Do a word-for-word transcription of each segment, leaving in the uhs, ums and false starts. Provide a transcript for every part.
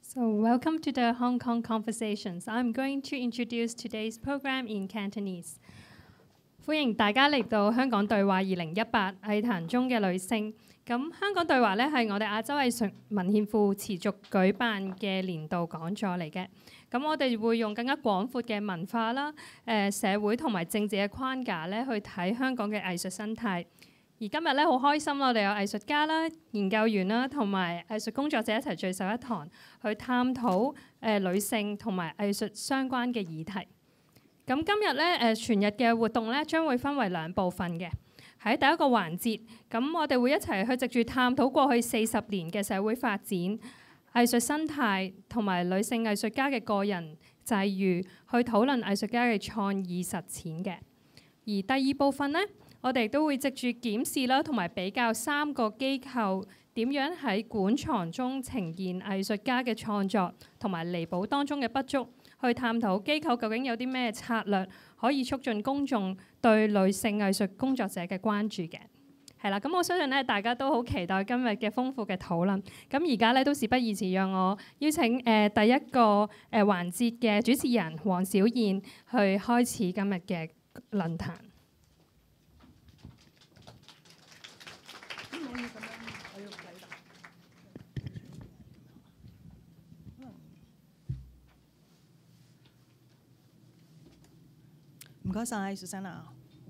So welcome to the Hong Kong Conversations. I'm going to introduce today's program in Cantonese. 歡迎大家嚟到香港對話二零一八藝壇中嘅女性。咁香港對話咧係我哋亞洲藝術文獻庫持續舉辦嘅年度講座嚟嘅。咁我哋會用更加廣闊嘅文化啦、誒社會同埋政治嘅框架咧去睇香港嘅藝術生態。而今日咧好開心，我哋有藝術家啦、研究員啦，同埋藝術工作者一齊聚首一堂，去探討誒、呃、女性同埋藝術相關嘅議題。咁今日咧誒全日嘅活動咧將會分為兩部分嘅。喺第一個環節，咁我哋會一齊去藉住探討過去四十年嘅社會發展、藝術生態同埋女性藝術家嘅個人際遇，去討論藝術家嘅創意實踐嘅。而第二部分呢，我哋都會藉住檢視啦，同埋比較三個機構點樣喺館藏中呈現藝術家嘅創作，同埋彌補當中嘅不足，去探討機構究竟有啲咩策略可以促進公眾對女性藝術工作者嘅關注嘅。係啦，咁我相信咧，大家都好期待今日嘅豐富嘅討論。咁而家咧都事不宜遲，讓我邀請誒、呃、第一個誒、呃、環節嘅主持人黃小燕去開始今日嘅論壇。 唔該晒 Susanna。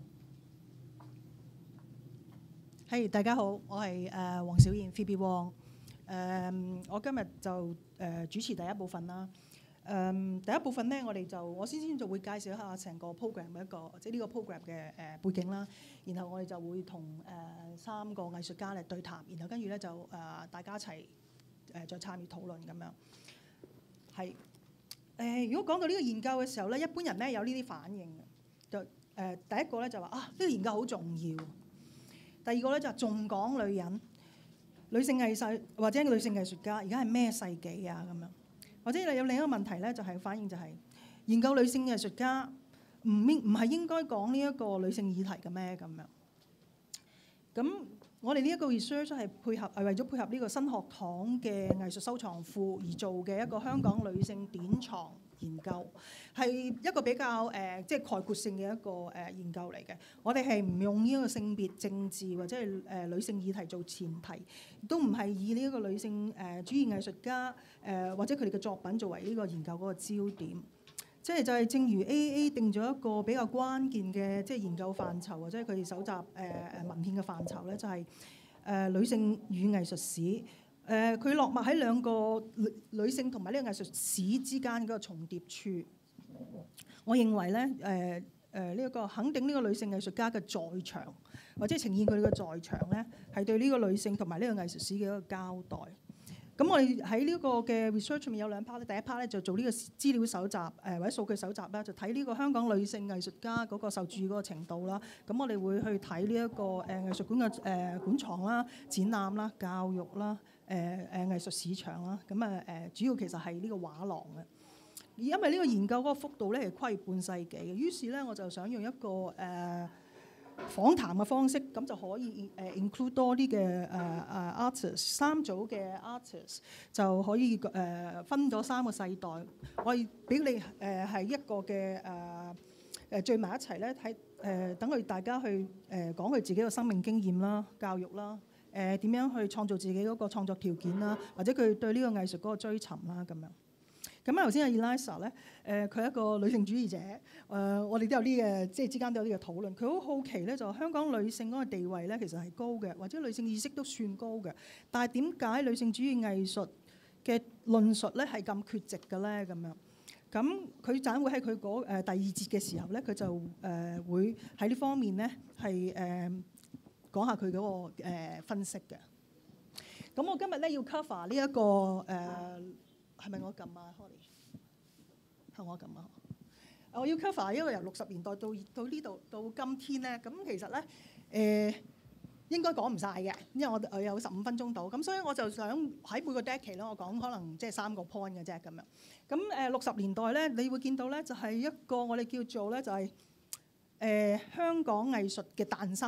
係、hey, 大家好，我係誒黃小燕 Phoebe Wong。誒，我今日就誒、呃、主持第一部分啦。誒、呃，第一部分咧，我哋就我先先就會介紹一下成個 program 嘅一個，即係呢個 program 嘅誒、呃、背景啦。然後我哋就會同誒、呃、三個藝術家嚟對談，然後跟住咧就誒、呃、大家一齊誒、呃、再參與討論咁樣。係誒、呃，如果講到呢個研究嘅時候咧，一般人咧有呢啲反應嘅。就誒、呃、第一個咧就話啊，呢、這個研究好重要。第二個咧就仲講女人、女性藝術或者女性藝術家，而家係咩世紀啊咁樣？或者有另一個問題咧，就係、是、反應就係、是、研究女性藝術家唔應唔係應該講呢一個女性議題嘅咩咁樣？咁我哋呢一個 research 係配合係為咗配合呢個新學堂嘅藝術收藏庫而做嘅一個香港女性典藏研究，係一個比較誒、呃、即係概括性嘅一個誒、呃、研究嚟嘅。我哋係唔用呢一個性別政治或者係誒、呃、女性議題做前提，都唔係以呢一個女性誒、呃、主義藝術家誒、呃、或者佢哋嘅作品作為呢個研究嗰個焦點。即係就係正如 A A A 定咗一個比較關鍵嘅即係研究範疇，或者佢哋搜集誒誒、呃、文獻嘅範疇咧，就係、是、誒、呃、女性與藝術史。誒、呃、佢落墨喺兩個女女性同埋呢個藝術史之間嗰個重疊處。我認為咧誒誒呢一個肯定呢個女性藝術家嘅在場，或者呈現佢哋嘅在場咧，係對呢個女性同埋呢個藝術史嘅一個交代。咁我哋喺呢個嘅 research 入面有兩 part 咧，第一 part 咧就做呢個資料搜集誒、呃、或者數據搜集啦，就睇呢個香港女性藝術家嗰個受注意嗰個程度啦。咁我哋會去睇呢一個誒、呃、藝術館嘅誒館藏啦、展覽啦、教育啦、誒、呃、誒藝術市場啦。咁啊誒主要其實係呢個畫廊嘅。而因為呢個研究嗰個幅度咧係跨越半世紀嘅，於是咧我就想用一個誒、呃訪談嘅方式，咁就可以誒 include 多啲嘅誒誒 artists， 三組嘅 artists 就可以誒、呃、分咗三個世代，我哋俾你誒係、呃、一個嘅誒誒聚埋一齊咧，睇誒等佢大家去誒、呃、講佢自己嘅生命經驗啦、教育啦、誒、呃、點樣去創造自己嗰個創作條件啦，或者佢對呢個藝術嗰個追尋啦咁樣。咁啊，頭先阿 Elisa 咧，誒佢係一個女性主義者，誒、呃、我哋都有啲嘅，即係之間都有啲嘅討論。佢好好奇咧，就香港女性嗰個地位咧，其實係高嘅，或者女性意識都算高嘅。但係點解女性主義藝術嘅論述咧係咁缺席嘅咧？咁樣，咁佢陣會喺佢嗰誒第二節嘅時候咧，佢就誒、呃、會喺呢方面咧係誒講下佢嗰個誒分析嘅。咁我今日咧要 cover 呢、這、一個誒。呃係咪我撳啊 Holly 係我撳啊！我要 cover 因為由六十年代到到呢度到今天咧，咁其實咧誒、呃、應該講唔晒嘅，因為我我有十五分鐘到，咁所以我就想喺每個 decade 咧，我講可能即係三個 point 嘅啫咁樣。咁誒六十年代咧，你會見到咧就係一個我哋叫做咧就係、是、誒、呃、香港藝術嘅誕生。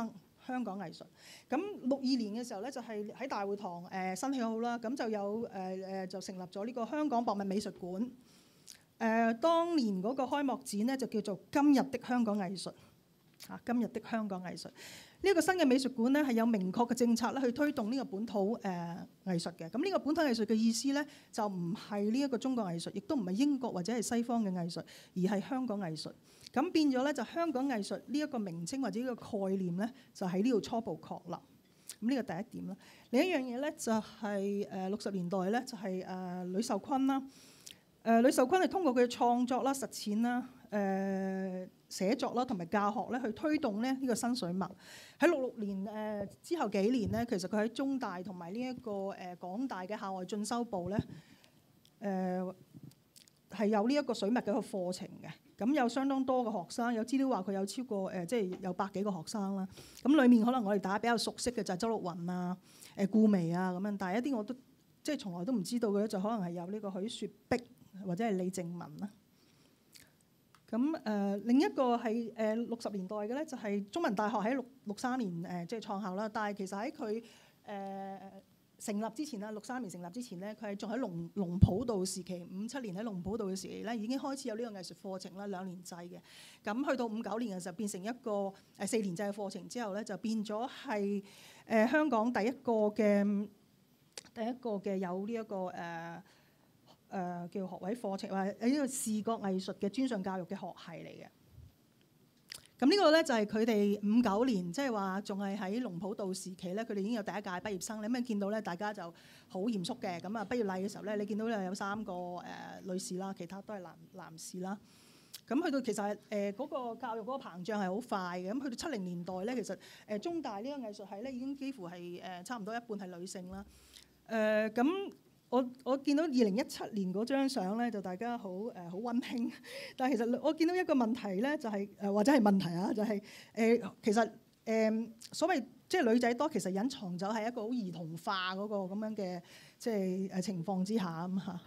香港藝術。咁六二年嘅時候咧，就係、是、喺大會堂誒、呃、新起好啦，咁就有誒誒、呃、就成立咗呢個香港博物美術館。誒、呃，當年嗰個開幕展咧就叫做今日的香港藝術。嚇，今日的香港藝術。呢一個新嘅美術館咧係有明確嘅政策咧去推動呢個本土誒、呃、藝術嘅。咁呢個本土藝術嘅意思咧就唔係呢一個中國藝術，亦都唔係英國或者係西方嘅藝術，而係香港藝術。咁變咗咧就香港藝術呢一個名稱或者呢個概念咧就喺呢度初步確立。咁呢個第一點啦。另一樣嘢咧就係誒六十年代咧就係誒呂壽琨啦。誒呂壽琨係通過佢嘅創作啦、實踐啦、誒、呃、寫作啦同埋教學咧，去推動咧呢個新水墨。喺六六年誒、呃、之後幾年咧，其實佢喺中大同埋呢一個誒、呃、港大嘅校外進修部咧，誒、呃、係有呢一個水墨嘅一個課程嘅。咁有相當多嘅學生，有資料話佢有超過誒、呃、即係有百幾個學生啦。咁裡面可能我哋大家比較熟悉嘅就係周陸雲啊、誒顧媚啊咁樣，但係一啲我都即係從來都唔知道嘅咧，就可能係有呢個許雪碧或者係李靜文啦。咁誒、呃、另一個係誒六十年代嘅咧，就係、是、中文大學喺六六三年誒、呃、即係創校啦。但係其實喺佢誒成立之前啦，六三年成立之前咧，佢係仲喺龍龍普道時期，五七年喺龍普道嘅時期咧，已經開始有呢個藝術課程啦，兩年制嘅。咁去到五九年嘅時候，變成一個誒四年制嘅課程之後咧，就變咗係誒香港第一個嘅第一個嘅有呢、這、一個誒。呃誒、呃、叫學位課程，或者呢個視覺藝術嘅專上教育嘅學系嚟嘅。咁呢個咧就係佢哋五九年，即係話仲係喺龍普道時期咧，佢哋已經有第一屆畢業生。你咪見到咧，大家就好嚴肅嘅。咁啊，畢業禮嘅時候咧，你見到咧有三個誒、呃、女士啦，其他都係男男士啦。咁去到其實誒嗰個教育嗰個膨脹係好快嘅。咁去到七零年代咧，其實誒中大呢個藝術系咧已經幾乎係誒差唔多一半係女性啦。誒、呃、咁。我我見到二零一七年嗰張相咧，就大家好誒好溫馨。但係其實我見到一個問題咧，就係、是、誒或者係問題啊，就係、是、誒、呃、其實誒、呃、所謂即係女仔多，其實隱藏咗係一個好兒童化嗰個咁樣嘅即係誒情況之下咁嚇。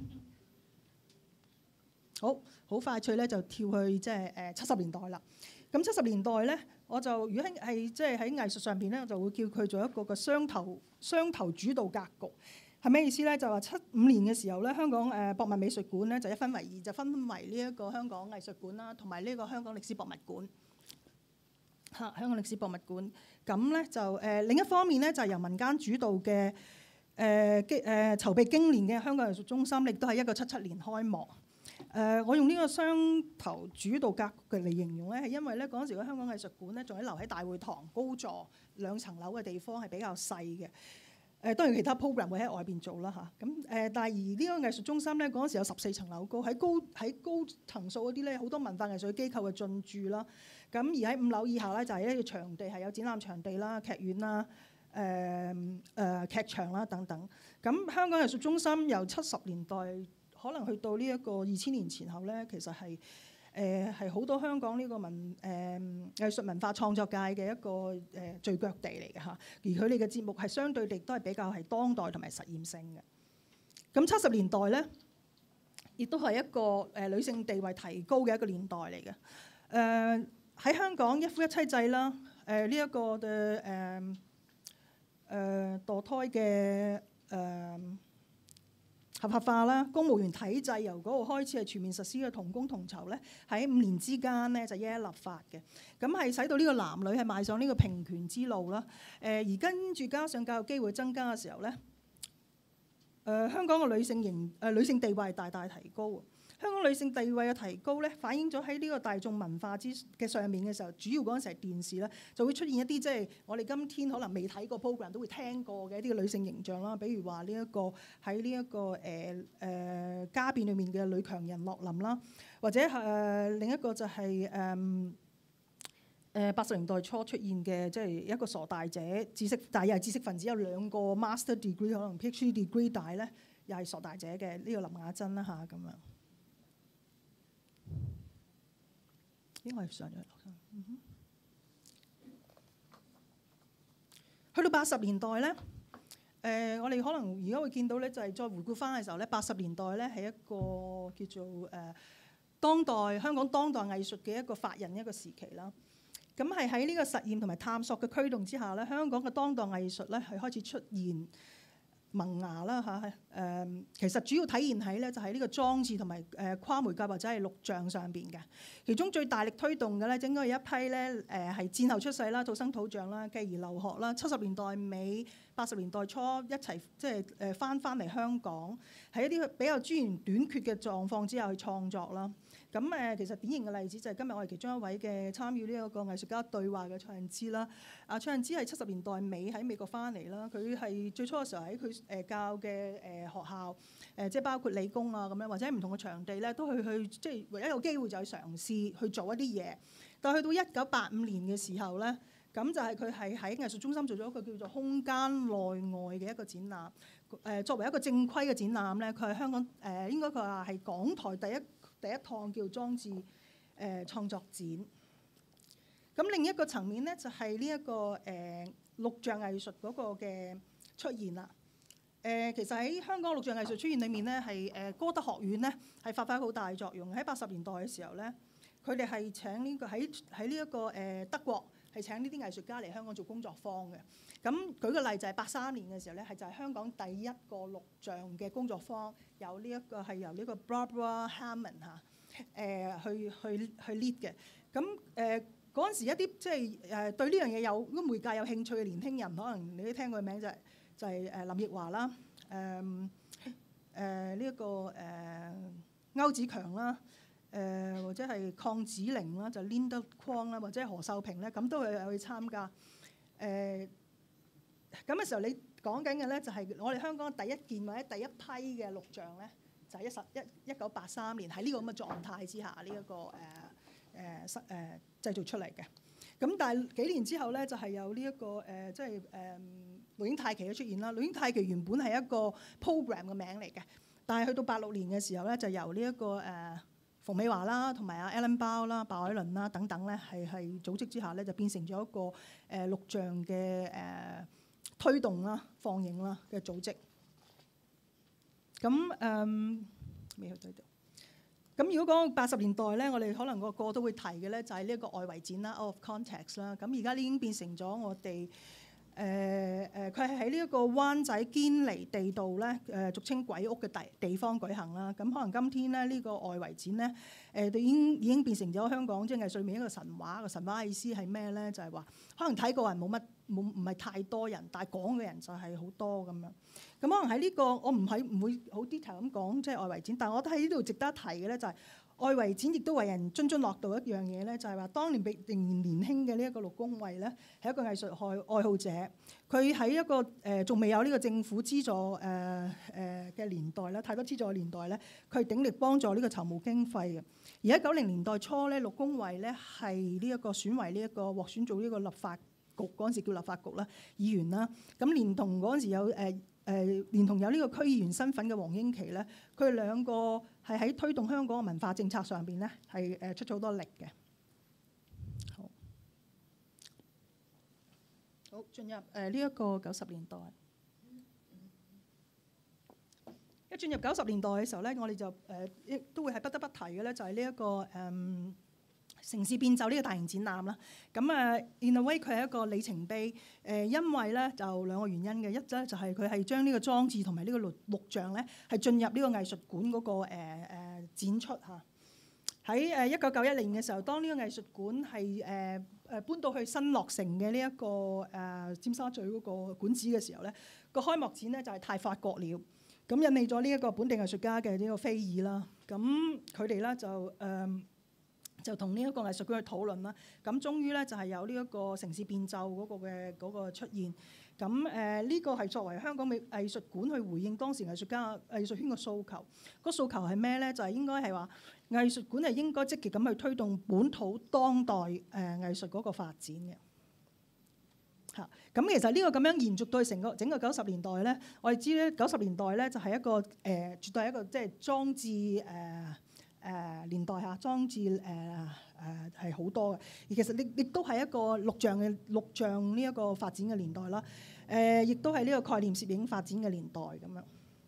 好好快脆咧，就跳去即係誒七十年代啦。咁七十年代咧，我就如果係即係喺藝術上邊咧，我就會叫佢做一個個雙頭雙頭主導格局。係咩意思咧？就話七五年嘅時候咧，香港誒博物美術館咧就一分為二，就分為呢一個香港藝術館啦，同埋呢個香港歷史博物館嚇。香港歷史博物館咁咧就誒、呃、另一方面咧就係、是、由民間主導嘅誒經誒籌備經年嘅香港藝術中心，亦都係一九七七年開幕。誒、呃、我用呢個雙頭主導格局嚟形容咧，係因為咧嗰陣時嘅香港藝術館咧仲喺留喺大會堂高座兩層樓嘅地方，係比較細嘅。誒當然其他 program 會喺外邊做啦嚇，咁誒但係而呢個藝術中心咧嗰陣時有十四層樓高，喺高喺高層數嗰啲咧好多文化藝術機構嘅進駐啦，咁而喺五樓以下咧就係一個場地係有展覽場地啦、劇院啦、誒、呃、誒、呃、劇場啦等等。咁香港藝術中心由七十年代可能去到呢一個二千年前後咧，其實係誒係好多香港呢個文誒、呃、藝術文化創作界嘅一個誒、呃、聚腳地嚟嘅嚇，而佢哋嘅節目係相對地都係比較係當代同埋實驗性嘅。咁七十年代咧，亦都係一個誒、呃、女性地位提高嘅一個年代嚟嘅。誒、呃、喺香港一夫一妻制啦，誒呢一個嘅誒誒墮胎嘅誒。呃合法化啦，公務員體制由嗰度開始係全面實施嘅同工同酬咧，喺五年之間咧就一一立法嘅，咁係使到呢個男女係邁上呢個平權之路啦。誒而跟住加上教育機會增加嘅時候咧，誒、呃、香港嘅女性形誒、呃、女性地位係大大提高。香港女性地位嘅提高咧，反映咗喺呢個大眾文化之嘅上面嘅時候，主要嗰陣時係電視啦，就會出現一啲即係我哋今天可能未睇過 program 都會聽過嘅一啲嘅女性形象啦，比如話呢一個喺呢一個誒誒、呃、家變裏面嘅女強人樂林啦，或者係、呃、另一個就係誒誒八十年代初出現嘅即係一個傻大姐知識，但係又係知識分子，有兩個 master degree 可能 PhD degree 大咧，又係傻大姐嘅呢、這個林雅珍啦嚇咁樣。應該係上咗落山。嗯、去到八十年代咧，誒、呃、我哋可能而家會見到咧，就係再回顧翻嘅時候咧，八十年代咧係一個叫做誒、呃、當代香港當代藝術嘅一個發軔一個時期啦。 咁係喺呢個實驗同埋探索嘅驅動之下咧，香港嘅當代藝術咧係開始出現萌芽啦嚇。誒，其實主要體現喺咧就係呢個裝置同埋誒跨媒介或者係錄像上邊嘅。其中最大力推動嘅咧，應該有一批咧誒係戰後出世啦、土生土長啦、繼而留學啦、七十年代尾、八十年代初一齊即係誒翻翻嚟香港，喺一啲比較資源短缺嘅狀況之下去創作啦。咁誒，其實典型嘅例子就係今日我哋其中一位嘅參與呢一個藝術家對話嘅蔡仁之啦。啊，蔡仁之係七十年代尾喺美國翻嚟啦。佢係最初嘅時候喺佢誒教嘅誒學校誒，即係包括理工啊咁樣，或者唔同嘅場地咧，都去去即係唯一有機會就去嘗試去做一啲嘢。但係去到一九八五年嘅時候咧，咁就係佢係喺藝術中心做咗一個叫做空間內外嘅一個展覽。誒，作為一個正規嘅展覽咧，佢係香港誒應該佢話係港台第一。第一趟叫裝置誒、呃、創作展。咁另一個層面咧，就係呢一個誒、呃、錄像藝術嗰個嘅出現啦。誒、呃，其實喺香港錄像藝術出現裏面咧，係誒歌德學院咧係發揮好大作用。喺八十年代嘅時候咧，佢哋係請呢、這個喺喺呢一個誒、呃、德國係請呢啲藝術家嚟香港做工作坊嘅。咁舉個例就係八三年嘅時候咧，係就係香港第一個錄像嘅工作坊，有呢、這、一個係由呢個 Barbara Hammond 嚇、呃、誒去去去 lead 嘅。咁誒嗰陣時一啲即係誒對呢樣嘢有嗰媒介有興趣嘅年輕人，可能你都聽過嘅名就係、是、就係、是、誒林奕華啦，誒誒呢一個誒歐子強啦，誒、呃、或者係鄺子玲啦，就 Linda Kwong 啦，或者係何秀萍咧，咁都係有去參加誒。呃咁嘅時候，你講緊嘅咧就係我哋香港第一件或者第一批嘅錄像咧，就係一十一一九八三年喺呢個咁嘅狀態之下，呢、這、一個誒誒實誒製造出嚟嘅。咁但係幾年之後咧，就係、是、有呢、這、一個誒、呃、即係誒錄影太期嘅出現啦。錄影太期原本係一個 program 嘅名嚟嘅，但係去到八六年嘅時候咧，就由呢、這、一個誒、呃、馮美華啦，同埋阿 Alan Bao 啦、白海倫啦等等咧，係係組織之下咧，就變成咗一個誒、呃、錄像嘅誒。呃推動啦、放映啦嘅組織，咁誒未去到呢度。咁如果講八十年代咧，我哋可能個個都會提嘅咧，就係呢一個外圍展啦 ，out of context 啦。咁而家已經變成咗我哋誒誒，佢係喺呢一個灣仔堅尼地道咧，誒、呃、俗稱鬼屋嘅地地方舉行啦。咁可能今天咧呢、這個外圍展咧，誒、呃、已經已經變成咗香港即係藝術裏面一個神話。個神話意思係咩咧？就係、是、話可能睇過人冇乜。冇唔係太多人，但係講嘅人就係好多咁樣。咁可能喺呢、這個我唔係唔會好 detail 咁講，即係外圍展。但係我覺得喺呢度值得一提嘅咧，就係外圍展亦都為人津津樂道一樣嘢咧，就係話當年被仍然年輕嘅呢一個陸恭蕙咧，係一個藝術愛愛好者。佢喺一個誒仲未有呢個政府資助誒誒嘅年代咧，太多資助嘅年代咧，佢係鼎力幫助呢個籌募經費嘅。而喺九零年代初咧，陸恭蕙咧係呢一個選為呢一個獲選做呢個立法局嗰陣時叫立法局啦，議員啦，咁連同嗰陣時有誒誒、呃，連同有呢個區議員身份嘅黃英琦咧，佢哋兩個係喺推動香港嘅文化政策上邊咧，係誒出咗好多力嘅。好，好進入誒呢一個九十年代。一進入九十年代嘅時候咧，我哋就誒亦、呃、都會係不得不提嘅咧，就係呢一個誒。呃城市變奏呢個大型展覽啦，咁啊 in a way 佢係一個里程碑。誒，因為咧就兩個原因嘅，一咧就係佢係將呢個裝置同埋呢個錄錄像咧係進入呢個藝術館嗰、那個誒、呃呃、展出嚇。喺誒一九九一年嘅時候，當呢個藝術館係誒誒搬到去新落成嘅呢一個誒、呃、尖沙咀嗰個館址嘅時候咧，個開幕展咧就係太法國了，咁引起咗呢一個本地藝術家嘅呢個非議啦。咁佢哋咧就誒。呃就同呢一個藝術館去討論啦，咁終於咧就係有呢一個城市變奏嗰個嘅嗰個出現。咁誒呢個係作為香港美藝術館去回應當時藝術家藝術圈嘅訴求。個訴求係咩咧？就係、是、應該係話藝術館係應該積極咁去推動本土當代誒藝術嗰個發展嘅。嚇，咁其實呢個咁樣延續到成個整個九十年代咧，我哋知咧九十年代咧就係一個誒、呃、絕對係一個即係裝置誒。呃誒、呃、年代嚇裝置誒誒係好多嘅，而其實亦亦都係一個錄像嘅錄像呢一個發展嘅年代啦。誒、呃，亦都係呢個概念攝影發展嘅年代咁樣。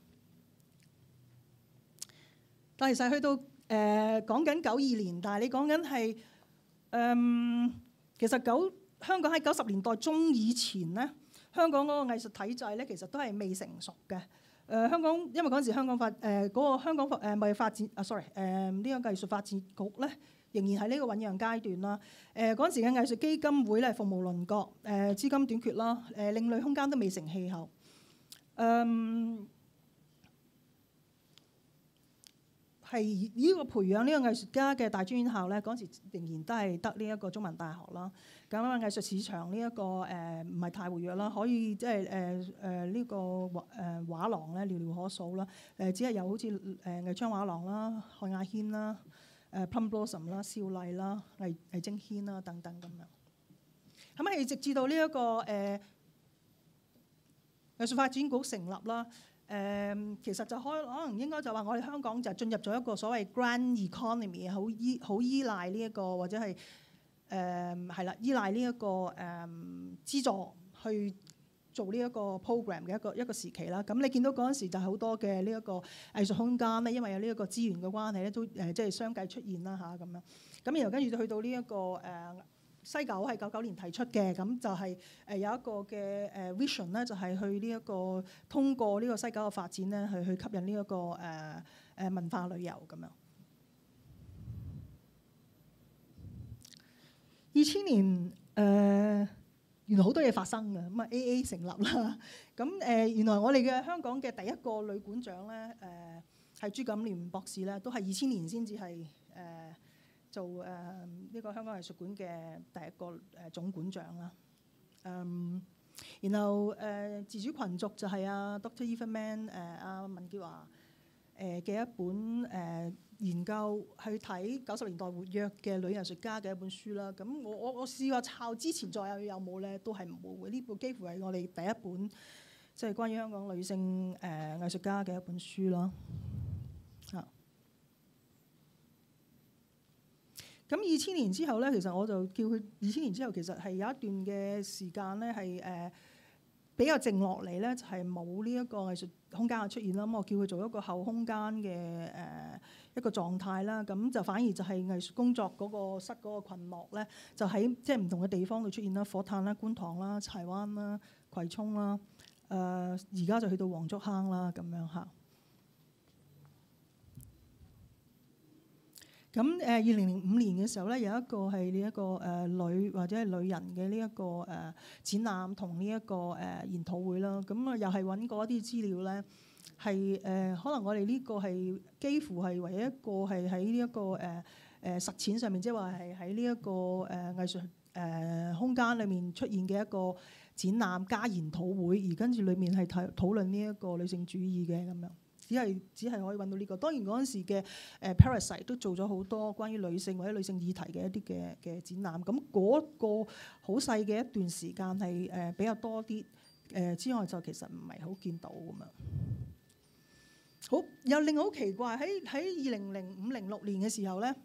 但係其實去到誒講緊九二年，但係你講緊係誒其實九香港喺九十年代中以前咧，香港嗰個藝術體制咧，其實都係未成熟嘅。誒、呃、香港因為嗰陣時香港發誒嗰、呃嗰個香港誒貿易發展啊 sorry 誒、呃、呢、呢個藝術發展局咧，仍然喺呢個醖釀階段啦。誒嗰陣時嘅藝術基金會咧，鳳毛麟角，誒、呃、資金短缺啦，誒、呃、另類空間都未成氣候。嗯，係呢個培養呢個藝術家嘅大專院校咧，嗰陣時仍然都係得呢一個中文大學啦。咁啊，藝術市場呢、這、一個誒唔係太活躍啦，可以即係誒誒呢個畫誒畫廊咧寥寥可數啦。誒只係有好似誒藝昌畫廊啦、漢雅軒啦、誒 Plum Blossom 啦、少麗啦、魏魏晶軒啦等等咁樣。咁係直至到呢、這、一個誒、呃、藝術發展局成立啦。誒、呃、其實就開可能應該就話我哋香港就進入咗一個所謂 grand economy， 好依好依賴呢、這、一個或者係。誒係啦，依賴呢、這、一個誒、嗯、資助去做呢一個 program 嘅一個一個時期啦。咁你見到嗰陣時就係好多嘅呢一個藝術空間咧，因為有呢一個資源嘅關係咧，都誒即係相繼出現啦嚇咁樣。咁然後跟住就去到呢、這、一個誒、呃、西九係九九年提出嘅，咁就係誒有一個嘅誒 vision 咧，就係去呢一個通過呢個西九嘅發展咧，去去吸引呢、這、一個誒誒、呃、文化旅遊咁樣。二千年誒、呃、原來好多嘢發生嘅，咁啊 A A 成立啦。咁誒、呃、原來我哋嘅香港嘅第一個女館長咧，誒係朱錦蓮博士咧，都係二千年先至係誒做誒呢、呃這個香港藝術館嘅第一個誒總館長啦。嗯，然後誒、呃、自主群族就係阿 Doctor Evan Man 誒、呃、阿文潔華誒嘅一本誒。呃研究去睇九十年代活躍嘅女藝術家嘅一本書啦。咁我我我試過抄之前再有有冇咧，都係冇嘅。呢本幾乎係我哋第一本即係關於香港女性誒、呃、藝術家嘅一本書啦。嚇！咁二千年之後咧，其實我就叫佢二千年之後，其實係有一段嘅時間咧係誒比較靜落嚟咧，就係冇呢一個藝術空間嘅出現啦。咁我叫佢做一個後空間嘅誒。呃一個狀態啦，咁就反而就係藝術工作嗰個室嗰個群落咧，就喺即係唔同嘅地方度出現啦，火炭啦、觀塘啦、柴灣啦、葵涌啦，誒而家就去到黃竹坑啦咁樣嚇。咁誒二零零五年嘅時候咧，有一個係呢一個誒女或者係女人嘅呢一個誒展覽同呢一個誒研討會啦。咁啊又係揾過一啲資料咧。係誒、呃，可能我哋呢個係幾乎係唯一一個係喺呢一個誒誒、呃呃、實踐上面，即係話係喺呢一個誒、呃、藝術誒、呃、空間裏面出現嘅一個展覽加研討會，而跟住裏面係討討論呢一個女性主義嘅咁樣，只係只係可以揾到呢、這個。當然嗰陣時嘅誒、呃、Parasite 都做咗好多關於女性或者女性議題嘅一啲嘅嘅展覽。咁嗰個好細嘅一段時間係誒、呃、比較多啲誒、呃、之外，就其實唔係好見到咁樣。好，又另外好奇怪喺喺二零零五零六年嘅時候咧，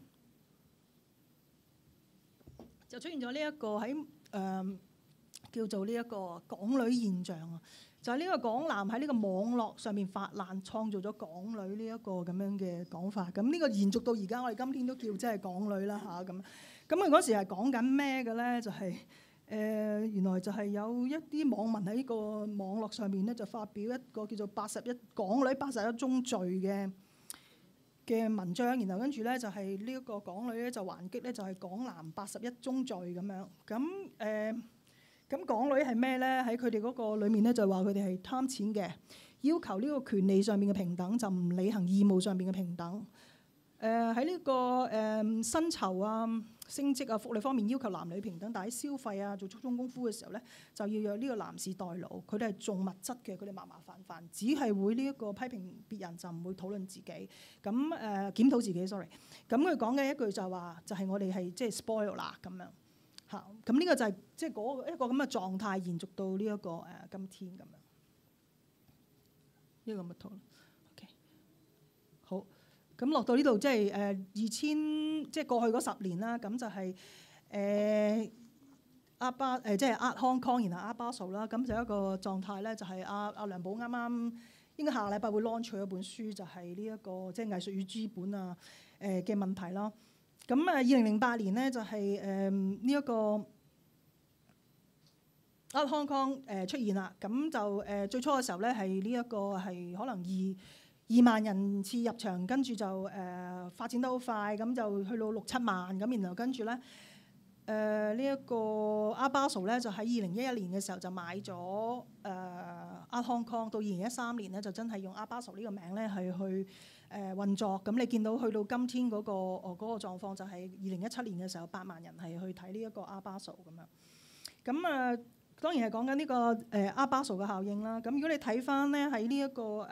就出現咗呢一個喺誒、呃、叫做呢一個港女現象啊，就係、是、呢個港男喺呢個網絡上面發難，創造咗港女呢一個咁樣嘅講法。咁呢個延續到而家，我哋今天都叫即係港女啦嚇咁。咁啊嗰時係講緊咩嘅咧？就係、是。誒、呃、原來就係有一啲網民喺呢個網絡上面咧，就發表一個叫做八十一港女八十一宗罪嘅嘅文章，然後跟住咧就係呢一個港女咧就還擊咧就係港男八十一宗罪咁樣。咁誒咁港女係咩咧？喺佢哋嗰個裡面咧就話佢哋係貪錢嘅，要求呢個權利上面嘅平等，就唔履行義務上面嘅平等。誒喺呢個誒薪酬啊、升職啊、福利方面要求男女平等，但喺消費啊、做粗重功夫嘅時候咧，就要有呢個男士代勞。佢哋係重物質嘅，佢哋麻麻煩煩，只係會呢一個批評別人，就唔會討論自己。咁誒、呃、檢討自己 ，sorry。咁佢講嘅一句就話，就係、是、我哋係即係 spoil 啦咁樣嚇。咁呢個就係即係嗰一個咁嘅狀態延續到呢、這、一個誒、呃、今天咁樣。呢、這個乜圖 ？OK， 好。咁落到呢度，即係誒二千，即係過去嗰十年啦。咁就係誒阿巴誒，即係 Art Hong Kong，然後阿巴數啦。咁就一個狀態咧，就係阿阿梁寶啱啱應該下個禮拜會 launch 一本書，就係呢一個即係藝術與資本啊誒嘅問題啦。咁誒二零零八年咧就係誒呢一個 Art Hong Kong 誒出現啦。咁就誒、呃、最初嘅時候咧係呢一個係可能二二萬人次入場，跟住就誒、呃、發展得好快，咁就去到六七萬咁，然後跟住咧。誒、呃這個、呢一個阿巴蘇咧就喺二零一一年嘅時候就買咗誒、呃、Art Hong Kong，到二零一三年咧就真係用阿巴蘇呢個名咧係去誒、呃、運作。咁你見到去到今天嗰、那個哦嗰、那個狀況就係二零一七年嘅時候八萬人係去睇呢一個阿巴蘇咁樣。咁啊、呃、當然係講緊呢個誒阿巴蘇嘅效應啦。咁如果你睇翻咧喺呢一個誒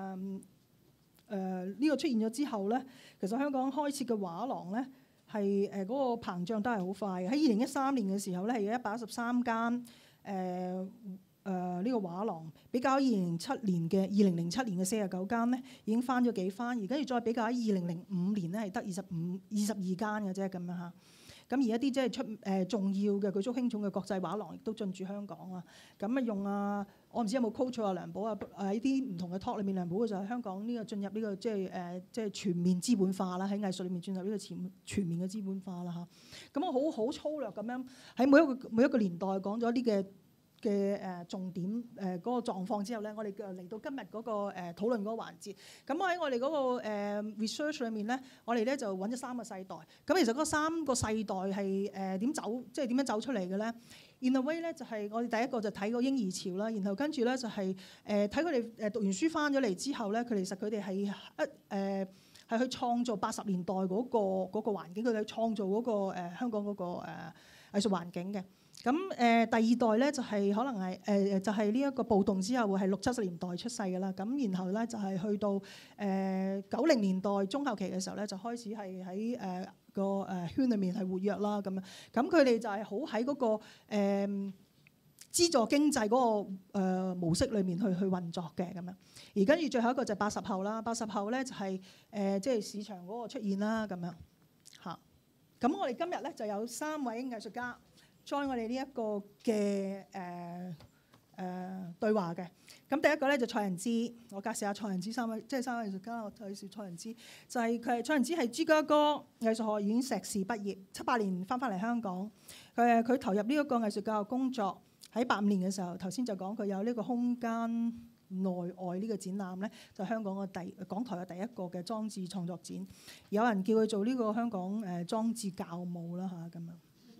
誒呢個出現咗之後咧，其實香港開設嘅畫廊咧。係誒嗰個膨脹都係好快嘅。喺二零一三年嘅時候咧，係有一百一十三間誒誒呢個畫廊，比較二零零七年嘅二零零七年嘅四十九間咧，已經翻咗幾番。而跟住再比較喺二零零五年咧，係得二十五二十二間嘅啫咁樣嚇。咁而一啲即係出誒、呃、重要嘅舉足輕重嘅國際畫廊亦都進駐香港啦。咁啊用啊，我唔知有冇 coach 啊梁寶啊喺啲唔同嘅 talk 裏面，梁寶嘅就係香港呢個進入呢、這個即係誒即係全面資本化啦，喺藝術裏面進入呢個全全面嘅資本化啦嚇。咁我好好粗略咁樣喺每一個每一個年代講咗啲嘅嘅誒重點誒嗰個狀況之後咧，我哋嚟到今日嗰個誒討論嗰個環節。咁我喺我哋嗰個誒 research 裏面咧，我哋咧就揾咗三個世代。咁其實嗰三個世代係誒點走，即係點樣走出嚟嘅咧 ？In a way 咧就係我哋第一個就睇個嬰兒潮啦，然後跟住咧就係誒睇佢哋誒讀完書翻咗嚟之後咧，佢其實佢哋係一誒係去創造八十年代嗰個嗰個環境，佢哋去創造嗰個誒香港嗰個誒藝術環境嘅。咁誒、呃、第二代咧就係、是、可能係誒、呃、就係呢一個暴動之後係六七十年代出世㗎啦。咁然後咧就係、是、去到誒九零年代中後期嘅時候咧，就開始係喺誒個誒圈裏面係活躍啦咁樣。咁佢哋就係好喺嗰個誒、呃、資助經濟嗰、那個、呃、模式裏面去去運作嘅咁樣。而跟住最後一個就係八十後啦。八十後咧就係誒即係市場嗰個出現啦咁樣嚇。咁我哋今日咧就有三位藝術家。join 我哋呢一個嘅誒誒對話嘅。咁第一個咧就蔡仁之，我介紹下蔡仁之三位，即係三位藝術家。我介紹蔡仁之，就係佢係蔡仁之係芝加哥藝術學院碩士畢業，七八年翻返嚟香港。佢誒佢投入呢一個藝術教育工作，喺八五年嘅時候，頭先就講佢有呢個空間內外呢個展覽咧，就香港嘅第港台嘅第一個嘅裝置創作展。有人叫佢做呢個香港誒裝置教母啦嚇咁樣。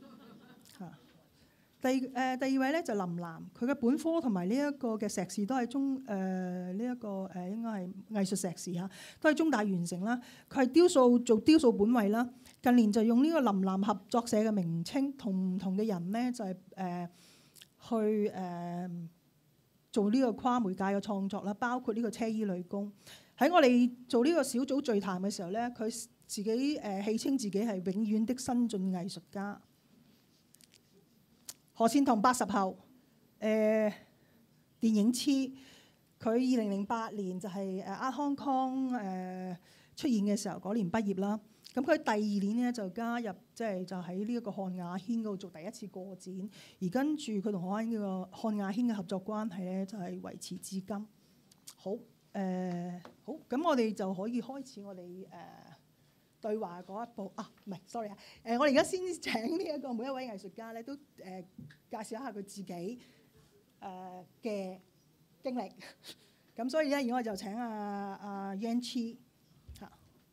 第誒、呃、第二位咧就林嵐，佢嘅本科同埋呢一個嘅碩士都係中誒呢一個誒、呃、應該係藝術碩士嚇，都係中大完成啦。佢係雕塑做雕塑本位啦。近年就用呢個林嵐合作社嘅名稱，同唔同嘅人咧就係、是、誒、呃、去誒、呃、做呢個跨媒介嘅創作啦，包括呢個車衣女工。喺我哋做呢個小組聚談嘅時候咧，佢自己誒戲、呃、稱自己係永遠的新晉藝術家。何倩彤八十後，誒、呃、電影痴，佢二零零八年就係誒 Art Hong Kong 誒出現嘅時候，嗰年畢業啦。咁佢第二年咧就加入，即係就喺呢一個漢雅軒嗰度做第一次個展，而跟住佢同漢呢個漢雅軒嘅合作關係咧就係維持至今。好誒、呃，好，咁我哋就可以開始我哋誒。呃對話嗰一步啊，唔係 sorry 啊，誒我哋而家先請呢一個每一位藝術家咧都誒、呃、介紹一下佢自己誒嘅、呃、經歷，咁所以咧而家我就請阿阿 Yan Chi 嚇。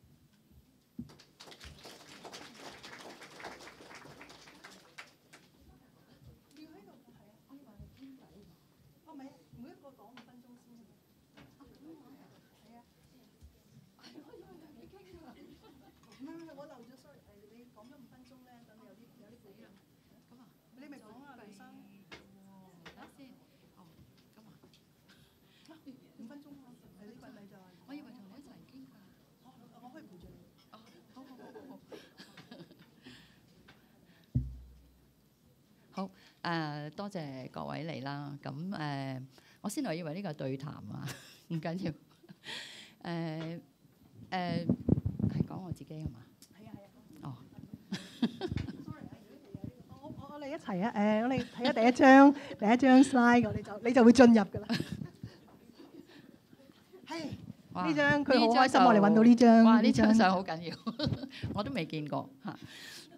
要喺度係啊，我以為係傾偈。哦，唔係，每一個講五分鐘先。係啊。我以為係你傾㗎。唔係唔係，我漏咗 sorry。誒，你講咗五分鐘咧，等你有啲有啲背景。咁啊？你咪講啊，李生。等下先。哦，咁啊。五分鐘啊？係呢份咪就係。我以為同你一齊傾㗎。我我可以陪住你。哦，好好好好。好誒，多謝各位嚟啦。咁誒，我先來以為呢個係對談啊，唔緊要。誒誒。講我自己係嘛？係啊係啊。哦。sorry 啊，如果你有呢個，我我我哋一齊啊！誒，我哋睇下第一張第一張 slide，我哋就你就會進入㗎啦。係。呢張佢好開心，我哋揾到呢張。哇！呢張相好緊要，我都未見過嚇。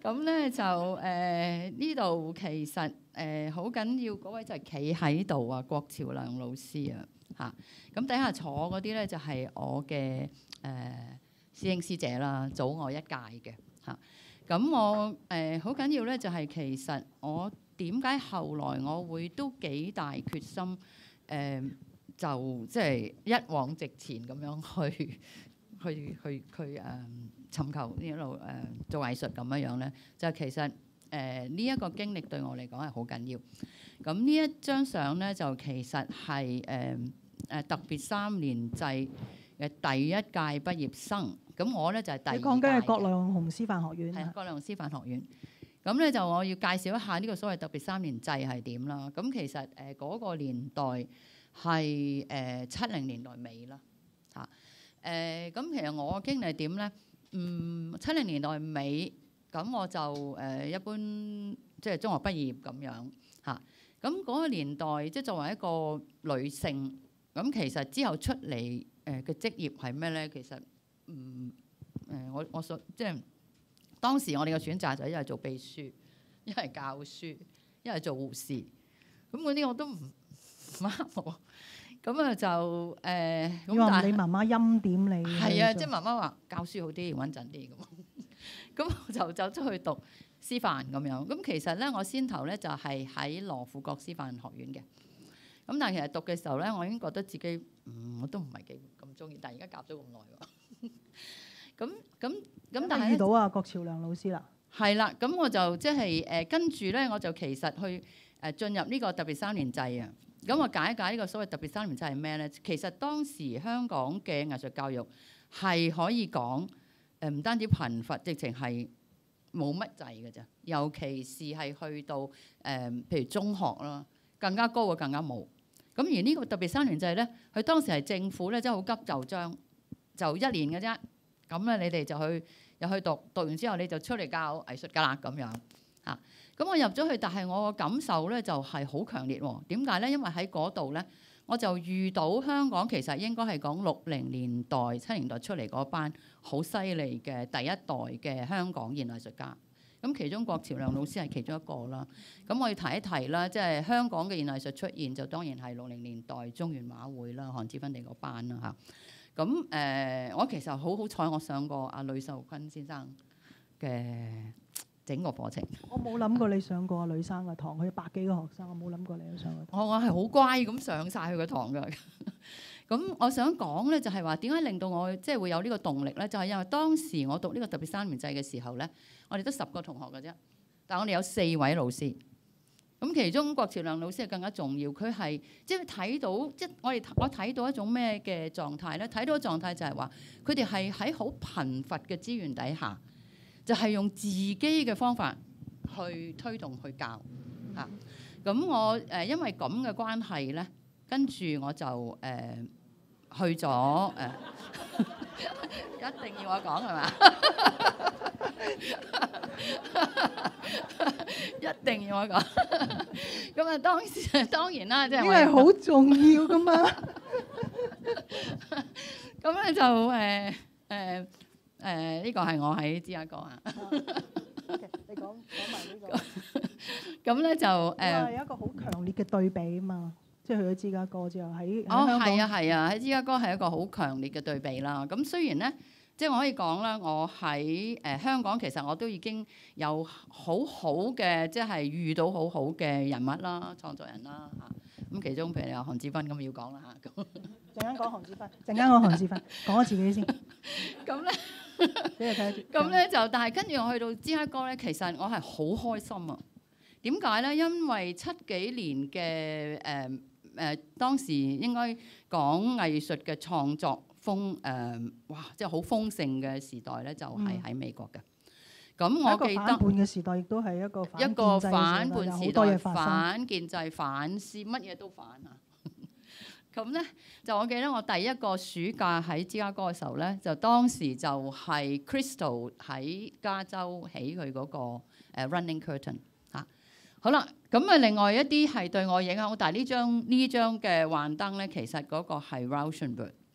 咁咧就誒呢度其實誒好緊要嗰位就係企喺度啊，郭朝亮老師啊嚇。咁底下坐嗰啲咧就係我嘅誒、呃、師兄師姐啦，早我一屆嘅嚇。咁我誒好緊要咧，就係其實我點解後來我會都幾大決心誒、呃，就即係一往直前咁樣去去去去誒。呃尋求呢一路誒做藝術咁樣樣咧，就其實誒呢一個經歷對我嚟講係好緊要。咁呢一張相咧就其實係誒誒特別三年制嘅第一屆畢業生。咁我咧就係、是、第二屆。你講緊係葛量洪師範學院。係葛量洪師範學院。咁咧就我要介紹一下呢個所謂特別三年制係點啦。咁其實誒嗰、呃那個年代係誒七零年代尾啦嚇。誒、呃、咁其實我嘅經歷係點咧？嗯，七零年代尾，咁我就誒、呃、一般即係中學畢業咁樣嚇。咁嗰個年代，即係作為一個女性，咁其實之後出嚟誒嘅職業係咩咧？其實嗯誒、呃，我我所即係當時我哋嘅選擇就係一係做秘書，一係教書，一係做護士。咁嗰啲我都唔啱我。咁啊就誒，咁但係你媽媽欽點你係啊，即係媽媽話教書好啲，穩陣啲咁。咁我就走出去讀師範咁樣。咁其實咧，我先頭咧就係喺羅富國師範學院嘅。咁但係其實讀嘅時候咧，我已經覺得自己嗯我都唔係幾咁中意。但係而家夾咗咁耐喎。咁咁咁，但係遇到啊郭朝亮老師啦。係啦，咁我就即係誒跟住咧，我就其實去誒進入呢個特別三年制啊。咁我解一解呢個所謂特別三年制係咩咧？其實當時香港嘅藝術教育係可以講誒唔單止貧乏，直情係冇乜制嘅啫。尤其是係去到誒、呃、譬如中學啦，更加高嘅更加冇。咁而呢個特別三年制咧，佢當時係政府咧，真係好急就章，就一年嘅啫。咁咧你哋就去又去讀，讀完之後你就出嚟教藝術㗎啦咁樣嚇。咁我入咗去，但係我個感受咧就係好強烈喎。點解咧？因為喺嗰度咧，我就遇到香港其實應該係講六零年代、七年代出嚟嗰班好犀利嘅第一代嘅香港現藝術家。咁其中郭朝亮老師係其中一個啦。咁我要提一提啦，即係香港嘅現藝術出現就當然係六零年代中原畫會啦、韓志芬地嗰班啦嚇。咁誒、呃，我其實好好彩，我上過阿呂秀坤先生嘅整個課程。我冇諗過你上過阿呂生嘅堂，佢百幾個學生，我冇諗過你都上過堂。我我係好乖咁上晒佢嘅堂㗎。咁我想講咧，就係話點解令到我即係會有呢個動力咧？就係、是、因為當時我讀呢個特別三年制嘅時候咧，我哋得十個同學㗎啫，但係我哋有四位老師。咁其中郭朝亮老師係更加重要，佢係即係睇到即係我哋我睇到一種咩嘅狀態咧？睇到嘅狀態就係話佢哋係喺好貧乏嘅資源底下，就係、是、用自己嘅方法去推動去教嚇。咁、啊、我誒、呃、因為咁嘅關係咧，跟住我就誒、呃、去咗誒，呃、一定要我講係嘛？一定要我講。咁啊，當時當然啦，即係因為好重要噶嘛。咁咧就誒誒誒呢個係我喺芝加哥啊。你講講埋呢個。咁咧就誒有一個好強烈嘅對比啊嘛，即係去咗芝加哥之後喺哦係啊係啊，喺芝加哥係一個好強烈嘅對比啦。咁雖然咧。即係我可以講啦，我喺誒、呃、香港其實我都已經有好好嘅，即係遇到好好嘅人物啦、創作人啦嚇。咁、啊、其中譬如有韓志芬咁要講啦嚇。咁陣間講韓志芬，陣間講韓志芬，講我自己先。咁咧，咁咧就，但係跟住我去到芝加哥咧，其實我係好開心啊。點解咧？因為七幾年嘅誒誒當時應該講藝術嘅創作。豐誒、呃、哇！即係好豐盛嘅時代咧，就係、是、喺美國嘅。咁、嗯、我記得反叛嘅時代亦都係一個一個反叛時代，反建制、反思，乜嘢都反啊！咁咧就我記得我第一個暑假喺芝加哥嘅時候咧，就當時就係 Crystal 喺加州起佢嗰個 Running Curtain 嚇、啊。好啦，咁啊另外一啲係對我影響好大。呢張呢張嘅幻燈咧，其實嗰個係 Rauschenberg。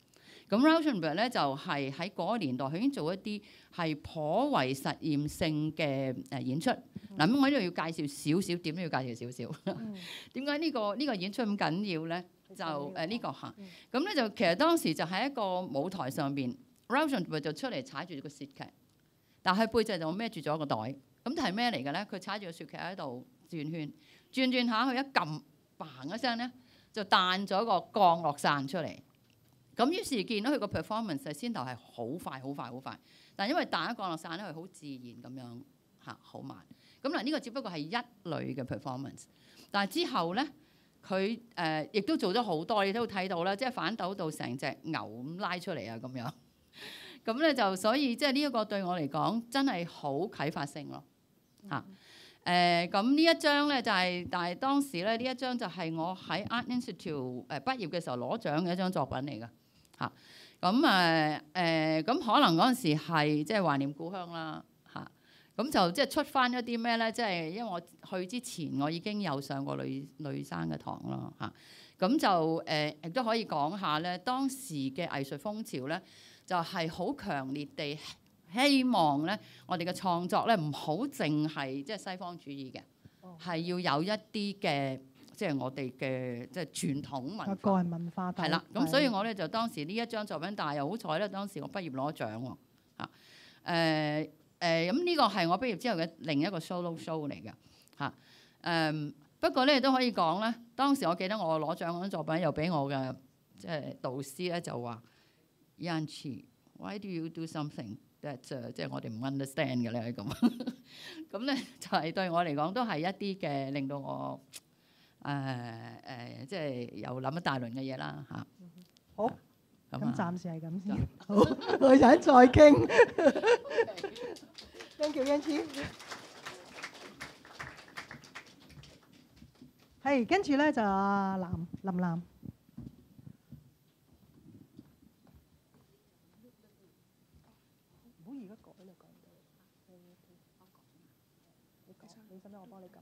咁 Rauschenberg 咧就係喺嗰個年代，佢已經做一啲係頗為實驗性嘅誒演出。嗱、嗯，咁我呢度要介紹少少，點都要介紹少少。點解呢個呢、呢個演出咁緊要咧？就誒、呃這個、呢個嚇。咁咧就其實當時就喺一個舞台上邊 Rauschenberg 就出嚟踩住個雪屐，但係背脊就孭住咗個袋。咁係咩嚟嘅咧？佢踩住個雪屐喺度轉圈，轉轉下佢一撳，嘭一聲咧就彈咗個降落傘出嚟。咁於是見到佢個 performance 係先頭係好快好快好快，但因為彈一降落傘咧，佢好自然咁樣嚇好慢。咁嗱呢個只不過係一類嘅 performance， 但係之後咧佢誒亦都做咗好多，你都睇到啦，即係反斗到成隻牛咁拉出嚟啊咁樣。咁咧就所以即係呢一個對我嚟講真係好啟發性咯嚇。誒咁呢一張咧就係、是，但係當時咧呢一張就係我喺 Art Institute 誒畢業嘅時候攞獎嘅一張作品嚟㗎。嚇咁誒誒咁可能嗰陣時係即係懷念故鄉啦嚇，咁、啊、就即係出翻一啲咩咧？即係因為我去之前我已經有上過女女生嘅堂咯嚇，咁、啊、就誒亦都可以講下咧，當時嘅藝術風潮咧就係、是、好強烈地希望咧我哋嘅創作咧唔好淨係即係西方主義嘅，係、哦、要有一啲嘅。即係我哋嘅即係傳統文化， 個人文化係啦。咁所以我咧就當時呢一張作品，但係又好彩咧，當時我畢業攞獎喎嚇。誒誒咁呢個係我畢業之後嘅另一個 solo show 嚟嘅嚇。誒、呃、不過咧都可以講咧，當時我記得我攞獎嗰張作品又俾我嘅即係導師咧就話 Yan Chi，why do you do something that、uh, 即係我哋唔 understand 嘅咧咁。咁咧就係、是、對我嚟講都係一啲嘅令到我。誒誒、呃呃，即係又諗一大輪嘅嘢啦嚇。 好，咁、啊、暫時係咁先。好，我哋再傾。Thank you, Yan Chi。係，跟住咧就阿藍林藍。唔好而家改啦，改唔到。你講，你使唔使我幫你撳？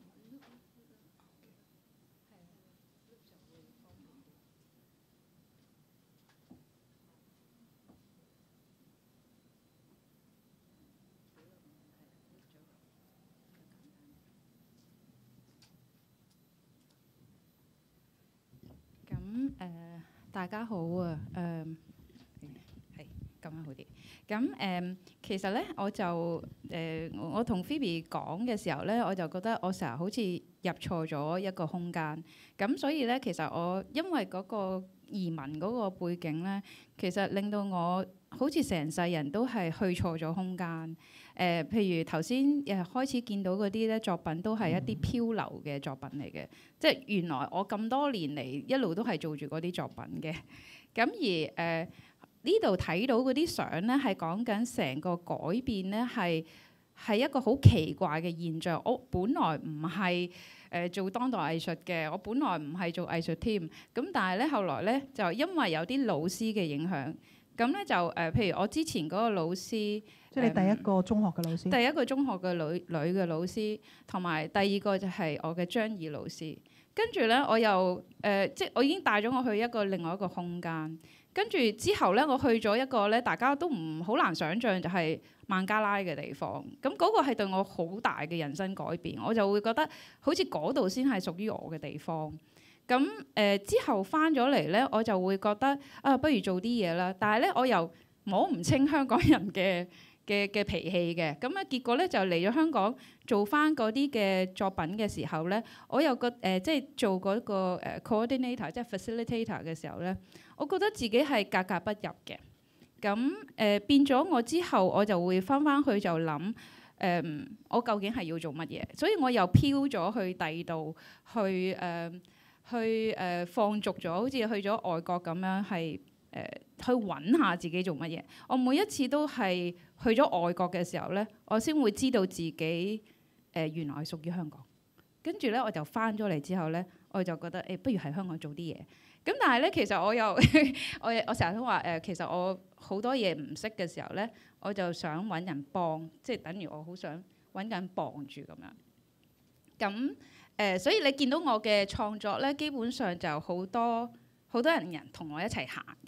咁誒、呃，大家好啊，誒、呃，係咁樣好啲。咁誒、呃，其實咧，我就誒、呃，我同 Phoebe 講嘅時候咧，我就覺得我成日好似入錯咗一個空間。咁所以咧，其實我因為嗰個移民嗰個背景咧，其實令到我好似成世人都係去錯咗空間。誒、呃，譬如頭先誒開始見到嗰啲咧作品，都係一啲漂流嘅作品嚟嘅。即係原來我咁多年嚟一路都係做住嗰啲作品嘅。咁而誒呢度睇到嗰啲相咧，係講緊成個改變咧，係係一個好奇怪嘅現象。我本來唔係誒做當代藝術嘅，我本來唔係做藝術添。咁但係咧後來咧就因為有啲老師嘅影響，咁咧就誒、呃、譬如我之前嗰個老師。即係你第一個中學嘅老師，第一個中學嘅女女嘅老師，同埋第二個就係我嘅張義老師。跟住咧，我又誒、呃，即係我已經帶咗我去一個另外一個空間。跟住之後咧，我去咗一個咧，大家都唔好難想像，就係孟加拉嘅地方。咁嗰個係對我好大嘅人生改變，我就會覺得好似嗰度先係屬於我嘅地方。咁誒、呃、之後翻咗嚟咧，我就會覺得啊，不如做啲嘢啦。但係咧，我又摸唔清香港人嘅嘅嘅脾氣嘅，咁啊結果咧就嚟咗香港做翻嗰啲嘅作品嘅時候咧，我有個誒、呃、即係做嗰個誒 coordinator 即係 facilitator 嘅時候咧，我覺得自己係格格不入嘅。咁誒、呃、變咗我之後，我就會翻翻去就諗誒、呃，我究竟係要做乜嘢？所以我又飄咗去第二度去誒、呃、去誒、呃、放逐咗，好似去咗外國咁樣係。誒、呃、去揾下自己做乜嘢？我每一次都係去咗外國嘅時候咧，我先會知道自己誒、呃、原來係屬於香港。跟住咧，我就翻咗嚟之後咧，我就覺得誒、欸，不如喺香港做啲嘢。咁但係咧，其實我又我我成日都話誒、呃，其實我好多嘢唔識嘅時候咧，我就想揾人幫，即係等於我好想揾人幫住咁樣。咁誒、呃，所以你見到我嘅創作咧，基本上就好多。好多人人同我一齊行嘅，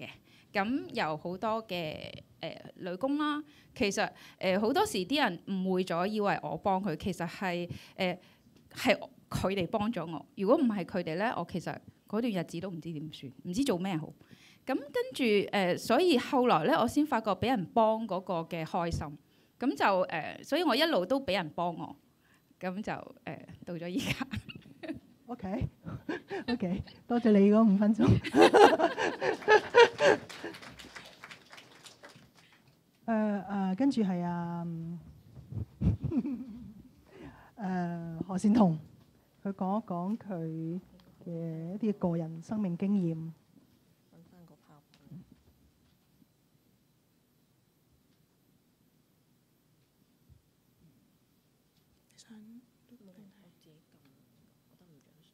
咁有好多嘅誒、呃、女工啦。其實誒好、呃、多時啲人誤會咗，以為我幫佢，其實係誒係佢哋幫咗我。如果唔係佢哋咧，我其實嗰段日子都唔知點算，唔知做咩好。咁跟住誒，所以後來咧，我先發覺俾人幫嗰個嘅開心。咁就誒、呃，所以我一路都俾人幫我。咁就誒、呃、到咗依家。 OK OK， 多謝你嗰五分鐘。誒誒，跟住係啊誒何善彤，佢講一講佢嘅一啲個人生命經驗。 揾翻個泡泡。想都冇人睇，自己撳，我得唔張相。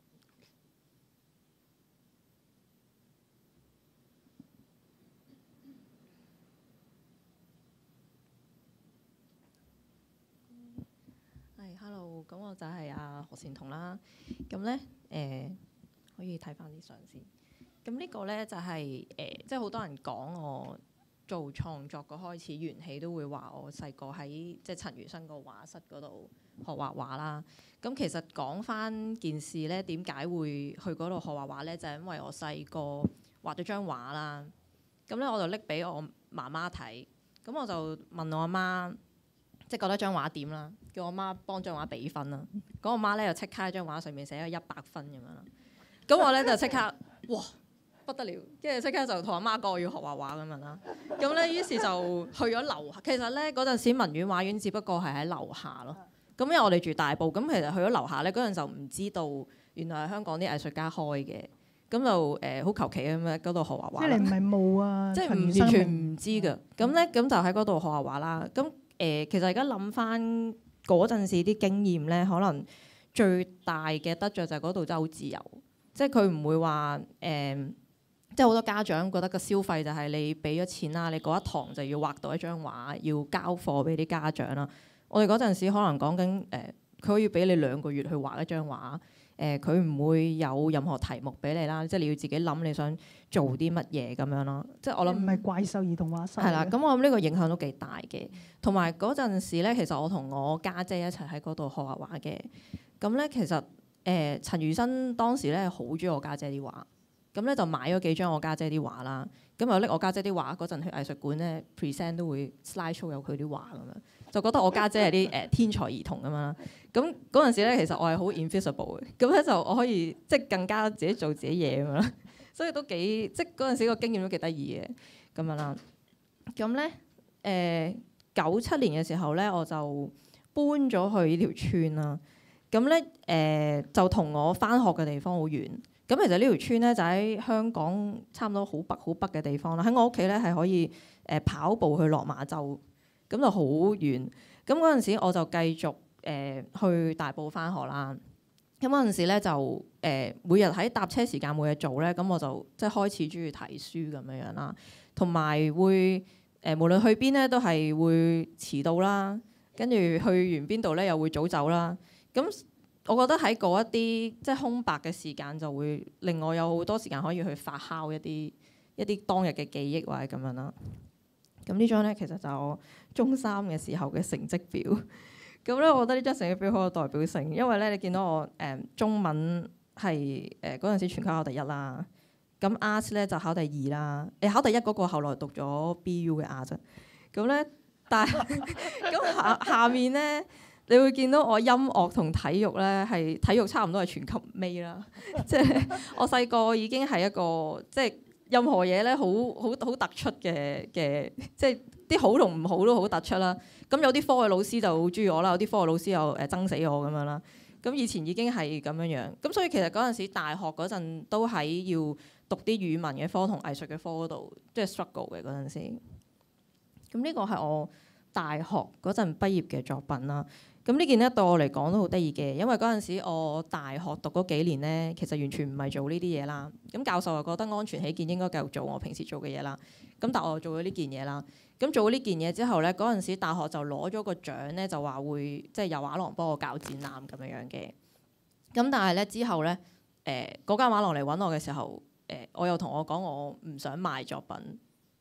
係，hello，咁我就係阿何善彤啦。咁咧，誒、呃、可以睇翻啲相先。咁呢個咧就係、是、誒、呃，即係好多人講我做創作個開始緣起，都會話我細個喺即係陳如新個畫室嗰度學畫畫啦。咁其實講翻件事咧，點解會去嗰度學畫畫咧？就係、是、因為我細個畫咗張畫啦。咁咧我就拎俾我媽媽睇。咁我就問我阿媽，即係覺得張畫點啦，叫我媽幫張畫俾分啦。咁我媽咧就即刻喺張畫上面寫咗一百分咁樣啦。咁我咧就即刻哇不得了，跟住即刻就同阿媽講我要學畫畫咁樣啦。咁咧於是就去咗樓下。其實咧嗰陣時文苑畫院只不過係喺樓下咯。咁因為我哋住大埔，咁其實去咗樓下咧嗰陣就唔知道原來係香港啲藝術家開嘅。咁就誒好求其咁樣嗰度學畫畫。即係你唔係冇啊？即係唔完全唔知㗎。咁咧咁就喺嗰度學畫畫啦。咁誒、呃、其實而家諗翻嗰陣時啲經驗咧，可能最大嘅得着就係嗰度真係好自由。即係佢唔會話誒、呃，即係好多家長覺得個消費就係你俾咗錢啦，你嗰一堂就要畫到一張畫，要交貨俾啲家長啦。我哋嗰陣時可能講緊誒，佢可以俾你兩個月去畫一張畫。誒佢唔會有任何題目俾你啦，即係你要自己諗你想做啲乜嘢咁樣咯。即係我諗唔係怪獸兒童畫室。係啦，咁我諗呢個影響都幾大嘅。同埋嗰陣時咧，其實我同我家姐，姐一齊喺嗰度學畫畫嘅。咁咧其實誒、呃、陳如新當時咧好中意我家姐啲畫，咁咧就買咗幾張我家姐啲畫啦。咁又拎我家姐啲畫嗰陣去藝術館咧 present 都會 slide show 有佢啲畫咁樣，就覺得我家姐係啲誒天才兒童咁樣啦。咁嗰陣時咧，其實我係好 invisible 嘅，咁咧就我可以即係更加自己做自己嘢咁樣啦。所以都幾即係嗰陣時個經驗都幾得意嘅咁樣啦。咁咧誒九七年嘅時候咧，我就搬咗去呢條村啦。咁咧誒就同我返學嘅地方好遠。咁其實呢條村咧就喺香港差唔多好北好北嘅地方啦。喺我屋企咧係可以誒跑步去落馬洲，咁就好遠。咁嗰陣時我就繼續誒、呃、去大埔返學啦。咁嗰陣時咧就誒、呃、每日喺搭車時間冇嘢做咧，咁我就即係開始中意睇書咁樣樣啦。同埋會誒、呃、無論去邊咧都係會遲到啦，跟住去完邊度咧又會早走啦。咁我覺得喺嗰一啲即係空白嘅時間，就會令我有好多時間可以去發酵一啲一啲當日嘅記憶或者咁樣啦。咁呢張咧其實就係我中三嘅時候嘅成績表。咁咧，我覺得呢張成績表好有代表性，因為咧你見到我誒、呃、中文係誒嗰陣時全級考第一啦。咁 Art 咧就考第二啦。誒考第一嗰個後來讀咗 B U 嘅 Art 啫。咁咧，但係咁下下面咧。你會見到我音樂同體育咧係體育差唔多係全級尾啦，即係我細個已經係一個即係任何嘢咧好好好突出嘅嘅，即係啲好同唔好都好突出啦。咁有啲科嘅老師就好中意我啦，有啲科嘅老師又誒憎死我咁樣啦。咁以前已經係咁樣樣，咁所以其實嗰陣時大學嗰陣都喺要讀啲語文嘅科同藝術嘅科嗰度，即係 struggle 嘅嗰陣時。咁呢個係我大學嗰陣畢業嘅作品啦。咁呢件咧對我嚟講都好得意嘅，因為嗰陣時我大學讀嗰幾年咧，其實完全唔係做呢啲嘢啦。咁教授又覺得安全起見應該繼續做我平時做嘅嘢啦。咁但係我又做咗呢件嘢啦。咁做咗呢件嘢之後咧，嗰陣時大學就攞咗個獎咧，就話會即係由畫廊幫我搞展覽咁樣樣嘅。咁但係咧之後咧，誒嗰間畫廊嚟揾我嘅時候，誒、呃、我又同我講我唔想賣作品，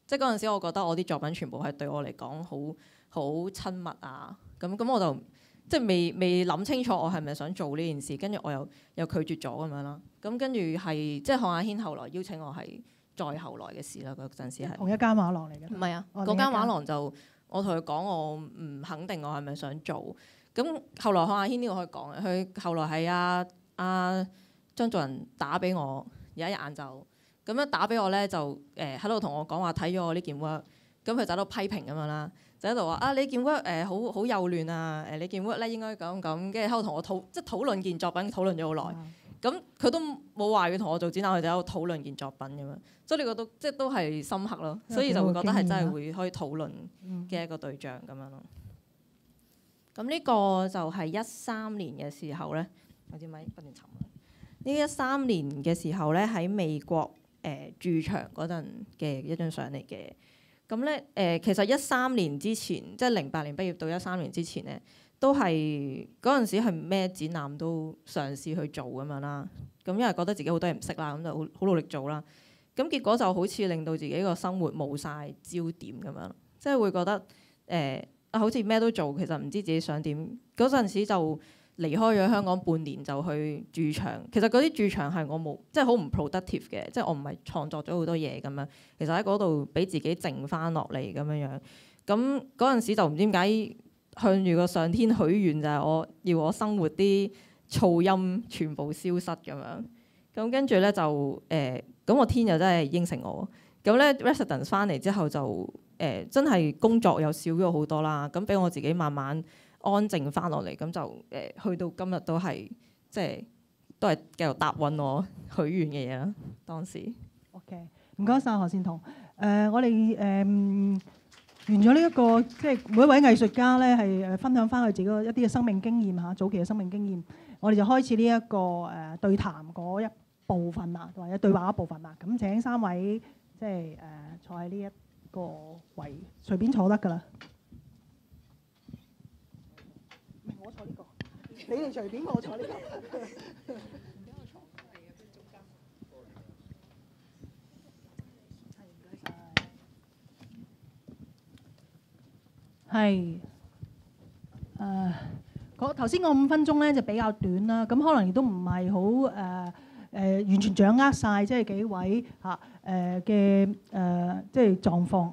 即係嗰陣時我覺得我啲作品全部係對我嚟講好好親密啊，咁咁我就即係未未諗清楚我係咪想做呢件事，跟住我又又拒絕咗咁樣啦。咁跟住係即係韓亞軒後來邀請我係再後來嘅事啦，嗰陣時係同一間畫廊嚟嘅。 唔係啊，嗰、哦、間畫廊就我同佢講我唔肯定我係咪想做。咁後來韓亞軒呢個可以講嘅，佢後來係阿阿張作人打俾我，有一日晏晝咁樣打俾我咧，就誒喺度同我講話睇咗我呢件 work，咁佢就喺度批評咁樣啦，就喺度話啊你件 work 誒好好幼嫩啊，誒你件 work 咧應該咁咁，跟住喺度同我討即係討論件作品，討論咗好耐。咁佢都冇話要同我做展覽，佢就喺度討論件作品咁樣，所以呢個都即係都係深刻咯，所以就會覺得係真係會可以討論嘅一個對象咁樣咯。咁呢個就係一三年嘅時候咧，我支咪不斷沉。呢一三年嘅時候咧，喺美國誒駐場嗰陣嘅一張相嚟嘅。咁咧誒，其實一三年之前，即係零八年畢業到一三年之前咧，都係嗰陣時係咩展覽都嘗試去做咁樣啦。咁因為覺得自己好多嘢唔識啦，咁就好好努力做啦。咁結果就好似令到自己個生活冇晒焦點咁樣，即係會覺得誒、呃、好似咩都做，其實唔知自己想點。嗰陣時就離開咗香港半年就去駐場，其實嗰啲駐場係我冇，即係好唔 productive 嘅，即係我唔係創作咗好多嘢咁樣。其實喺嗰度俾自己靜翻落嚟咁樣樣。咁嗰陣時就唔知點解向住個上天許願，就係我要我生活啲噪音全部消失咁樣。咁跟住咧就誒，咁、呃、個天又真係應承我。咁咧 residence 翻嚟之後就誒、呃、真係工作又少咗好多啦。咁俾我自己慢慢安靜翻落嚟，咁就誒、呃、去到今日都係即係都係繼續答允我許願嘅嘢啦。當時 OK， 唔該晒何倩彤。誒、呃，我哋誒、呃、完咗呢一個，即係每一位藝術家咧係誒分享翻佢自己一啲嘅生命經驗嚇，早期嘅生命經驗。我哋就開始呢、這、一個誒、呃、對談嗰一部分啦，或者對話一部分啦。咁請三位即係誒、呃、坐喺呢一個位，隨便坐得㗎啦。我坐呢、這個，你哋隨便，我坐呢、這個。係誒，嗰頭先嗰五分鐘咧就比較短啦，咁可能亦都唔係好誒誒完全掌握晒，即係幾位嚇誒嘅誒即係狀況。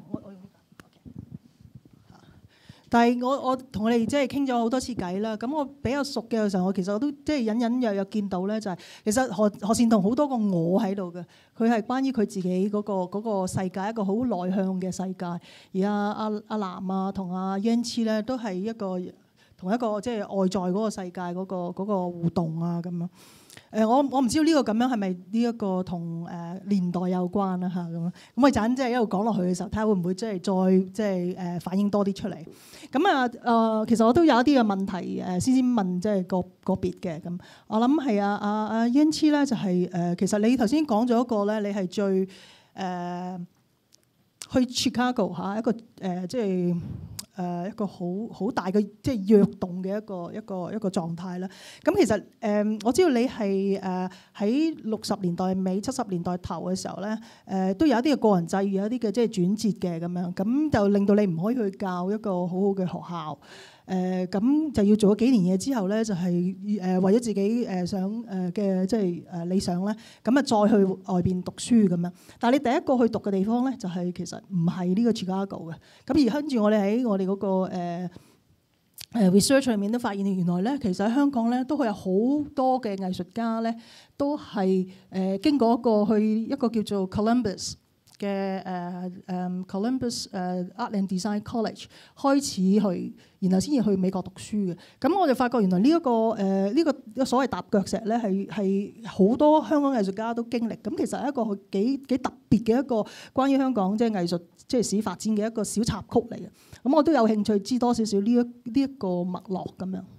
但係我我同佢哋即係傾咗好多次偈啦，咁我比較熟嘅時候，我其實我都即係隱隱約約見到咧，就係其實何何倩彤好多個我喺度嘅，佢係關於佢自己嗰個嗰個世界，一個好內向嘅世界。而阿阿阿南啊同阿 Yan Chi 咧都係一個同一個即係外在嗰個世界嗰個嗰個互動啊咁樣。誒我我唔知道呢個咁樣係咪呢一個同誒年代有關啦嚇咁樣。咁我陣即係一路講落去嘅時候，睇下會唔會即係再即係誒反映多啲出嚟。咁啊誒，其實我都有一啲嘅問題誒，先先問即係個個別嘅咁。我諗係啊啊啊 Yan Chi 咧就係誒，其實你頭先講咗一個咧，你係最誒去 Chicago 嚇一個誒即係。誒、呃、一個好好大嘅即係躍動嘅一個一個一個狀態啦。咁其實誒、呃、我知道你係誒喺六十年代尾七十年代頭嘅時候咧，誒、呃、都有一啲嘅個人際遇，有一啲嘅即係轉折嘅咁樣，咁就令到你唔可以去教一個好好嘅學校。誒咁、呃、就要做咗幾年嘢之後咧，就係、是、誒為咗自己誒想誒嘅即係誒理想咧，咁啊再去外邊讀書咁樣。但係你第一個去讀嘅地方咧，就係、是、其實唔係呢個 Chicago 嘅。咁而跟住我哋喺我哋嗰、那個誒、呃、research 裏面都發現，原來咧其實喺香港咧都會有好多嘅藝術家咧，都係誒、呃、經過一個去一個叫做 Columbus 嘅誒誒 Columbus 誒 Art and Design College 開始去，然後先至去美國讀書嘅。咁我就發覺原來呢、這、一個誒呢、呃這個所謂踏腳石咧，係係好多香港藝術家都經歷。咁其實係一個幾幾特別嘅一個關於香港即係藝術即係史發展嘅一個小插曲嚟嘅。咁我都有興趣知多少少呢一呢一個脈絡咁樣。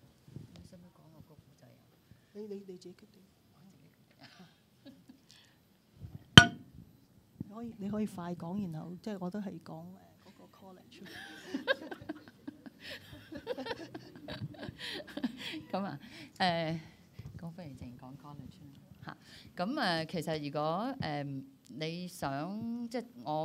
你你你自己決定。可以你可以快講，然後即係我都係講誒嗰個 college。 咁啊誒，咁不如淨講 college 啦嚇。咁誒其實如果誒、呃、你想即係我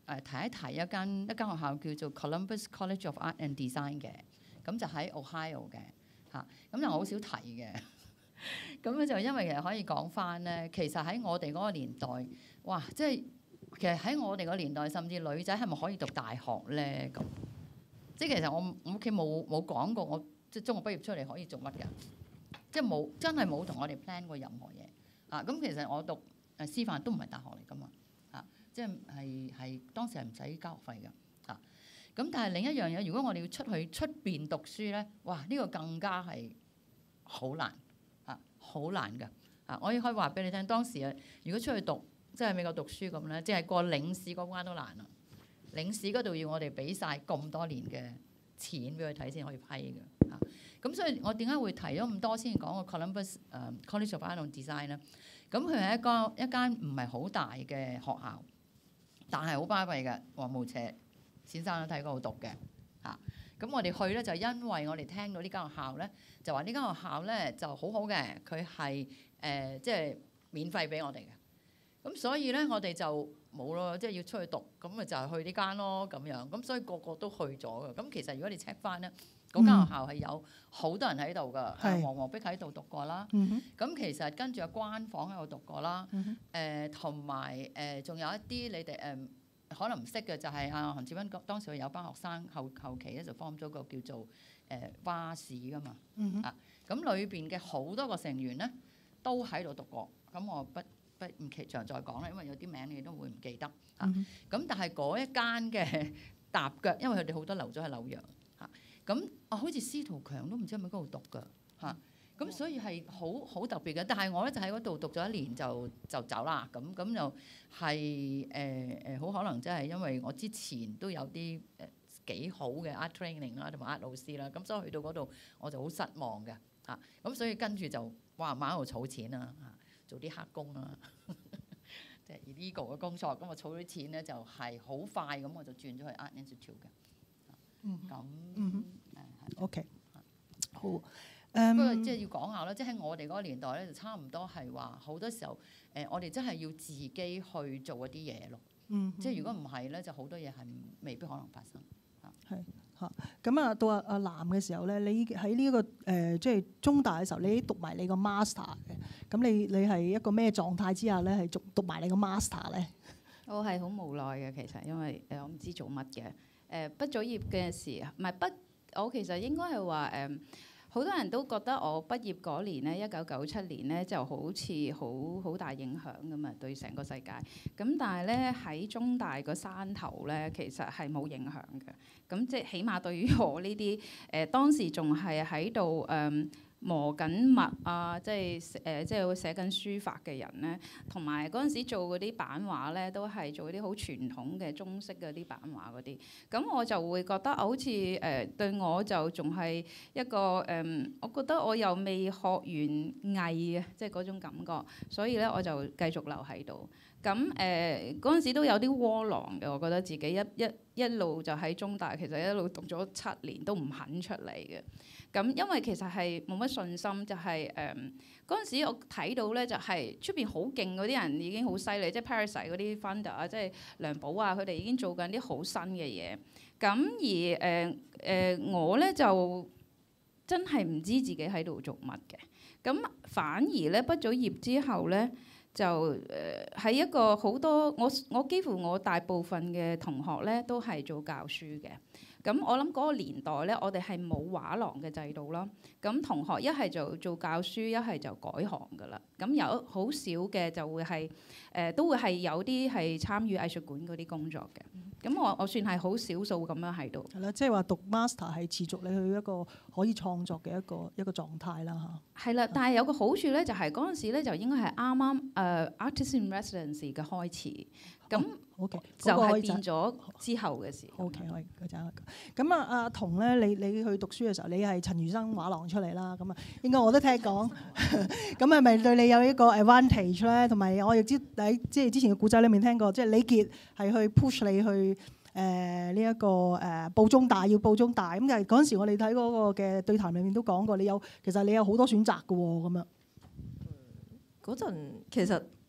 誒提一提一間一間學校叫做 Columbus College of Art and Design 嘅，咁就喺 Ohio 嘅嚇，咁就我好少提嘅。咁咧就因為其實可以講翻咧，其實喺我哋嗰個年代，哇！即係其實喺我哋個年代，甚至女仔係咪可以讀大學咧？咁即係其實我我屋企冇冇講過我即係中學畢業出嚟可以做乜㗎？即係冇真係冇同我哋 plan 過任何嘢啊！咁其實我讀誒師範都唔係大學嚟㗎嘛啊！即係係係當時係唔使交學費㗎啊！咁但係另一樣嘢，如果我哋要出去出邊讀書咧，哇！呢個更加係好難。好難㗎啊！我可以話俾你聽，當時啊，如果出去讀即係美國讀書咁咧，即係過領事嗰關都難啊！領事嗰度要我哋俾晒咁多年嘅錢俾佢睇先可以批嘅嚇。咁、啊、所以我點解會提咗咁多先講個 Columbus、uh, College of Art and Design 咧？咁佢係一個一間唔係好大嘅學校，但係好巴閉嘅，黃無邪先生都睇嗰度讀嘅嚇。咁、啊、我哋去咧就因為我哋聽到呢間學校咧。就話呢間學校咧就好好嘅，佢係誒即係免費俾我哋嘅。咁所以咧我哋就冇咯，即係要出去讀，咁咪就係去呢間咯咁樣。咁所以個個都去咗嘅。咁其實如果你 check 翻咧，嗰間學校係有好多人喺度㗎，係黃黃碧喺度讀過啦。咁、嗯、其實跟住有關房喺度讀過啦。誒同埋誒仲有一啲你哋誒、呃、可能唔識嘅就係阿韓志斌當時佢有班學生後後期咧就 form 咗個叫做。誒巴士㗎嘛，嗯、啊咁裏邊嘅好多個成員咧都喺度讀過，咁我不不唔其詳再講啦，因為有啲名你都會唔記得啊。咁、嗯、但係嗰一間嘅踏腳，因為佢哋好多留咗喺紐約嚇，咁啊好似司徒強都唔知係咪嗰度讀㗎嚇，咁、啊、所以係好好特別嘅。但係我咧就喺嗰度讀咗一年就就走啦，咁咁就係誒誒好可能即係因為我之前都有啲誒。呃幾好嘅 art training 啦，同埋 art 老師啦，咁所以去到嗰度我就好失望嘅嚇，咁所以跟住就哇馬喺度儲錢啦嚇，做啲黑工啦，即係 illegal 嘅工作，咁我儲啲錢咧就係好快咁我就轉咗去 art institute 嘅，嗯咁嗯係 OK 好， 不過即係要講下啦，即係喺我哋嗰個年代咧就差唔多係話好多時候誒我哋真係要自己去做一啲嘢咯，嗯，即係如果唔係咧就好多嘢係未必可能發生。 係嚇，咁啊到阿阿藍嘅時候咧，你喺呢、這個誒、呃、即係中大嘅時候，你讀埋你個 master 嘅，咁你你係一個咩狀態之下咧，係讀讀埋你個 master 咧？ 我係好無奈嘅，其實因為誒我唔知做乜嘅。誒、呃、畢咗業嘅時，唔係畢，我其實應該係話誒，好、呃、多人都覺得我畢業嗰年咧，一九九七年咧就好似好好大影響㗎嘛，對成個世界。咁但係咧喺中大個山頭咧，其實係冇影響嘅。咁即係起碼對於我呢啲誒當時仲係喺度誒磨緊墨啊，即係誒、呃、即係會寫緊書法嘅人咧，同埋嗰陣時做嗰啲版畫咧，都係做啲好傳統嘅中式嗰啲版畫嗰啲。咁我就會覺得好似誒、呃、對我就仲係一個誒、呃，我覺得我又未學完藝啊，即係嗰種感覺，所以咧我就繼續留喺度。咁誒嗰陣時都有啲窩囊嘅，我覺得自己一一一路就喺中大，其實一路讀咗七年都唔肯出嚟嘅。咁因為其實係冇乜信心，就係誒嗰陣時我睇到咧，就係出邊好勁嗰啲人已經好犀利，即係 Paris 嗰啲 founder 啊，即係梁寶啊，佢哋已經做緊啲好新嘅嘢。咁而誒誒、呃呃、我咧就真係唔知自己喺度做乜嘅。咁反而咧畢咗業之後咧。就誒喺、呃、一個好多我我幾乎我大部分嘅同學咧都係做教書嘅。咁我諗嗰個年代咧，我哋係冇畫廊嘅制度啦。咁同學一係就做教書，一係就改行㗎啦。咁有好少嘅就會係誒、呃、都會係有啲係參與藝術館嗰啲工作嘅。咁我我算係好少數咁樣喺度。係啦， 即係話讀 master 係持續你去一個可以創作嘅一個一個狀態啦嚇。 係啦，但係有個好處咧，就係嗰陣時咧就應該係啱啱誒 artist in residence 嘅開始。咁、哦 okay，就係變咗之後嘅事。 O K， 可以嗰陣。咁啊，阿彤咧，你你去讀書嘅時候，你係陳如生畫廊出嚟啦。咁啊，應該我都聽講。咁係咪對你有一個 advantage 咧？同埋我亦知喺即係之前嘅古仔裏面聽過，即係李傑係去 push 你去誒呢一個誒報中大，要報中大。咁但係嗰陣時我哋睇嗰個嘅對談裏面都講過，你有其實你有好多選擇㗎喎。咁樣。 嗰陣其實。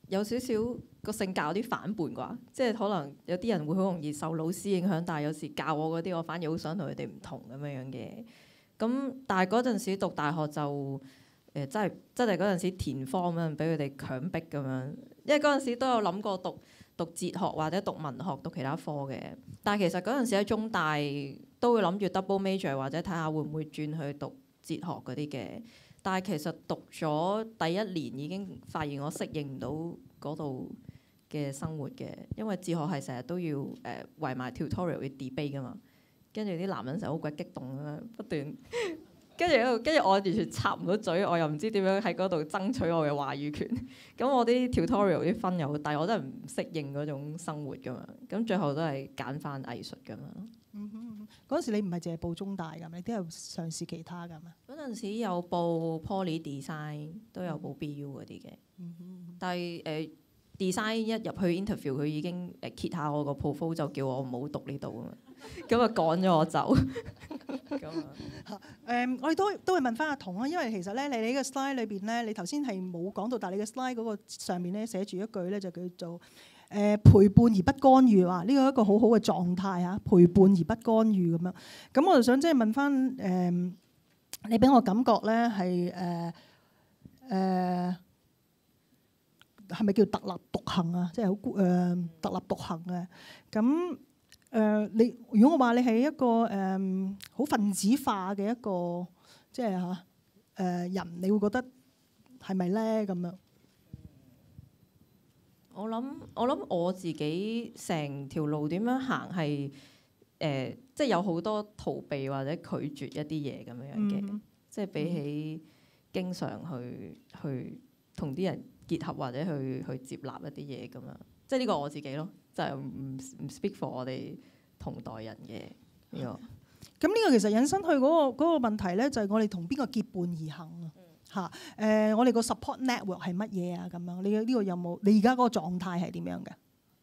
有少少個性格有啲反叛啩，即係可能有啲人會好容易受老師影響，但係有時教我嗰啲，我反而好想同佢哋唔同咁樣樣嘅。咁但係嗰陣時讀大學就誒、呃、真係真係嗰陣時填科咁樣，俾佢哋強迫咁樣。因為嗰陣時都有諗過讀讀哲學或者讀文學讀其他科嘅，但係其實嗰陣時喺中大都會諗住 double major 或者睇下會唔會轉去讀哲學嗰啲嘅。但係其實讀咗第一年已經發現我適應唔到嗰度嘅生活嘅，因為哲學係成日都要誒、呃、圍埋 tutorial 嘅 debate 噶嘛，跟住啲男人成日好鬼激動咁樣不斷，跟住喺度，跟住我完全插唔到嘴，我又唔知點樣喺嗰度爭取我嘅話語權。咁我啲 tutorial 啲分又好低，我真係唔適應嗰種生活噶嘛。咁最後都係揀翻藝術噶嘛。 嗯哼，嗰陣時你唔係淨係報中大㗎，你都有嘗試其他㗎嘛？ 嗰陣時有報 Poly Design， 都有報 B U 嗰啲嘅。嗯、哼但係誒、呃、design 一入去 interview， 佢已經誒揭下我個 portfolio， 就叫我唔好讀呢度啊嘛。咁啊趕咗我走。咁啊誒、嗯，我哋都都會問翻阿彤啊，因為其實咧，你你呢個 slide 裏邊咧，你頭先係冇講到，但係你嘅 slide 嗰個上面咧寫住一句咧，就叫做誒、呃、陪伴而不干預啊！呢個係一個好好嘅狀態嚇，陪伴而不干預咁樣。咁我就想即係問翻誒、呃，你俾我感覺咧係誒誒係咪叫特立獨行啊？即係好誒特立獨行嘅咁。誒、呃、你如果我話你係一個誒好、呃、分子化嘅一個即係嚇誒人，你會覺得係咪咧咁樣？ 我諗我諗我自己成條路點樣行係誒，即係有好多逃避或者拒絕一啲嘢咁樣嘅，嗯、即係比起經常去去同啲人結合或者去去接納一啲嘢咁樣。即係呢個我自己咯，就係唔唔 speak for 我哋同代人嘅呢個。 咁呢個其實引申去嗰個嗰個問題咧，就係我哋同邊個結伴而行啊？嚇誒，我哋個 support network 係乜嘢啊？咁樣你呢個有冇？你而家嗰個狀態係點樣嘅？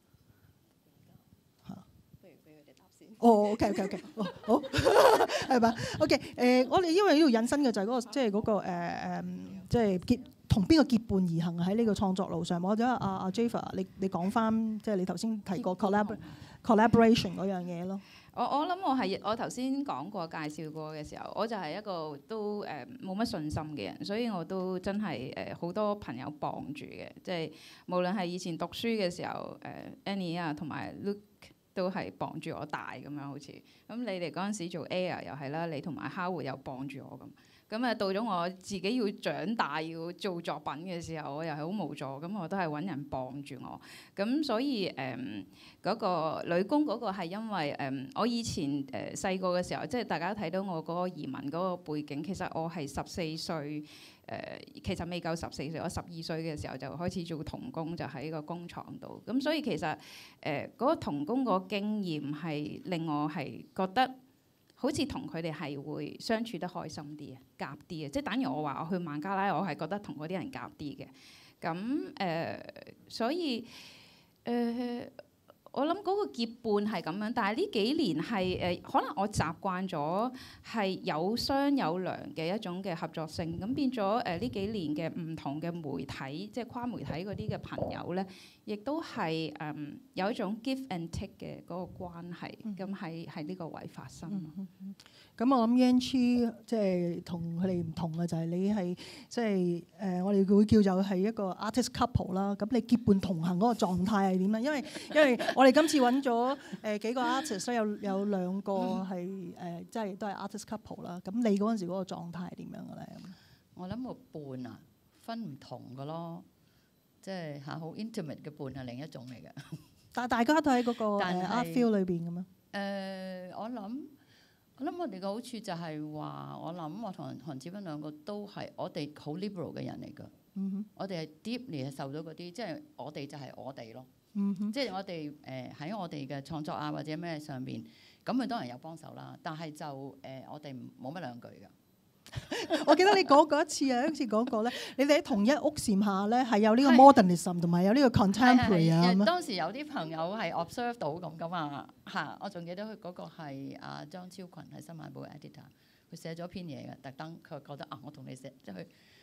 嚇，不如俾佢哋答先。哦 ，OK OK OK， 哦好，係嘛 ？OK 誒，我哋因為呢度引申嘅就係嗰個即係嗰個誒誒，即係結。同邊個結伴而行喺呢個創作路上？或者阿阿 Jaffa，你你講翻即係你頭先提過 collab collaboration 嗰樣嘢咯。 我我諗我係我頭先講過介紹過嘅時候，我就係一個都誒冇乜信心嘅人，所以我都真係誒好多朋友傍住嘅，即係無論係以前讀書嘅時候，誒、呃、Annie 啊同埋 Luke 都係傍住我大咁樣好似。咁你哋嗰陣時做 Air 又係啦，你同埋 Howard 又傍住我咁。咁啊，到咗我自己要長大要做作品嘅時候，我又係好無助，咁我都係揾人幫住我。咁所以誒，嗰、嗯嗰個女工嗰個係因為誒、嗯，我以前誒細個嘅時候，即係大家睇到我嗰個移民嗰個背景，其實我係十四歲。誒、呃、其實未夠十四歲，我十二歲嘅時候就開始做童工，就喺個工廠度。咁所以其實誒嗰、呃嗰個童工個經驗係令我係覺得好似同佢哋係會相處得開心啲啊，夾啲啊，即係等於我話我去孟加拉，我係覺得同嗰啲人夾啲嘅。咁誒、呃，所以誒。呃我諗嗰個結伴係咁樣，但係呢幾年係誒、呃，可能我習慣咗係有商有量嘅一種嘅合作性，咁變咗誒呢幾年嘅唔同嘅媒體，即係跨媒體嗰啲嘅朋友咧，亦都係誒、嗯、有一種 give and take 嘅嗰個關係，咁喺喺呢個位發生。咁、 嗯嗯嗯、我諗 Yan Chi 即係同佢哋唔同嘅就係你係即係誒，我哋會叫做係一個 artist couple 啦。咁你結伴同行嗰個狀態係點咧？因為因為我哋今次揾咗誒幾個 artist， 有有兩個係誒，即係都係 artist couple 啦。咁你嗰陣時嗰個狀態係點樣嘅咧？ 我諗個伴啊，分唔同嘅咯，即係嚇好 intimate 嘅伴係另一種嚟嘅。但係大家都喺嗰個 art feel 裏邊嘅咩？誒，我諗我諗我哋嘅好處就係話，我諗我同韓志斌兩個都係我哋好 liberal 嘅人嚟㗎。嗯、哼我哋係 deeply 係受咗嗰啲，即係我哋就係我哋咯。嗯、哼即係我哋誒喺我哋嘅創作啊或者咩上邊，咁佢當然有幫手啦。但係就誒、呃、我哋冇乜兩句㗎。我記得你講過一次啊，一次講過咧，你哋喺同一屋檐下咧係有呢個 modernism 同埋有呢個 contemporary 啊。當時有啲朋友係 observe 到咁㗎嘛嚇，我仲記得佢嗰個係阿張超群係新晚報 editor， 佢寫咗篇嘢嘅，特登佢覺得啊，我同你寫即係佢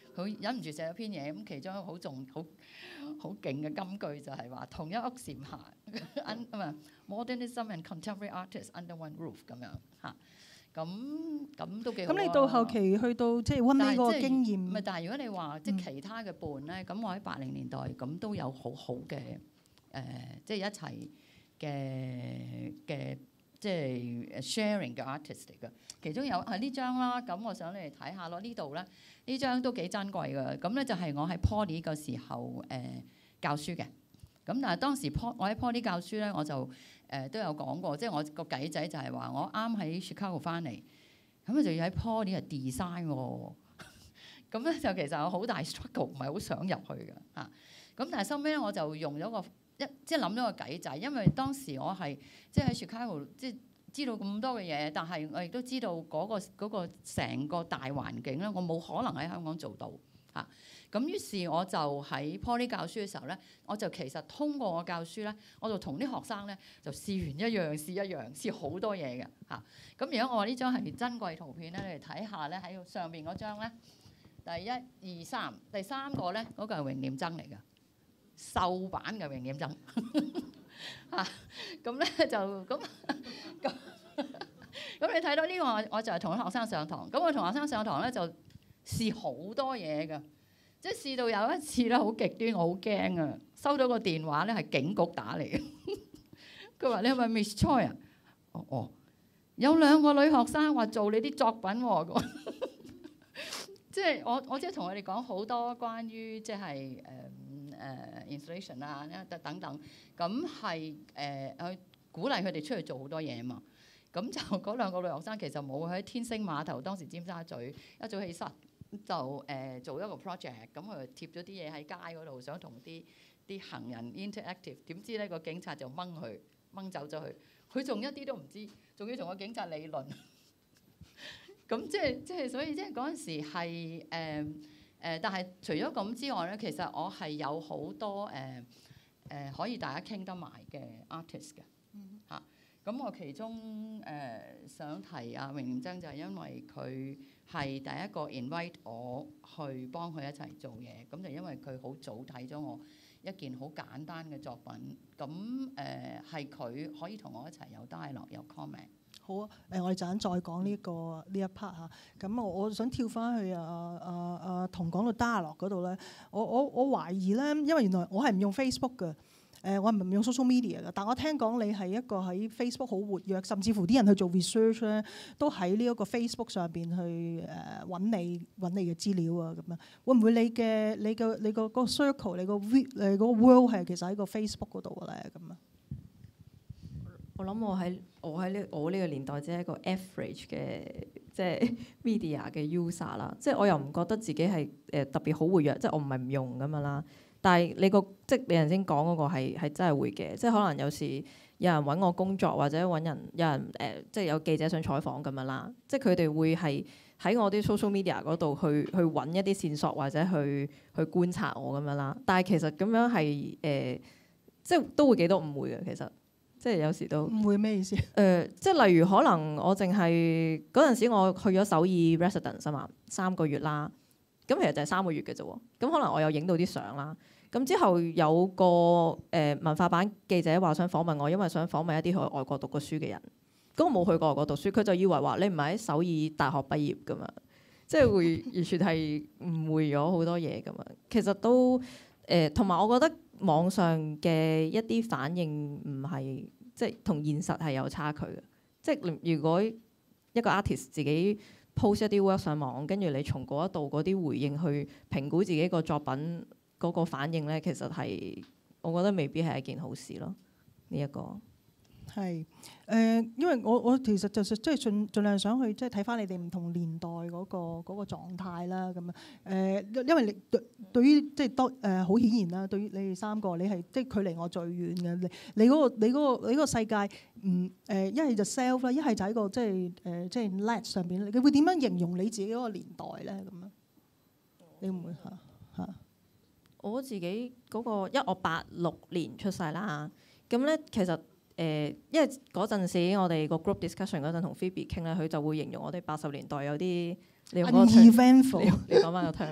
佢忍唔住寫咗篇嘢，咁其中一個好重好好勁嘅金句就係話同一屋檐下唔係 modernism and contemporary artists under one roof 咁樣嚇。咁咁都幾好啊！ 咁你到後期去到即係溫呢個經驗， 唔係，但係如果你話即係其他嘅伴咧，咁、嗯、我喺八零年代咁都有好好嘅誒，即係一齊嘅嘅即係 sharing 嘅 artist 嚟嘅。其中有係呢張啦，咁我想你哋睇下咯。呢度咧呢張都幾珍貴嘅。咁咧就係我喺 Poly 嘅時候誒、呃、教書嘅。咁但係當時 Po 我喺 Poly 教書咧，我就誒、呃、都有講過，即係我個計仔就係話我啱喺 Chicago 翻嚟，咁就要喺 Poly 係 design 喎。咁咧就其實有好大 struggle，唔係好想入去嘅嚇。咁但係收尾咧我就用咗個一即係諗咗個計仔，因為當時我係即係喺 Chicago 即係知道咁多嘅嘢，但係我亦都知道嗰、嗰個嗰成個大環境咧，我冇可能喺香港做到嚇。咁於是我就喺 Poly 教書嘅時候咧，我就其實通過我教書咧，我就同啲學生咧就試完一樣試一樣試好多嘢嘅嚇。咁如果我話呢張係珍貴圖片咧，你哋睇下咧喺上邊嗰張咧，第一二三第三個咧嗰、嗰個係榮念曾嚟嘅，瘦版嘅榮念曾嚇。咁咧就咁咁咁你睇到呢個我我就係同學生上堂，咁我同學生上堂咧就試好多嘢㗎。即係試到有一次咧，好極端，我好驚啊！收到個電話咧，係警局打嚟嘅。佢話：你係咪 Miss Choi 啊？哦哦，有兩個女學生話做你啲作品喎、啊。即係我我即係同佢哋講好多關於即係誒誒 installation 啊等等，咁係誒去鼓勵佢哋出去做好多嘢嘛。咁就嗰兩個女學生其實冇喺天星碼頭，當時尖沙咀一早起身。就誒、呃、做一個 project，咁佢貼咗啲嘢喺街嗰度，想同啲啲行人 interactive， 點知咧個警察就掹佢掹走咗佢，佢仲一啲都唔知，仲要同個警察理論。咁即係即係所以即係嗰陣時係誒誒，但係除咗咁之外咧，其實我係有好多誒誒、呃呃、可以大家傾得埋嘅 artist 嘅嚇。咁、啊、我其中誒、呃、想提阿榮念曾就係因為佢係第一個 invite 我去幫佢一齊做嘢，咁就因為佢好早睇咗我一件好簡單嘅作品，咁誒係佢可以同我一齊有 dialogue 有 comment。 好啊，誒我哋陣間再講呢、呢個呢一 part 嚇，咁我我想跳翻去啊啊啊同講到 dialogue 嗰度咧，我我我懷疑咧，因為原來我係唔用 Facebook 嘅。誒我唔係用 social media 嘅，但我聽講你係一個喺 Facebook 好活躍，甚至乎啲人去做 research 咧，都喺呢一個 Facebook 上邊去誒揾你揾你嘅資料啊咁樣。會唔會你嘅你嘅你個嗰個 circle 你個 v 你嗰個 world 係其實喺個 Facebook 嗰度嘅咧咁啊？ 我諗我喺我喺呢我呢個年代只係一個 average 嘅即係 media 嘅 user 啦，即係我又唔覺得自己係誒特別好活躍，即係我唔係唔用咁樣啦。但係你個即係你頭先講嗰個係係真係會嘅，即係可能有時有人揾我工作或者揾人有人誒、呃，即係有記者想採訪咁樣啦，即係佢哋會係喺我啲 social media 嗰度去去揾一啲線索或者去去觀察我咁樣啦。但係其實咁樣係誒、呃，即係都會幾多誤會嘅。其實即係有時都誤會咩意思？誒、 呃，即係例如可能我淨係嗰陣時我去咗首爾 residence 啊嘛，三個月啦。咁其實就係三個月嘅啫喎，咁可能我有影到啲相啦。咁之後有個誒、呃、文化版記者話想訪問我，因為想訪問一啲去外國讀過書嘅人。咁我冇去過外國讀書，佢就以為話你唔係喺首爾大學畢業㗎嘛，即係會完全係誤會咗好多嘢㗎嘛。其實都誒，同、呃、埋我覺得網上嘅一啲反應唔係即係同現實係有差距嘅。即係如果一個 artist 自己post 一啲 work 上網，跟住你從嗰一度嗰啲回應去評估自己個作品嗰個反應咧，其實係我覺得未必係一件好事咯。呢、這、一個係誒、呃，因為我我其實就即係盡盡量想去即係睇翻你哋唔同年代嗰、那個嗰、那個狀態啦，咁樣誒，因為你對對於即係多誒好顯然啦，對於你哋三個，你係即係距離我最遠嘅，你你嗰、那個你嗰、那個你嗰個世界唔誒一係就 self 啦，一係就喺個即係誒即係 net 上邊，你會點樣形容你自己嗰個年代咧？咁樣你會唔會嚇嚇？ 我自己嗰、那個，因為我八六年出世啦，咁咧其實。誒、呃，因為嗰陣時我哋個 group discussion 嗰陣同 Phoebe 傾咧，佢就會形容我哋八十年代有啲你用嗰個 term，你講翻個 term，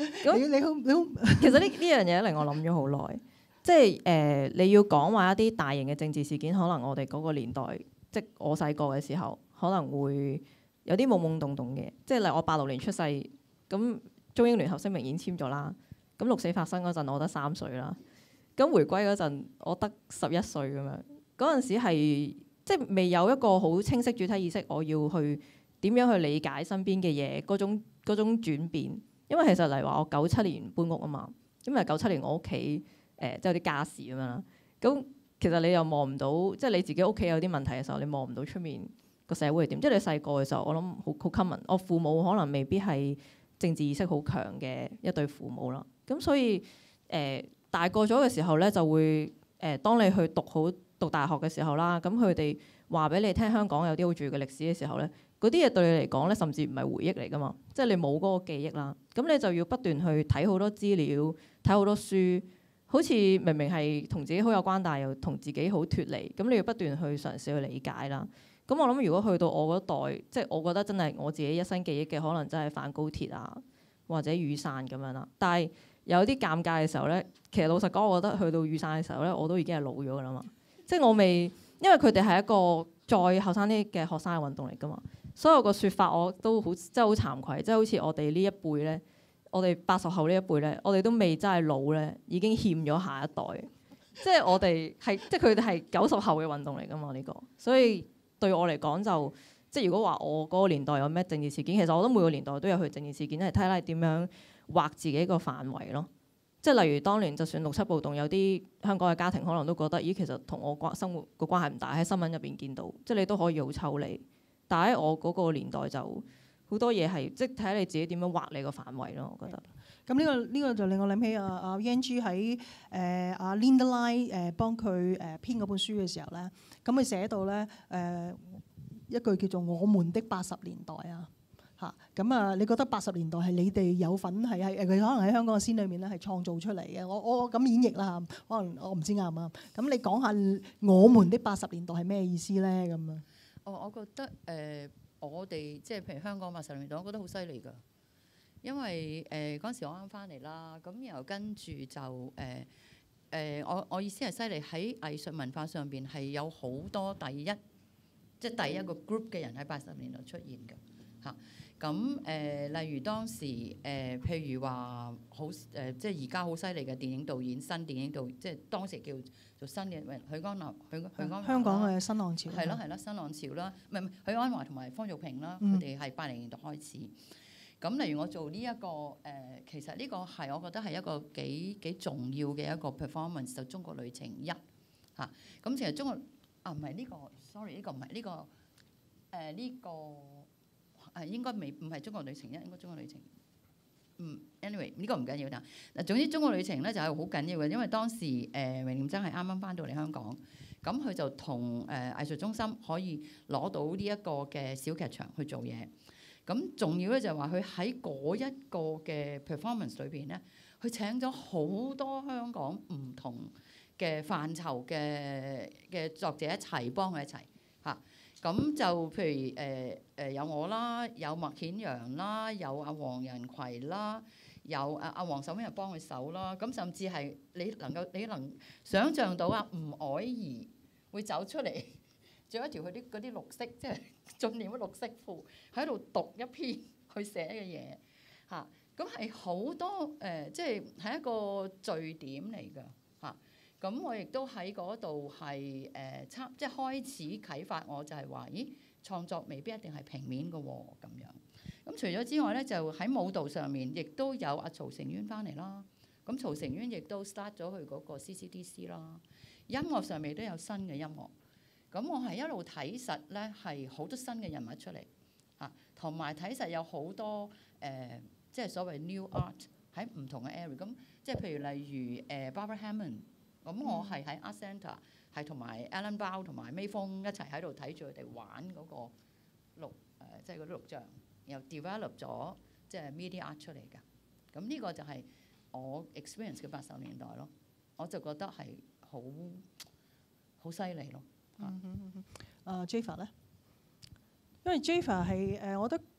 咁你你好你好， 其實呢呢樣嘢令我諗咗好耐，即係誒、呃、你要講話一啲大型嘅政治事件，可能我哋嗰個年代，即係我細個嘅時候，可能會有啲懵懵懂懂嘅，即係例如我八六年出世，咁中英聯合聲明已經簽咗啦，咁六四發生嗰陣我得三歲啦，咁回歸嗰陣我得十一歲咁樣，嗰陣時係即係未有一個好清晰主體意識，我要去點樣去理解身邊嘅嘢嗰種嗰種轉變。因為其實例如話我九七年搬屋啊嘛，因為九七年我屋企誒即係有啲家事咁樣啦，咁其實你又望唔到，即係你自己屋企有啲問題嘅時候，你望唔到出面個社會係點。即係你細個嘅時候，我諗好好 common，我父母可能未必係政治意識好強嘅一對父母啦。咁所以誒、呃、大個咗嘅時候咧，就會誒、呃、當你去讀好讀大學嘅時候啦，咁佢哋話俾你聽香港有啲好重要嘅歷史嘅時候咧。嗰啲嘢對你嚟講咧，甚至唔係回憶嚟㗎嘛，即係你冇嗰個記憶啦。咁你就要不斷去睇好多資料，睇好多書，好似明明係同自己好有關，但係又同自己好脫離。咁你要不斷去嘗試去理解啦。咁我諗如果去到我嗰代，即係我覺得真係我自己一生記憶嘅，可能真係反高鐵啊，或者雨傘咁樣啦。但係有啲尷尬嘅時候咧，其實老實講，我覺得去到雨傘嘅時候咧，我都已經係老咗㗎啦嘛。即係我未，因為佢哋係一個再後生啲嘅學生嘅運動嚟㗎嘛。所有個説法我都好，真係好慚愧，即係好似我哋呢一輩咧，我哋八十後呢一輩咧，我哋都未真係老咧，已經欠咗下一代。即係我哋係，即係佢哋係九十後嘅運動嚟㗎嘛呢個。所以對我嚟講就，即係如果話我嗰個年代有咩政治事件，其實我覺得每個年代都有佢政治事件，係睇下你點樣劃自己個範圍咯。即係例如當年就算六七暴動，有啲香港嘅家庭可能都覺得，咦其實同我關生活個關係唔大，喺新聞入邊見到，即係你都可以好抽離。但喺我嗰個年代就好多嘢係，即係睇下你自己點樣劃你個範圍咯。我覺得。 咁呢、呢個呢、呢個就令我諗起阿阿 Yan Chi 喺誒阿 Linda Lai 誒幫佢誒編嗰本書嘅時候咧，咁佢寫到咧誒一句叫做我們的八十年代啊嚇。咁啊，你覺得八十年代係你哋有份係係佢可能喺香港嘅先裏面咧係創造出嚟嘅？我我咁演繹啦嚇，可能我唔知啱唔啱。咁你講下我們的八十年代係咩意思咧？咁啊？ 哦，我覺得誒、呃，我哋即係譬如香港八十年代，我覺得好犀利㗎。因為誒嗰陣時我啱翻嚟啦，咁然後跟住就誒誒、呃呃，我我意思係犀利喺藝術文化上邊係有好多第一，即係第一個 group 嘅人喺八十年代出現嘅嚇。咁、啊、誒、呃，例如當時誒、呃，譬如話好誒，即係而家好犀利嘅電影導演，新電影導演，即係當時叫做新嘅許光南、許許安華香港嘅新浪潮。 係咯係咯，新浪潮啦，唔係唔係許安華同埋方玉萍啦，佢哋係八零年代開始。咁例如我做呢、這、一個誒、呃，其實呢個係我覺得係一個幾幾重要嘅一個 performance，就中國旅程一嚇。咁、啊、其實中國啊唔係呢個 sorry 呢個唔係呢個誒呢、呃這個誒應該未唔係中國旅程一，應該中國旅程嗯 anyway 呢個唔緊要啦。嗱總之中國旅程咧就係好緊要嘅，因為當時誒榮廉真係啱啱翻到嚟香港，咁佢就同誒、呃、藝術中心可以攞到呢一個嘅小劇場去做嘢。咁重要咧就係話佢喺嗰一個嘅 performance 裏邊咧，佢請咗好多香港唔同嘅範疇嘅嘅作者一齊幫佢一齊嚇。咁、啊、就譬如誒誒、呃、有我啦，有麥顯楊啦，有阿黃仁葵啦，有阿阿黃守興又幫佢手啦。咁甚至係你能夠你能想像到啊吳靄儀會走出嚟。着一條佢啲嗰啲綠色，即係進念嘅綠色褲，喺度讀一篇佢寫嘅嘢嚇。咁係好多誒、呃，即係係一個據點嚟㗎嚇。咁、啊、我亦都喺嗰度係誒參，即係開始啟發我，就係話：咦，創作未必一定係平面㗎喎咁樣。咁除咗之外咧，就喺舞蹈上面，亦都有阿曹成淵翻嚟啦。咁曹成淵亦都 start 咗佢嗰個 C C D C 啦。音樂上面都有新嘅音樂。咁我係一路睇實咧，係好多新嘅人物出嚟嚇，同埋睇實有好多誒、呃，即係所謂 new art 喺唔同嘅 area。咁即係譬如例如誒、呃、Barbara Hammond，咁我係喺 Art Centre 係同埋 Alan Bao 同埋 May 峰一齊喺度睇住佢哋玩嗰個錄誒，即係嗰啲錄像，然後 develop 咗即係 media art 出嚟㗎。咁呢個就係我 experience 嘅八十年代咯，我就覺得係好好犀利咯。 嗯嗯嗯，啊 Jaffa 咧，因為 Jaffa 係誒，我覺得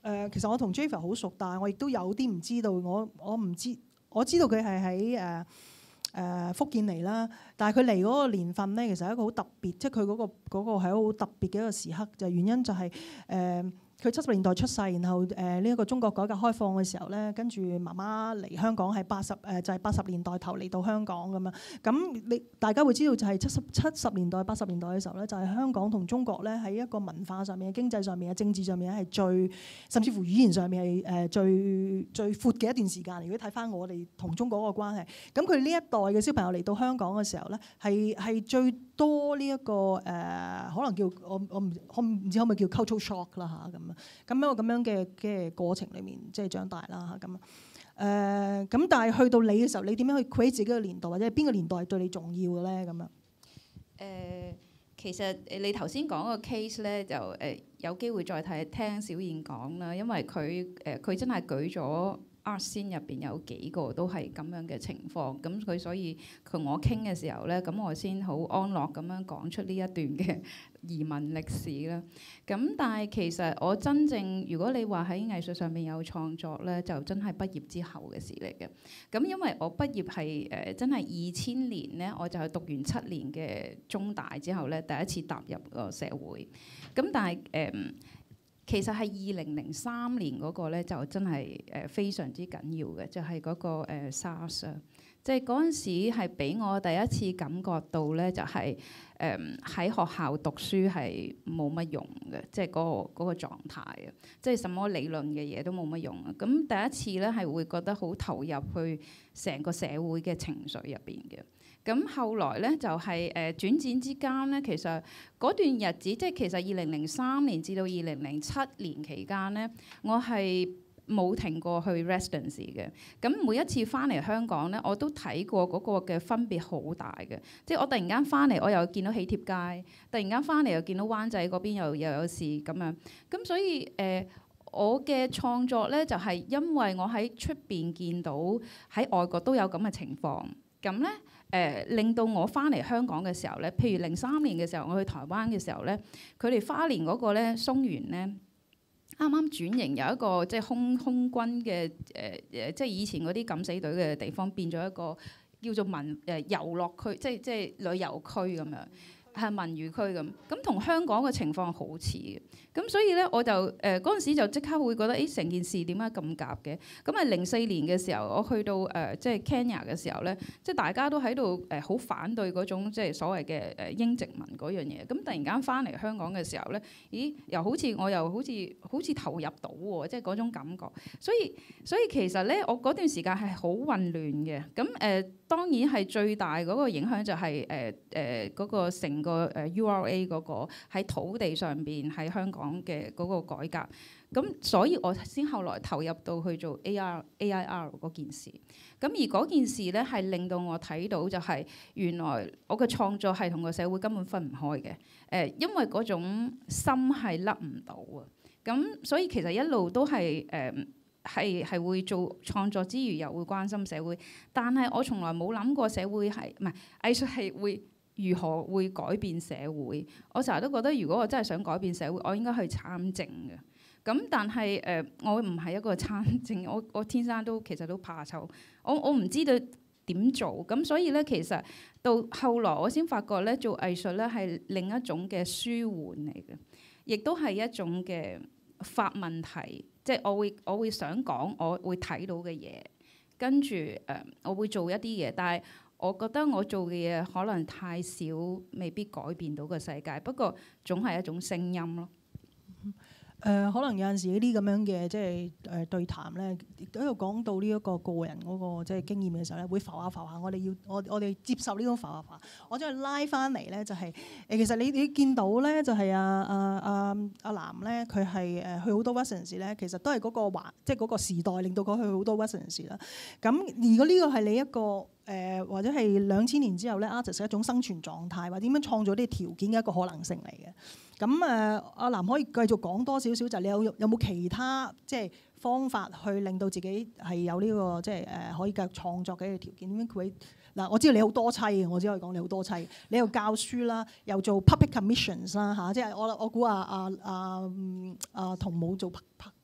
呃，其實我同 Jaffa 好熟，但係我亦都有啲唔知道。我我唔知，我知道佢係喺誒誒福建嚟啦。但係佢嚟嗰個年份咧，其實係一個好特別，即係佢嗰個嗰個係一個好特別嘅一個時刻。就係原因就係、是、誒。呃佢七十年代出世，然後誒呢一個中國改革開放嘅時候咧，跟住媽媽嚟香港係八十誒就係八十年代頭嚟到香港咁樣。咁你大家會知道就係七十七十年代八十年代嘅時候咧，就係、是、香港同中國咧喺一個文化上面、經濟上面、政治上面係最，甚至乎語言上面係誒最最闊嘅一段時間。如果睇翻我哋同中國嗰個關係，咁佢呢一代嘅小朋友嚟到香港嘅時候咧，係係最多呢、這、一個誒、呃，可能叫我我唔我唔知可唔可以叫 cultural shock 啦嚇咁啊。咁一個咁樣嘅嘅過程裏面，即係長大啦嚇咁。誒咁、呃，但係去到你嘅時候，你點樣去 create 自己嘅年代，或者係邊個年代對你重要嘅咧？咁樣誒，其實你頭先講個 case 咧，就誒、呃、有機會再睇聽小燕講啦，因為佢誒佢真係舉咗 art scene 入邊有幾個都係咁樣嘅情況，咁佢所以同我傾嘅時候咧，咁我先好安樂咁樣講出呢一段嘅移民歷史啦。咁但係其實我真正如果你話喺藝術上面有創作咧，就真係畢業之後嘅事嚟嘅。咁因為我畢業係誒、呃、真係二千年咧，我就係讀完七年嘅中大之後咧，第一次踏入個社會。咁但係誒。呃其實係二零零三年嗰個咧，就真係誒非常之緊要嘅，就係、是、嗰、那個、呃、SARS 啊，即係嗰陣時係俾我第一次感覺到咧，就係誒喺學校讀書係冇乜用嘅，即係嗰個嗰、那個狀態啊，即係什麼理論嘅嘢都冇乜用啊。咁第一次咧係會覺得好投入去成個社會嘅情緒入邊嘅。咁後來咧就係、是、誒、呃、轉戰之間咧，其實嗰段日子，即係其實二零零三年至到二零零七年期間咧，我係冇停過去 residency 嘅。咁每一次翻嚟香港咧，我都睇過嗰個嘅分別好大嘅。即係我突然間翻嚟，我又見到喜帖街；突然間翻嚟又見到灣仔嗰邊又又有事咁樣。咁所以誒、呃，我嘅創作咧就係、是、因為我喺出邊見到喺外國都有咁嘅情況，咁咧。誒、呃、令到我翻嚟香港嘅時候咧，譬如零三年嘅時候，我去台灣嘅時候咧，佢哋花蓮嗰個咧松園咧，啱啱轉型有一個即係空空軍嘅誒誒，即係以前嗰啲敢死隊嘅地方，變咗一個叫做文誒遊樂區，即係即係旅遊區咁樣，係文娛區咁。咁同香港嘅情況好似嘅。咁所以咧，我就誒嗰陣時就即刻會覺得，誒成件事點解咁夾嘅？咁啊零四年嘅時候，我去到誒、呃、即係 Kenya 嘅時候咧，即係大家都喺度誒好反對嗰種即係所謂嘅誒英殖民嗰樣嘢。咁突然間翻嚟香港嘅時候咧，咦又好似我又好似好似投入到喎，即係嗰種感覺。所以所以其實咧，我嗰段時間係好混亂嘅。咁誒、呃、當然係最大嗰個影響就係誒誒嗰個成個誒 U R A 嗰個喺土地上邊喺香港嘅嗰個改革，咁所以我先後來投入到去做 A R A I R 嗰件事，咁而嗰件事咧係令到我睇到就係原來我嘅創作係同個社會根本分唔開嘅，誒，因為嗰種心係甩唔到啊，咁所以其實一路都係誒係係會做創作之餘又會關心社會，但係我從來冇諗過社會係唔係藝術係會。如何會改變社會？我成日都覺得，如果我真係想改變社會，我應該去參政嘅。咁但係誒、呃，我唔係一個參政，我我天生都其實都怕醜。我我唔知道點做。咁所以咧，其實到後來我先發覺咧，做藝術咧係另一種嘅舒緩嚟嘅，亦都係一種嘅發問題。即係我會我會想講，我會睇到嘅嘢，跟住誒、呃，我會做一啲嘢，但係。我覺得我做嘅嘢可能太少，未必改變到個世界。不過總係一種聲音咯。 誒、呃，可能有陣時呢啲咁樣嘅即係誒對談咧，喺度講到呢一個個人嗰個即係經驗嘅時候咧，會浮下浮下。我哋要我我哋接受呢種浮下浮下。我將佢拉翻嚟咧，就係、是、誒其實你你見到咧，就係阿阿阿阿藍咧，佢係誒去好多 residency 咧，其實都係嗰個環，即係嗰個時代令到佢去好多 residency 啦。咁如果呢個係你一個。誒、呃、或者係兩千年之後咧 artist 一種生存狀態，或者點樣創造啲條件嘅一個可能性嚟嘅。咁誒，阿藍可以繼續講多少少，就係、是、你有有冇其他即係方法去令到自己係有呢、這個即係誒、呃、可以繼續創作嘅一個條件？點樣佢嗱？我知道你好多妻嘅，我只可以講你好多妻。你又教書啦，又做 public commissions 啦嚇，即係我我估阿阿阿阿童武做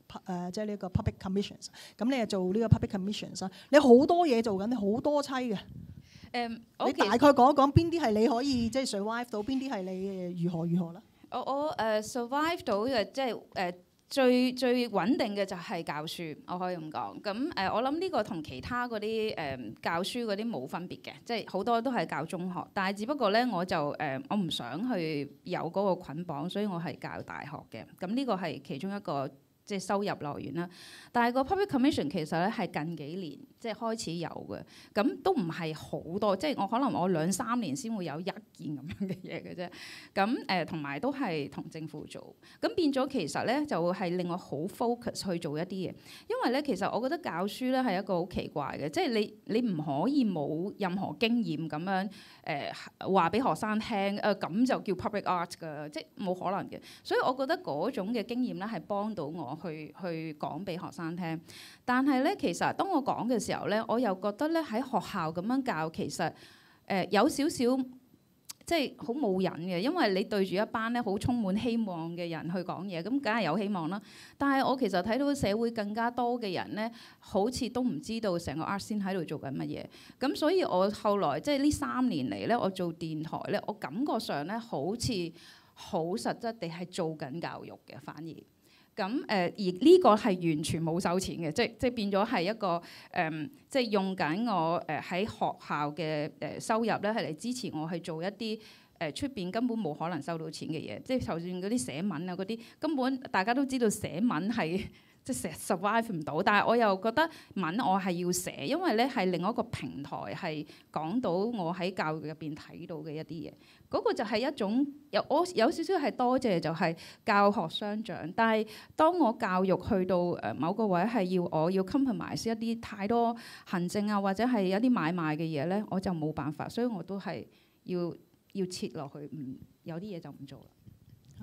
誒即係呢個 public commissions。咁你係做呢個 public commissions 啊？你好多嘢做緊，你好多妻嘅。 誒， 你大概講一講邊啲係你可以即係 survive 到，邊啲係你如何如何啦？ 我我誒 survive 到嘅即係誒。最最穩定嘅就係教書，我可以咁講。咁誒、呃，我諗呢個同其他嗰啲誒教書嗰啲冇分別嘅，即係好多都係教中學。但係只不過咧，我就誒、呃、我唔想去有嗰個捆綁，所以我係教大學嘅。咁呢個係其中一個即係收入來源啦。但係個 public commission 其實咧係近幾年即係開始有嘅，咁都唔係好多，即係我可能我兩三年先會有一件咁樣嘅嘢嘅啫。咁誒同埋都係同政府做，咁變咗其實咧就係令我好 focus 去做一啲嘢，因為咧其實我覺得教書咧係一個好奇怪嘅，即係你你唔可以冇任何經驗咁樣誒話俾學生聽誒咁就叫 public art 㗎，即係冇可能嘅。所以我覺得嗰種嘅經驗咧係幫到我去去講俾學生聽。但係咧其實當我講嘅時候咧，我又覺得咧喺學校咁樣教其實誒、呃、有少少即係好冇癮嘅，因為你對住一班咧好充滿希望嘅人去講嘢，咁梗係有希望啦。但係我其實睇到社會更加多嘅人咧，好似都唔知道成個 art scene喺度做緊乜嘢。咁所以我後來即係呢三年嚟咧，我做電台咧，我感覺上咧好似好實質地係做緊教育嘅，反而。咁誒、呃、而呢個係完全冇收錢嘅，即即變咗係一個誒、呃，即用緊我誒喺學校嘅誒收入咧，係嚟支持我去做一啲誒出邊根本冇可能收到錢嘅嘢，即就算嗰啲寫文啊嗰啲，根本大家都知道寫文係即成日 survive 唔到，但係我又覺得文我係要寫，因為咧係另一個平台係講到我喺教育入邊睇到嘅一啲嘢。嗰個就係一種有我有少少係多謝，就係教學相長。但係當我教育去到誒某個位係要我要 compromise 一啲太多行政啊或者係一啲買賣嘅嘢咧，我就冇辦法，所以我都係要要切落去，唔有啲嘢就唔做啦。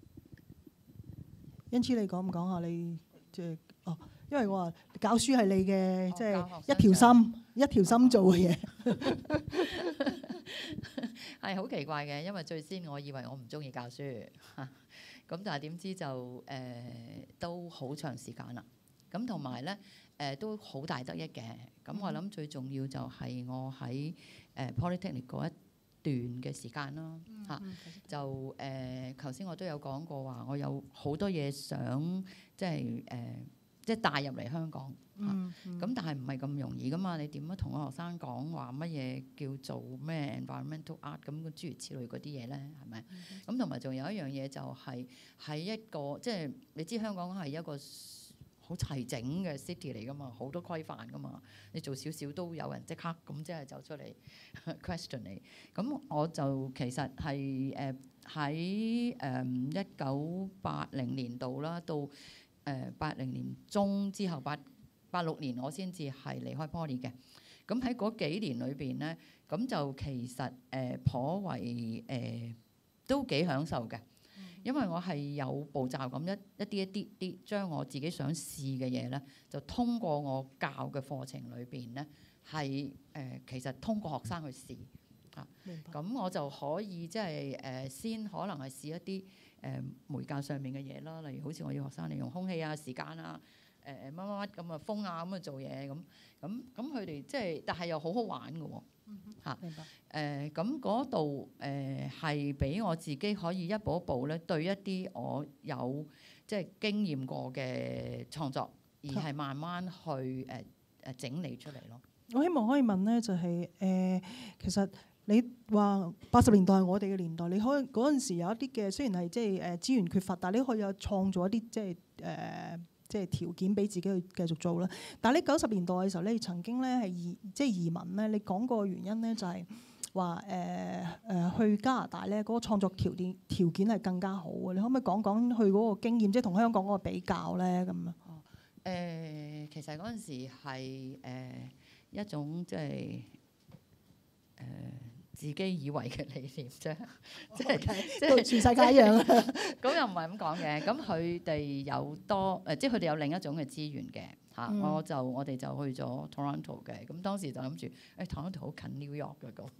因此你講唔講下你即係哦？因為我話教書係你嘅即係一條心一條心做嘅嘢。 係好奇怪嘅，因為最先我以為我唔中意教書，咁但係點知就誒、呃、都好長時間啦。咁同埋咧誒都好大得益嘅。咁我諗最重要就係我喺誒、呃、Polytechnic 嗰一段嘅時間啦嚇。就誒頭先我都有講過話，我有好多嘢想即係誒。呃即係帶入嚟香港，咁、嗯嗯、但係唔係咁容易噶嘛？你點樣同個學生講話乜嘢叫做咩 environmental art 咁嘅諸如此類嗰啲嘢咧？係咪？咁同埋仲有一樣嘢就係喺一個即係你知香港係一個好齊整嘅 city 嚟噶嘛，好多規範噶嘛。你做少少都有人即刻咁即係走出嚟 question 你。咁我就其實係誒喺誒一九八零年度啦，到誒八零年中之後，八八六年我先至係離開 Poly 嘅。咁喺嗰幾年裏邊咧，咁就其實誒、呃、頗為誒、呃、都幾享受嘅，因為我係有步驟咁一一啲一啲啲將我自己想試嘅嘢咧，就通過我教嘅課程裏邊咧，係誒其實通過學生去試啊。咁我就可以即係誒先可能係試一啲誒媒介上面嘅嘢啦，例如好似我要學生利用空氣啊、時間啊、誒乜乜乜咁啊、風啊咁去做嘢咁，咁咁佢哋即係，但係又好好玩嘅喎嚇。明白。誒咁嗰度誒係俾我自己可以一步一步咧對一啲我有即係經驗過嘅創作，而係慢慢去誒誒、呃、整理出嚟咯。 我希望可以問咧，就係、是、誒、呃、其實。你話八十年代係我哋嘅年代，你可以嗰陣時有一啲嘅，雖然係即係誒資源缺乏，但係你可以有創造一啲即係誒即係條件俾自己去繼續做啦。但係你九十年代嘅時候咧，你曾經咧係移即係移民咧，你講過原因咧就係話誒誒去加拿大咧嗰個創作條件條件係更加好嘅。你可唔可以講講去嗰個經驗，即係同香港嗰個比較咧咁啊？ 哦誒，其實嗰陣時係誒一種即係誒。呃自己以為嘅理念啫，即係即係全世界一樣。咁又唔係咁講嘅，咁佢哋有多誒，即係佢哋有另一種嘅資源嘅嚇、嗯。我就我哋就去咗 Toronto 嘅，咁當時就諗住誒 Toronto 好近 New York 嘅咁，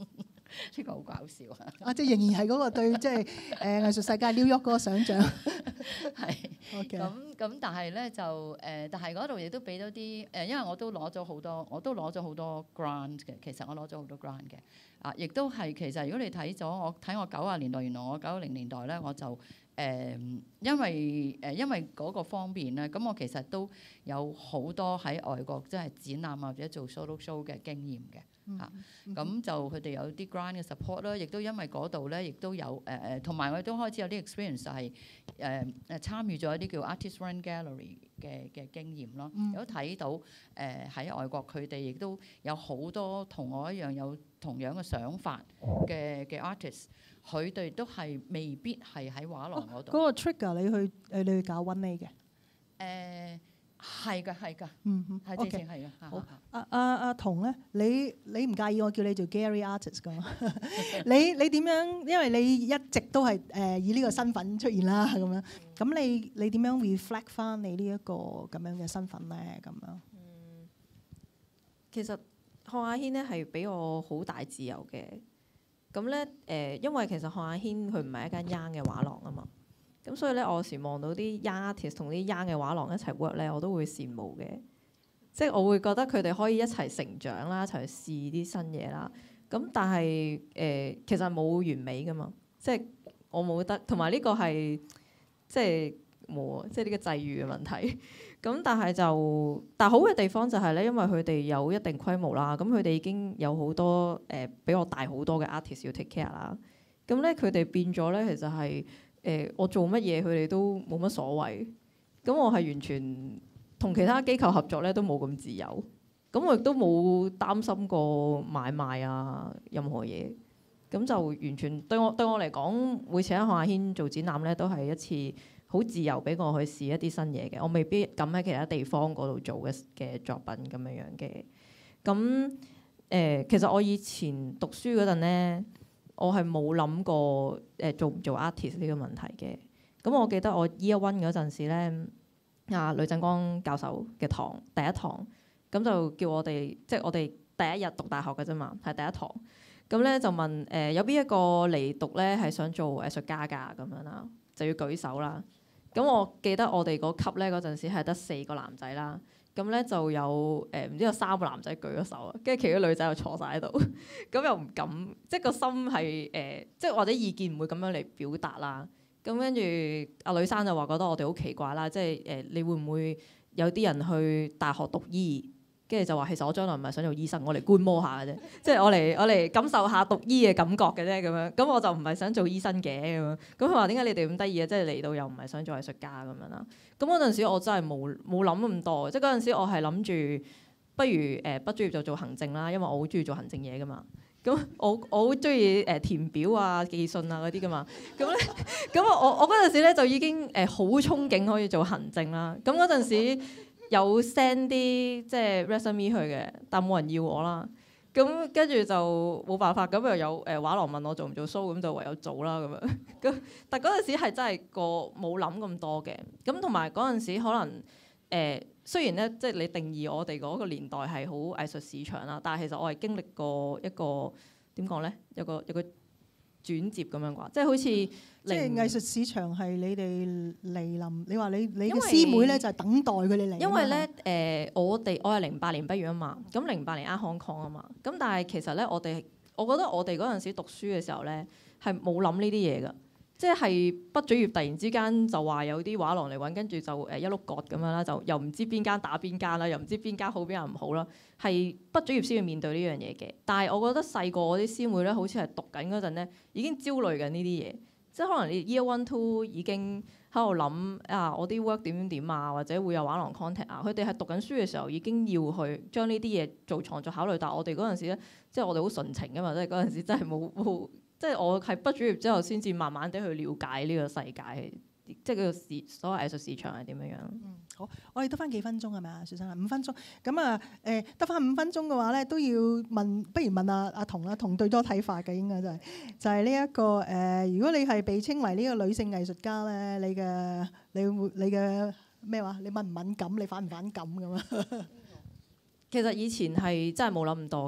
呢個好搞笑啊！ 啊，即係仍然係嗰個對即係誒藝術世界 New York 嗰個想像。 係。 OK。 咁咁，但係咧就誒，但係嗰度亦都俾到啲誒，因為我都攞咗好多，我都攞咗好多 grant 嘅。其實我攞咗好多 grant 嘅。啊，亦都係其實如果你睇咗我睇我九十年代，原來我九零年代咧我就。誒、嗯，因為誒、呃，因為嗰個方面咧，咁我其實都有好多喺外國即係展覽或者做 solo show 嘅經驗嘅嚇。咁、嗯嗯啊、就佢哋有啲 grant 嘅 support 啦，亦都因為嗰度咧，亦都有誒誒，同、呃、埋我哋都開始有啲 experience 就係誒誒參與咗一啲叫 artist run gallery 嘅嘅經驗咯。嗯、有睇到誒喺、呃、外國佢哋亦都有好多同我一樣有同樣嘅想法嘅嘅 artist。佢哋都係未必係喺畫廊嗰度。嗰、哦嗰個 trigger 你去誒你去搞 one A 嘅？ 誒係㗎係㗎， 嗯哼， 係正正係㗎。 好，阿阿阿彤咧，你你唔介意我叫你做 Gary Artist 㗎嘛？你你點樣？因為你一直都係誒、呃、以呢個身份出現啦，咁樣。咁你你點樣 reflect 翻你呢一個咁樣嘅身份咧？咁樣。 嗯，其實漢雅軒咧係俾我好大自由嘅。咁咧誒，因為其實漢雅軒佢唔係一間 young 嘅畫廊啊嘛，咁所以咧我有時望到啲 young artist 同啲 young 嘅畫廊一齊 work 咧，我都會羨慕嘅。即係我會覺得佢哋可以一齊成長啦，一齊去試啲新嘢啦。咁但係誒、呃，其實冇完美噶嘛，即係我冇得，同埋呢個係即係冇啊，即係呢個際遇嘅問題。咁但係就，但好嘅地方就係咧，因為佢哋有一定規模啦，咁佢哋已經有好多誒比我大好多嘅 artist 要 take care 啦。咁咧佢哋變咗咧，其實係誒、呃、我做乜嘢佢哋都冇乜所謂。咁我係完全同其他機構合作咧都冇咁自由。咁我亦都冇擔心過買賣啊任何嘢。咁就完全對我對我嚟講，每次喺漢雅軒做展覽咧，都係一次好自由俾我去試一啲新嘢嘅，我未必敢喺其他地方嗰度做嘅嘅作品咁樣樣嘅。咁誒、呃，其實我以前讀書嗰陣咧，我係冇諗過誒、呃、做唔做 artist 呢個問題嘅。咁我記得我 year one 嗰陣時咧，啊呂振光教授嘅堂第一堂，咁就叫我哋即係我哋第一日讀大學嘅啫嘛，係第一堂。咁咧就問誒、呃、有邊一個嚟讀咧係想做藝術家㗎咁樣啦，就要舉手啦。咁我記得我哋嗰級咧嗰陣時係得四個男仔啦，咁咧就有誒唔知有三個男仔舉咗手啊，跟住其他女仔又坐晒喺度，咁又唔敢，即係個心係誒、呃，即係或者意見唔會咁樣嚟表達啦。咁跟住阿呂生就話覺得我哋好奇怪啦，即係誒、呃、你會唔會有啲人去大學讀醫？跟住就話其實我將來唔係想做醫生，我嚟觀摩下嘅啫，即係我嚟我嚟感受下讀醫嘅感覺嘅啫咁樣。咁我就唔係想做醫生嘅咁樣。咁佢話點解你哋咁得意啊？即係嚟到又唔係想做藝術家咁樣啦。咁嗰陣時我真係冇冇諗咁多，即係嗰陣時我係諗住不如誒畢咗業就做行政啦，因為我好中意做行政嘢噶嘛。咁我我好中意誒填表啊、寄信啊嗰啲噶嘛。咁咧咁我我嗰陣時咧就已經誒好憧憬可以做行政啦。咁嗰陣時有 send 啲即係 resume 去嘅，但冇人要我啦。咁跟住就冇辦法，咁又有誒畫廊問我做唔做 show，咁就唯有做啦咁樣。咁但嗰陣時係真係個冇諗咁多嘅。咁同埋嗰陣時可能誒、呃、雖然咧即係你定義我哋嗰個年代係好藝術市場啦，但係其實我係經歷過一個點講咧，有個有個轉接咁樣啩，即係好似即係藝術市場係你哋嚟臨，你話你你嘅師妹咧就係等待佢哋嚟。 因為咧誒、呃，我哋我係零八年畢業啊嘛，咁零八年 Art Hong Kong 啊嘛，咁但係其實咧我哋，我覺得我哋嗰陣時讀書嘅時候咧係冇諗呢啲嘢㗎，即係畢咗業突然之間就話有啲畫廊嚟揾，跟住就誒一碌角咁樣啦，就又唔知邊間打邊間啦，又唔知邊間好邊間唔好啦，係畢咗業先要面對呢樣嘢嘅。但係我覺得細個嗰啲師妹咧，好似係讀緊嗰陣咧，已經焦慮緊呢啲嘢，即係可能你 year one two 已經喺度諗啊，我啲 work 點點點啊，或者會有畫廊 contact 啊，佢哋係讀緊書嘅時候已經要去將呢啲嘢做創作考慮。但係我哋嗰陣時咧，即係我哋好純情㗎嘛，即係嗰陣時真係冇冇。即係我係畢咗業之後，先至慢慢地去了解呢個世界，即係個市所謂藝術市場係點樣樣。 嗯，好，我哋得翻幾分鐘係咪啊，小生啊？五分鐘。咁啊誒，得翻五分鐘嘅話咧，都要問，不如問阿阿彤啦，彤對多睇法嘅應該就係、是，就係呢一個誒、呃，如果你係被稱為呢個女性藝術家咧，你嘅你會你嘅咩話？你敏唔敏感？你反唔反感咁啊？ 其實以前係真係冇諗咁多嘅。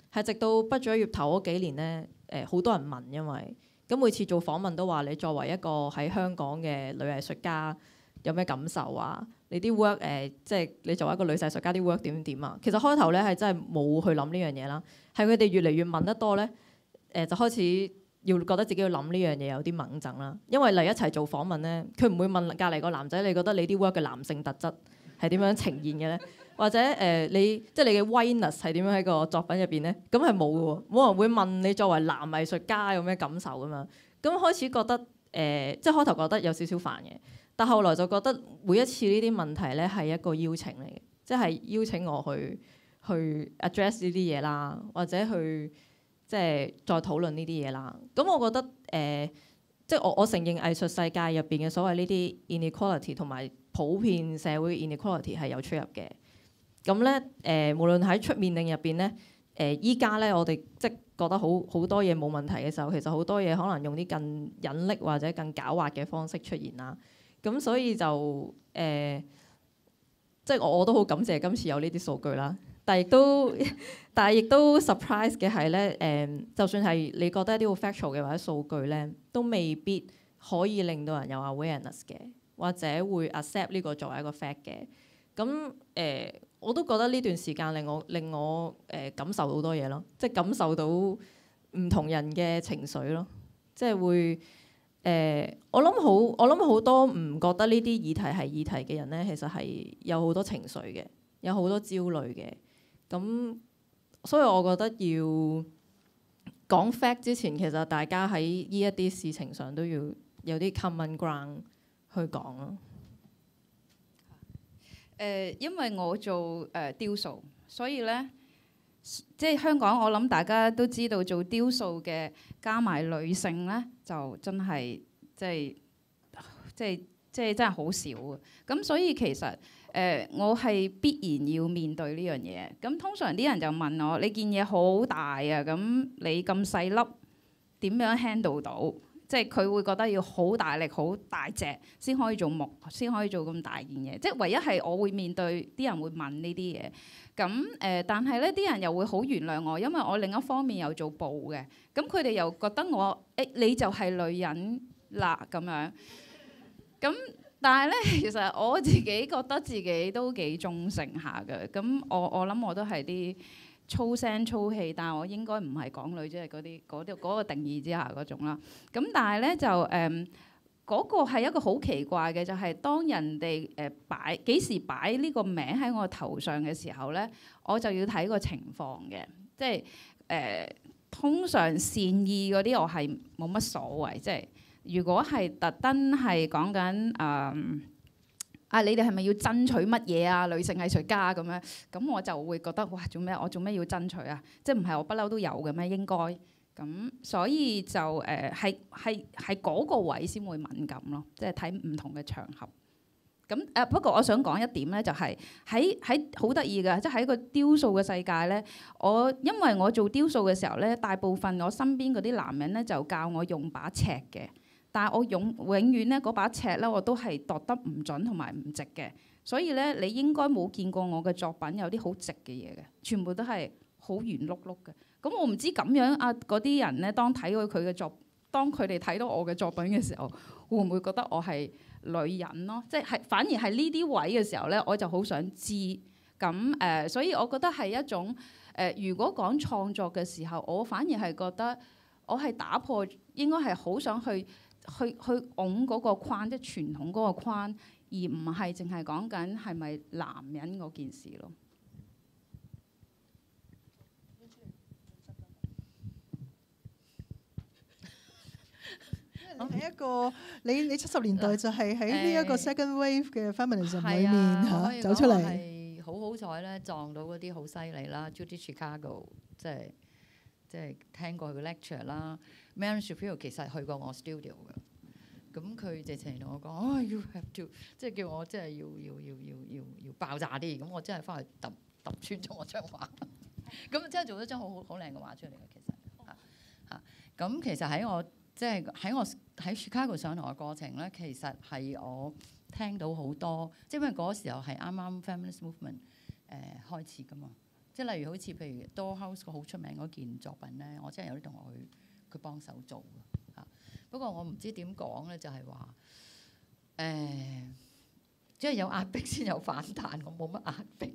係直到畢咗業頭嗰幾年咧，誒、呃、好多人問，因為咁每次做訪問都話你作為一個喺香港嘅女藝術家有咩感受啊？你啲 work 誒、呃，即係你作為一個女藝術家啲 work 點點啊？其實開頭咧係真係冇去諗呢樣嘢啦，係佢哋越嚟越問得多咧，誒、呃、就開始要覺得自己要諗呢樣嘢有啲掹憎啦。因為嚟一齊做訪問咧，佢唔會問隔離個男仔，你覺得你啲 work 嘅男性特質係點樣呈現嘅咧？或者誒、呃、你即係你嘅 whiteness 係點樣喺個作品入邊咧？咁係冇嘅喎，冇人會問你作為男藝術家有咩感受㗎嘛。咁開始覺得誒、呃，即係開頭覺得有少少煩嘅，但後來就覺得每一次呢啲問題咧係一個邀請嚟嘅，即係邀請我去去 address 呢啲嘢啦，或者去即係再討論呢啲嘢啦。咁我覺得誒、呃，即係我我承認藝術世界入邊嘅所謂呢啲 inequality 同埋普遍社會 inequality 係有出入嘅。咁咧誒，無論喺出面定入邊咧，誒依家咧我哋即係覺得好好多嘢冇問題嘅時候，其實好多嘢可能用啲更隱匿或者更狡猾嘅方式出現啦。咁所以就誒、呃，即係我我都好感謝今次有呢啲數據啦。但係亦都但係亦都 surprise 嘅係咧，誒、呃，就算係你覺得一啲好 factual 嘅或者數據咧，都未必可以令到人有 awareness 嘅，或者會 accept 呢個作為一個 fact 嘅。咁誒、呃，我都覺得呢段時間令我令我誒、呃、感受到好多嘢咯，即係感受到唔同人嘅情緒咯，即係會誒、呃，我諗好，我諗好多唔覺得呢啲議題係議題嘅人咧，其實係有好多情緒嘅，有好多焦慮嘅。咁所以我覺得要講 fact 之前，其實大家喺呢一啲事情上都要有啲 common ground 去講咯。 誒、呃，因為我做誒、呃、雕塑，所以咧，即係香港，我諗大家都知道做雕塑嘅加埋女性咧，就真係即係即係即係真係好少啊！咁所以其實誒、呃，我係必然要面對呢樣嘢。咁通常啲人就問我：你件嘢好大啊，咁你咁細粒點樣 handle 到？即係佢會覺得要好大力、好大隻先可以做木，先可以做咁大件嘢。即係唯一係我會面對啲人會問呢啲嘢。咁誒、呃，但係咧啲人又會好原諒我，因為我另一方面有做布嘅。咁佢哋又覺得我誒、欸、你就係女人啦咁樣。咁但係咧，其實我自己覺得自己都幾中性下嘅。咁我我諗我都係啲粗聲粗氣，但係我應該唔係港女，即係嗰啲嗰啲嗰個定義之下嗰種啦。咁但係咧就誒嗰、嗯嗰個係一個好奇怪嘅，就係、是、當人哋誒擺幾時擺呢個名喺我頭上嘅時候咧，我就要睇個情況嘅。即係誒、呃、通常善意嗰啲我係冇乜所謂。即係如果係特登係講緊誒。啊！你哋係咪要爭取乜嘢啊？女性藝術家咁樣，咁我就會覺得哇！做咩？我做咩要爭取啊？即係唔係我不嬲都有嘅咩？應該咁，所以就誒係係係嗰個位先會敏感咯，即係睇唔同嘅場合。咁誒、呃、不過我想講一點咧，就係喺喺好得意嘅，即係喺個雕塑嘅世界咧，我因為我做雕塑嘅時候咧，大部分我身邊嗰啲男人咧就教我用把尺嘅。但係我永永遠咧嗰把尺咧，我都係度得唔準同埋唔直嘅，所以咧你應該冇見過我嘅作品有啲好直嘅嘢嘅，全部都係好圓碌碌嘅。咁我唔知咁樣啊嗰啲人咧，當睇到佢嘅作，當佢哋睇到我嘅作品嘅時候，會唔會覺得我係女人咯？即係反而係呢啲位嘅時候咧，我就好想知。咁誒、呃，所以我覺得係一種誒、呃，如果講創作嘅時候，我反而係覺得我係打破，應該係好想去。去去擁嗰個框，即係傳統嗰個框，而唔係淨係講緊係咪男人嗰件事咯。 你係一個你你七十年代就係喺呢一個 second wave 嘅 feminism 裏面嚇走出嚟。 係好好彩咧，撞到嗰啲好犀利啦 ，Judy Chicago 即係即係聽過佢嘅 lecture 啦。Marian Shapiro 其實去過我 studio 嘅，咁佢直情同我講：哦 ，you have to， 即係叫我即係要要要要要要爆炸啲，咁我真係翻去揼揼穿咗我張畫，咁真係做咗張好好好靚嘅畫出嚟嘅，其實嚇嚇。咁其實喺我即係喺我喺 Chicago 上堂嘅過程咧，其實係我聽到好多，即係因為嗰時候係啱啱 feminist movement 誒、呃、開始噶嘛。 即係例如好似譬如 Dollhouse 個好出名嗰件作品咧，我真係有啲同學去佢幫手做嘅嚇。不過我唔知點講咧，就係話誒，即係有壓迫先有反彈，我冇乜壓迫。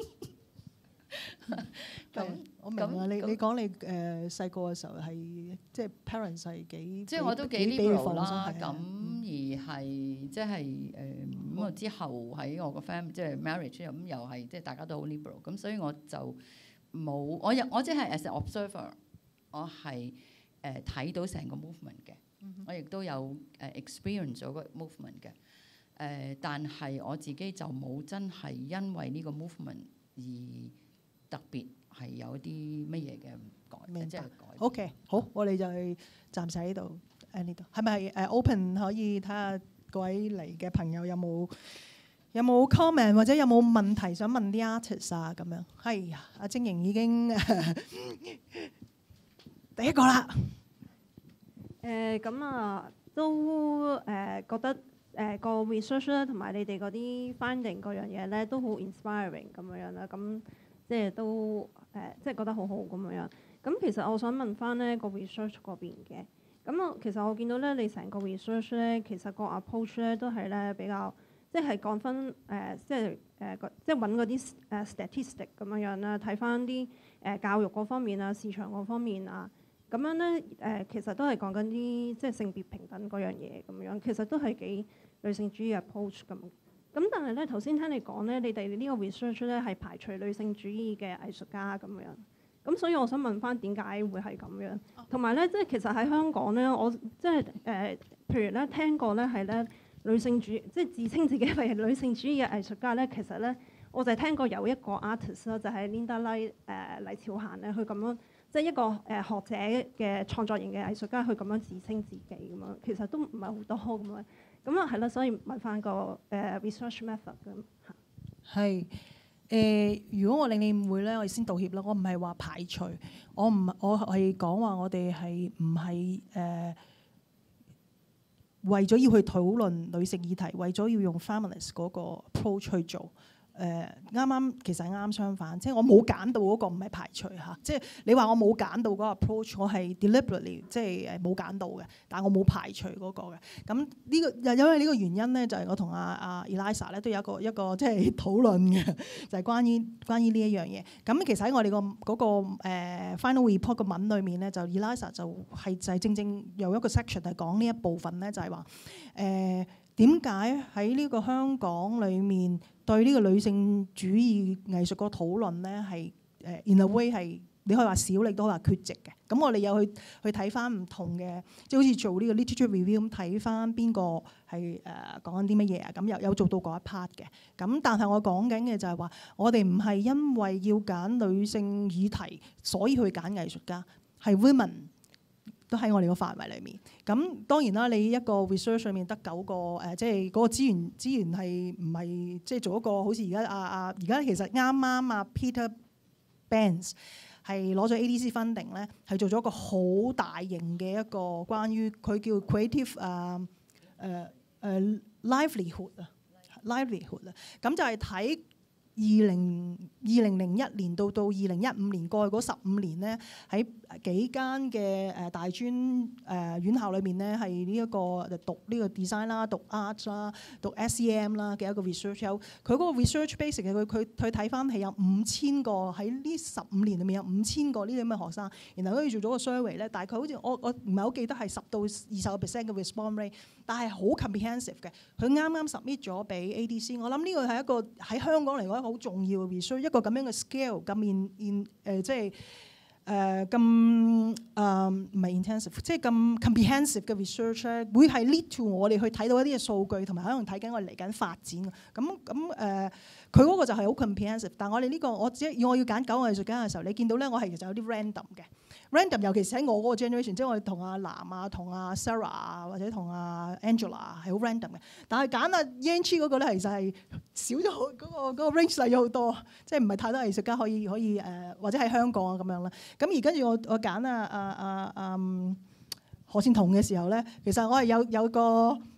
咁我明啊！你你講你誒細個嘅時候係即係 parents 係幾即係我都幾 liberal 啦。咁而係即係誒咁啊之後喺我個 family 即係 marriage 咁又係即係大家都好 liberal。咁所以我就冇我有我即係 as an observer， 我係誒睇到成個 movement 嘅。我亦都有誒 experience 咗個 movement 嘅。誒但係我自己就冇真係因為呢個 movement 而特別係有啲乜嘢嘅改，即係改。 OK， 好，我哋就係暫時喺度誒呢度，係咪誒 open 可以睇下各位嚟嘅朋友有冇有冇 comment 或者有冇問題想問啲 artist 啊咁樣？係啊，阿晶瑩已經第一個啦。 誒咁啊，都誒覺得誒個 research 咧，同埋你哋嗰啲 finding 嗰樣嘢咧，都好 inspiring 咁樣樣啦。咁即係都誒、呃，即係覺得好好咁樣。咁其實我想問翻呢個 research 嗰邊嘅。咁我其實我見到咧，你成個 research 咧，其實個 approach 咧都係咧比較，即係講分誒，即係誒，即係揾嗰啲誒 statistic 咁樣樣啦，睇翻啲誒教育嗰方面啊，市場嗰方面啊，咁樣咧誒、呃，其實都係講緊啲即係性別平等嗰樣嘢咁樣。其實都係幾女性主義 approach 咁。咁但係咧，頭先聽你講咧，你哋呢個 research 咧係排除女性主義嘅藝術家咁樣。咁所以我想問翻點解會係咁樣？同埋咧，即係其實喺香港咧，我即係誒、呃，譬如咧聽過咧係咧女性主，即係自稱自己係女性主義嘅藝術家咧，其實咧我就係聽過有一個 artist 啦，就係 Linda Lee 誒黎朝嫻咧，佢咁樣即係一個誒學者嘅創作型嘅藝術家，佢咁樣自稱自己咁樣，其實都唔係好多咁樣。咁啊，係啦，所以問翻個誒、uh, research method 咁嚇。係誒、 呃，如果我令你誤會咧，我哋先道歉啦。我唔係話排除，我唔我係講話我哋係唔係誒為咗要去討論女性議題，為咗要用 feminist 嗰個 approach 去做。誒啱啱其實係啱相反，即係我冇揀到嗰個唔係排除嚇，即係你話我冇揀到嗰個 approach，我係 deliberately 即係誒冇揀到嘅，但係我冇排除嗰個嘅。咁呢個因為呢個原因咧，就係我同阿阿 Eliza 咧都有一個一個即係討論嘅，就係關於關於呢一樣嘢。咁其實喺我哋個嗰個誒 final report 個文裏面咧，就 Eliza 就係就係正正有一個 section 係講呢一部分咧，就係話誒點解喺呢個香港裏面對呢個女性主義藝術個討論咧係誒 in a way 係你可以話少，你都可以話缺席嘅。咁我哋有去去睇翻唔同嘅，即係好似做呢個 literature review 咁睇翻邊個係誒講緊啲乜嘢啊？咁有有做到嗰一 part 嘅。咁但係我講緊嘅就係話，我哋唔係因為要揀女性議題，所以去揀藝術家，係 women。都喺我哋個範圍裏面。咁當然啦，你一個 research 裏面得九個誒，即係嗰個資源資源係唔係即係做一個好似而家啊啊而家其實啱啱啊 Peter Benz 係攞咗 A D C funding 咧，係做咗一個好大型嘅一個關於佢叫 creative 啊誒誒 livelihood 啊 livelihood 啊，咁就係睇。二零二零零一年到到二零一五年過去嗰十五年咧，喺幾間嘅誒大專誒院校裏面咧，係呢一個讀呢個 design 啦、讀 art 啦、讀 S E M 啦嘅一個 research。有佢嗰個 research basic 嘅佢佢佢睇翻係有五千個喺呢十五年裏面有五千個呢啲咁嘅學生，然後跟住做咗個 survey 咧，大概好似我我唔係好記得係十到二十個 percent 嘅 response rate， 但係好 comprehensive 嘅。佢啱啱 submit 咗俾 A D C， 我諗呢個係一個喺香港嚟講一個好重要嘅 research， 一個咁樣嘅 scale 咁 in in 誒即係誒咁誒唔係 intensive， 即係咁 comprehensive 嘅 research 咧，會係 lead to 我哋去睇到一啲嘅數據，同埋可能睇緊我哋嚟緊發展嘅。咁咁誒，佢嗰個就係好 comprehensive， 但係我哋呢個我只要我要揀九個藝術家嘅時候，你見到咧，我係其實有啲 random 嘅。random 尤其是喺我嗰個 generation， 即係我哋同阿南啊、同阿 Sarah 啊，或者同阿 Angela 係好 random 嘅。但係揀阿 Yan Chi 嗰個咧，其實係少咗好嗰個嗰個 range 細咗好多，即係唔係太多藝術家可以可以誒、呃，或者喺香港啊咁樣啦。咁而跟住我我揀啊啊啊啊何倩彤嘅時候咧，其實我係有有個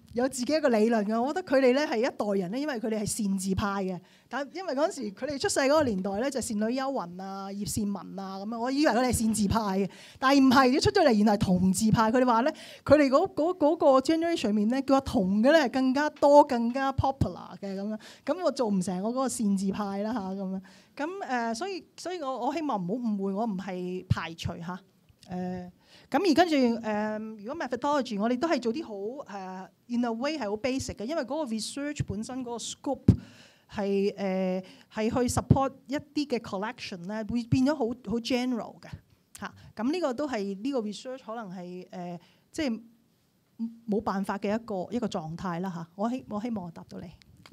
有自己一個理論嘅。我覺得佢哋咧係一代人咧，因為佢哋係善治派嘅。但因為嗰陣時佢哋出世嗰個年代咧，就係倩女幽魂啊、葉倩文啊咁樣，我以為佢哋係善治派嘅，但係唔係，佢出咗嚟原來係同治派。佢哋話咧，佢哋嗰嗰嗰個 generation 面咧，叫話同嘅咧係更加多、更加 popular 嘅咁樣。咁我做唔成我嗰個善治派啦嚇咁樣。咁誒、呃，所以所以我我希望唔好誤會，我唔係排除嚇誒。呃咁而跟住誒，如果 methodology，我哋都係做啲好誒 in a way 係好 basic 嘅，因為嗰個 research 本身嗰個 scope 係誒係去 support 一啲嘅 collection 咧，會變咗好好 general 嘅嚇。咁呢個都係呢個 research 可能係誒即係冇辦法嘅一個一個狀態啦嚇。我希我希望我答到你。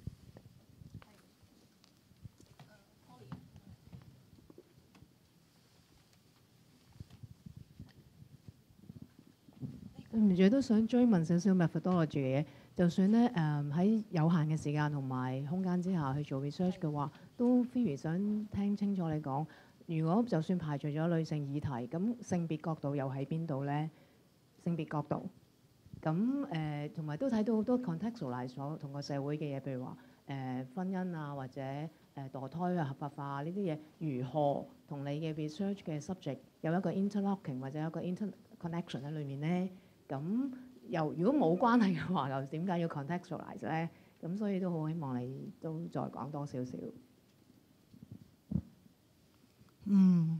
唔住都想追問少少 methodology 嘅嘢，就算咧誒喺有限嘅時間同埋空間之下去做 research 嘅話，都 Phoebe 想聽清楚你講，如果就算排除咗女性議題，咁性別角度又喺邊度咧？性別角度，咁誒同埋都睇到好多 contextualize 咗同個社會嘅嘢，譬如話誒、呃、婚姻啊，或者誒、呃、墮胎啊合法化呢啲嘢，如何同你嘅 research 嘅 subject 有一個 interlocking 或者一個 interconnection 喺裏面咧？咁又如果冇關係嘅話，又點解要 contextualize 咧？咁所以都好希望你都再講多少少。 嗯，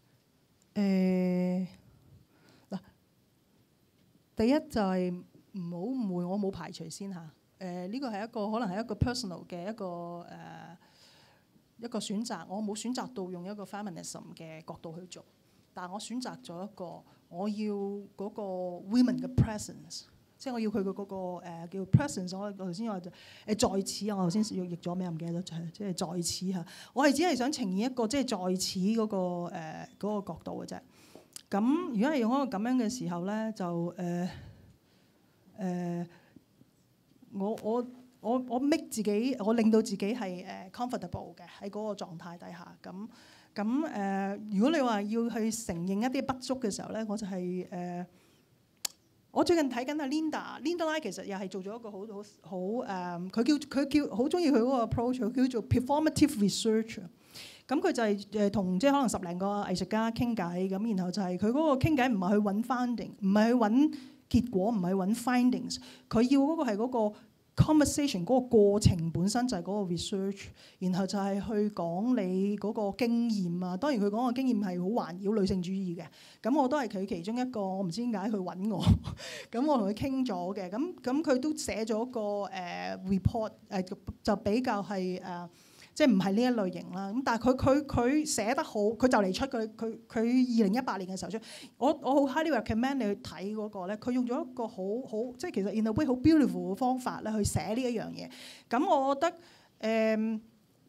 誒嗱，第一就係唔好誤會，我冇排除先嚇。誒呢個係一個可能係一個 personal 嘅一個誒、呃、一個選擇，我冇選擇到用一個 feminism 嘅角度去做，但係我選擇咗一個。我要嗰個 women 嘅 presence， 即係我要佢嘅嗰個、呃、叫 presence。我頭先話就誒在此啊，我頭先譯咗咩唔記得咗，即係在此嚇。我係只係想呈現一個即係在此嗰、嗰個誒嗰、呃嗰個角度嘅啫。咁如果係用一個咁樣嘅時候咧，就誒誒、呃呃、我我我我 make 自己，我令到自己係誒 comfortable 嘅喺嗰個狀態底下咁。咁誒、呃，如果你話要去承認一啲不足嘅時候咧，我就係、是、誒、呃，我最近睇緊阿 Linda，Linda Lai 其實又係做咗一個好好好誒，佢、呃、叫佢叫好中意佢嗰個 approach，佢叫做 performative research。咁佢就係誒同即係可能十零個藝術家傾偈，咁然後就係佢嗰個傾偈唔係去揾 finding，唔係去揾結果，唔係去揾 findings，佢要嗰個係嗰個 conversation 嗰個過程本身就係嗰個 research， 然後就係去講你嗰個經驗啊。當然佢講個經驗係好環繞女性主義嘅，咁我都係佢其中一個。我唔知點解佢揾我，咁我同佢傾咗嘅。咁咁佢都寫咗個誒 report，誒就比較係誒即係唔係呢一類型啦。咁但係佢佢佢寫得好，佢就嚟出佢佢佢二零一八年嘅時候出。我我好 highly recommend 你去睇嗰個咧。佢用咗一個好好即係其實 in a way 好 beautiful 嘅方法咧去寫呢一樣嘢。咁我覺得誒誒、嗯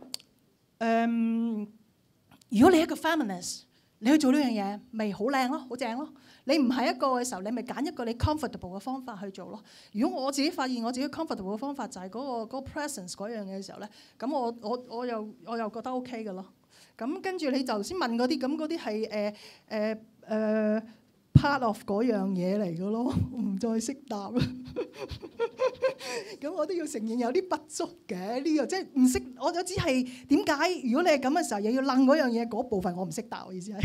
嗯，如果你係一個 feminist， 你去做呢樣嘢咪好靚咯，好正咯。你唔係一個嘅時候，你咪揀一個你 comfortable 嘅方法去做咯。如果我自己發現我自己 comfortable 嘅方法就係嗰、嗰個嗰個 presence 嗰樣嘢嘅時候咧，咁我我我又我又覺得 OK 嘅咯。咁跟住你頭先問嗰啲，咁嗰啲係誒誒誒 part of 嗰樣嘢嚟嘅咯，我唔再識答啦。咁我都要承認有啲不足嘅呢個，即係唔識。我我只係點解？如果你係咁嘅時候，又要諗嗰樣嘢嗰部分，我唔識答。我意思係。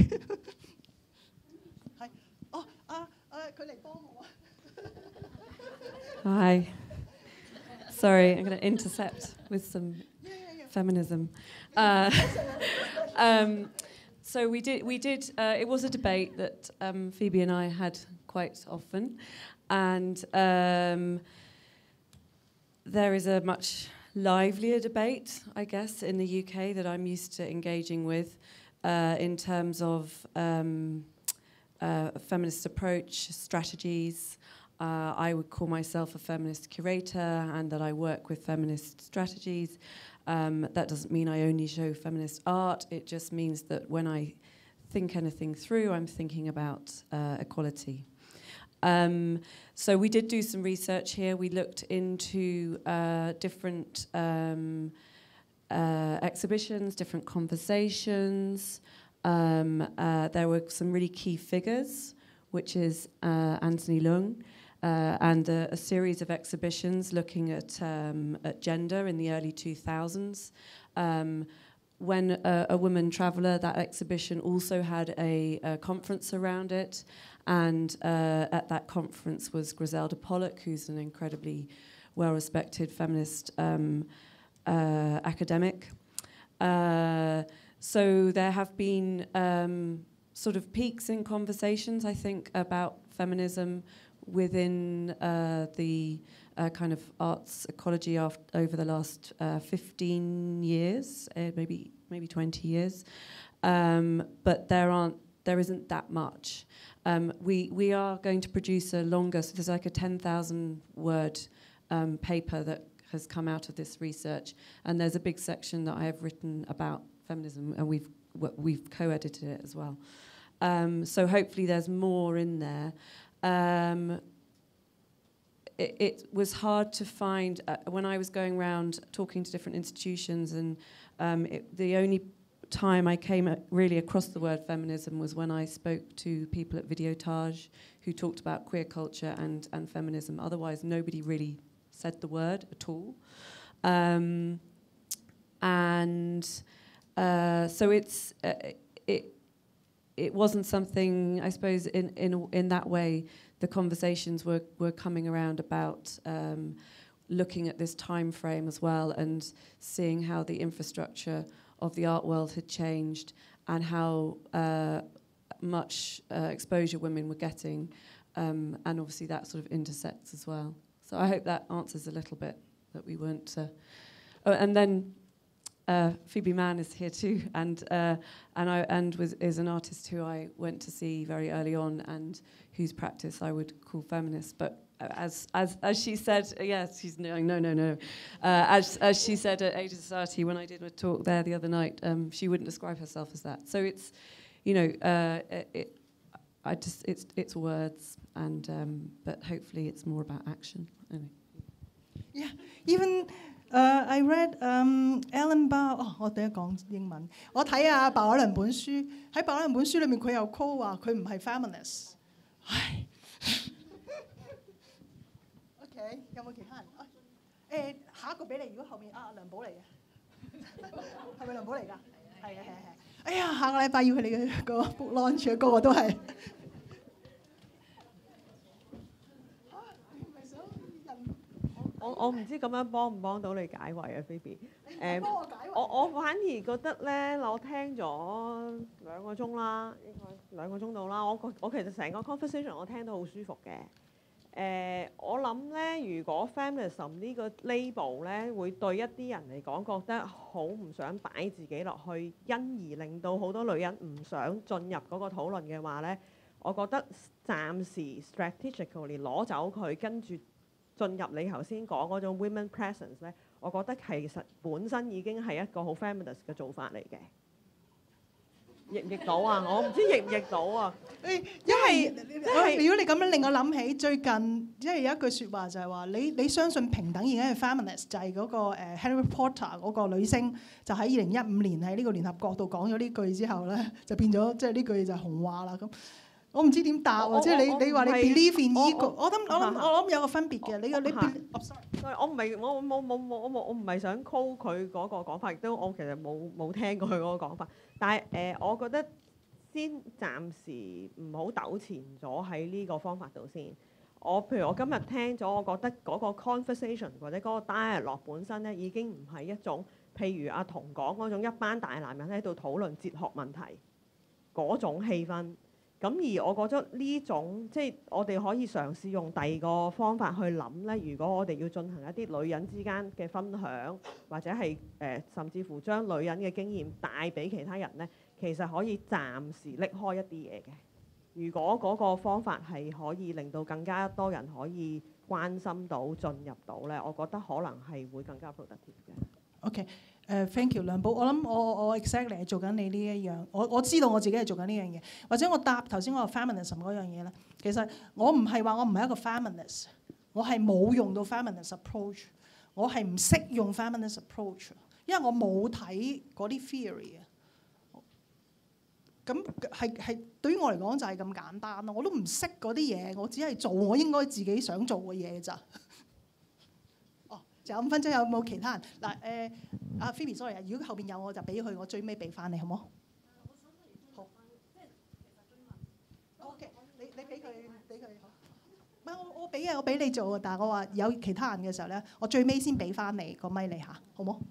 哦，啊啊，佢嚟幫我。 Hi. Sorry, I'm going to intercept with some yeah, yeah, yeah. feminism. Uh, um, so we did. We did. Uh, it was a debate that um, Phoebe and I had quite often, and um, there is a much livelier debate, I guess, in the U K that I'm used to engaging with, uh, in terms of. Um, Uh, a feminist approach, strategies. Uh, I would call myself a feminist curator and that I work with feminist strategies. Um, that doesn't mean I only show feminist art. It just means that when I think anything through, I'm thinking about uh, equality. Um, so we did do some research here. We looked into uh, different um, uh, exhibitions, different conversations. Um, uh, there were some really key figures, which is uh, Anthony Leung uh, and a, a series of exhibitions looking at, um, at gender in the early two thousands. Um, when a, a woman traveller, that exhibition also had a, a conference around it, and uh, at that conference was Griselda Pollock, who's an incredibly well-respected feminist um, uh, academic. Uh, so there have been um, sort of peaks in conversations, I think, about feminism within uh, the uh, kind of arts ecology after, over the last uh, fifteen years, uh, maybe maybe twenty years. Um, but there aren't, there isn't that much. Um, we we are going to produce a longer, so there's like a ten thousand word um, paper that has come out of this research, and there's a big section that I have written about feminism, and we've we've co-edited it as well. Um, so hopefully there's more in there. Um, it, it was hard to find uh, when I was going around talking to different institutions, and um, it, the only time I came at really across the word feminism was when I spoke to people at Videotage who talked about queer culture and, and feminism. Otherwise, nobody really said the word at all. Um, and uh, so it's uh, it it wasn't something, I suppose, in in in that way. The conversations were were coming around about um, looking at this time frame as well, and seeing how the infrastructure of the art world had changed, and how uh, much uh, exposure women were getting, um, and obviously that sort of intersects as well. So I hope that answers a little bit, that we weren't... Uh, oh, and then uh, Phoebe Mann is here too, and uh, and I and was is an artist who I went to see very early on, and whose practice I would call feminist, but As as as she said, uh, yes, she's no no no no. Uh, as as she said at Asia Society when I did a talk there the other night, um, she wouldn't describe herself as that. So it's, you know, uh, it, it, I just it's it's words, and um, but hopefully it's more about action. Anyway. Yeah, even uh, I read um, Ellen Barr。哦，我第一講英文。我睇下白可倫本書，喺白可倫本書裏面佢又 call 話佢唔係 feminist。唉。有冇其他人？誒、啊，下一個俾你。如果後面啊，梁寶嚟嘅，係咪梁寶嚟㗎？係啊係啊係。哎呀，下個禮拜要佢哋嘅個 book launch， 個個都係。 我我唔知咁樣幫唔幫到你解圍啊 ，Phoebe。誒，幫我解圍。我我反而覺得咧，我聽咗兩個鐘啦，應該兩個鐘到啦。我個我其實成個 conversation 我聽到好舒服嘅。誒、呃，我諗咧，如果 feminism 呢個 label 咧，會對一啲人嚟講覺得好唔想擺自己落去，因而令到好多女人唔想進入嗰個討論嘅話咧，我覺得暫時 strategically 攞走佢，跟住進入你頭先講嗰種 women presence 咧，我覺得其實本身已經係一個好 feminist 嘅做法嚟嘅。譯唔譯到啊？我唔知譯唔譯到啊！ 因為如果你咁樣令我諗起最近，因為有一句説話就係話你你相信平等已經係 feminist， 就係嗰個誒 Harry Potter 嗰個女星，就喺二零一五年喺呢個聯合國度講咗呢句之後咧，就變咗即係呢句就紅話啦咁。我唔知點答喎，即係你你話你 believe in equal，我諗我諗我諗有個分別嘅。你個你 sorry， 我唔係我冇冇冇我冇我唔係想 call 佢嗰個講法，亦都我其實冇冇聽過佢嗰個講法。但係誒、呃，我覺得先暫時唔好糾纏咗喺呢個方法度先。我譬如我今日聽咗，我覺得嗰個 conversation 或者嗰個 dialogue 本身咧，已經唔係一種譬如阿彤講嗰種一班大男人喺度討論哲學問題嗰種氣氛。咁而我覺得呢種即係我哋可以嘗試用第二個方法去諗咧。如果我哋要進行一啲女人之間嘅分享，或者係誒、呃、甚至乎將女人嘅經驗帶俾其他人咧，其實可以暫時拎開一啲嘢嘅。如果嗰個方法係可以令到更加多人可以關心到、進入到咧，我覺得可能係會更加 productive 嘅。 OK。誒、uh, thank you 梁寶，我諗我我 exactly 係做緊你呢一樣，我我知道我自己係做緊呢樣嘢，或者我答頭先我話 feminism 嗰樣嘢咧，其實我唔係話我唔係一個 feminist， 我係冇用到 feminist approach， 我係唔識用 feminist approach， 因為我冇睇嗰啲 theory 啊。 咁係係對於我嚟講就係咁簡單咯。我都唔識嗰啲嘢，我只係做我應該自己想做嘅嘢咋。哦，仲有五分鐘，有冇其他人？嗱誒，阿 Phoebe，sorry 啊，如果後邊有我就俾佢，我最尾俾翻你，好冇？好。OK，你你俾佢俾佢好。唔係我我俾嘅，我俾你做，但係我話有其他人嘅時候咧，我最尾先俾翻你個咪你嚇，好冇？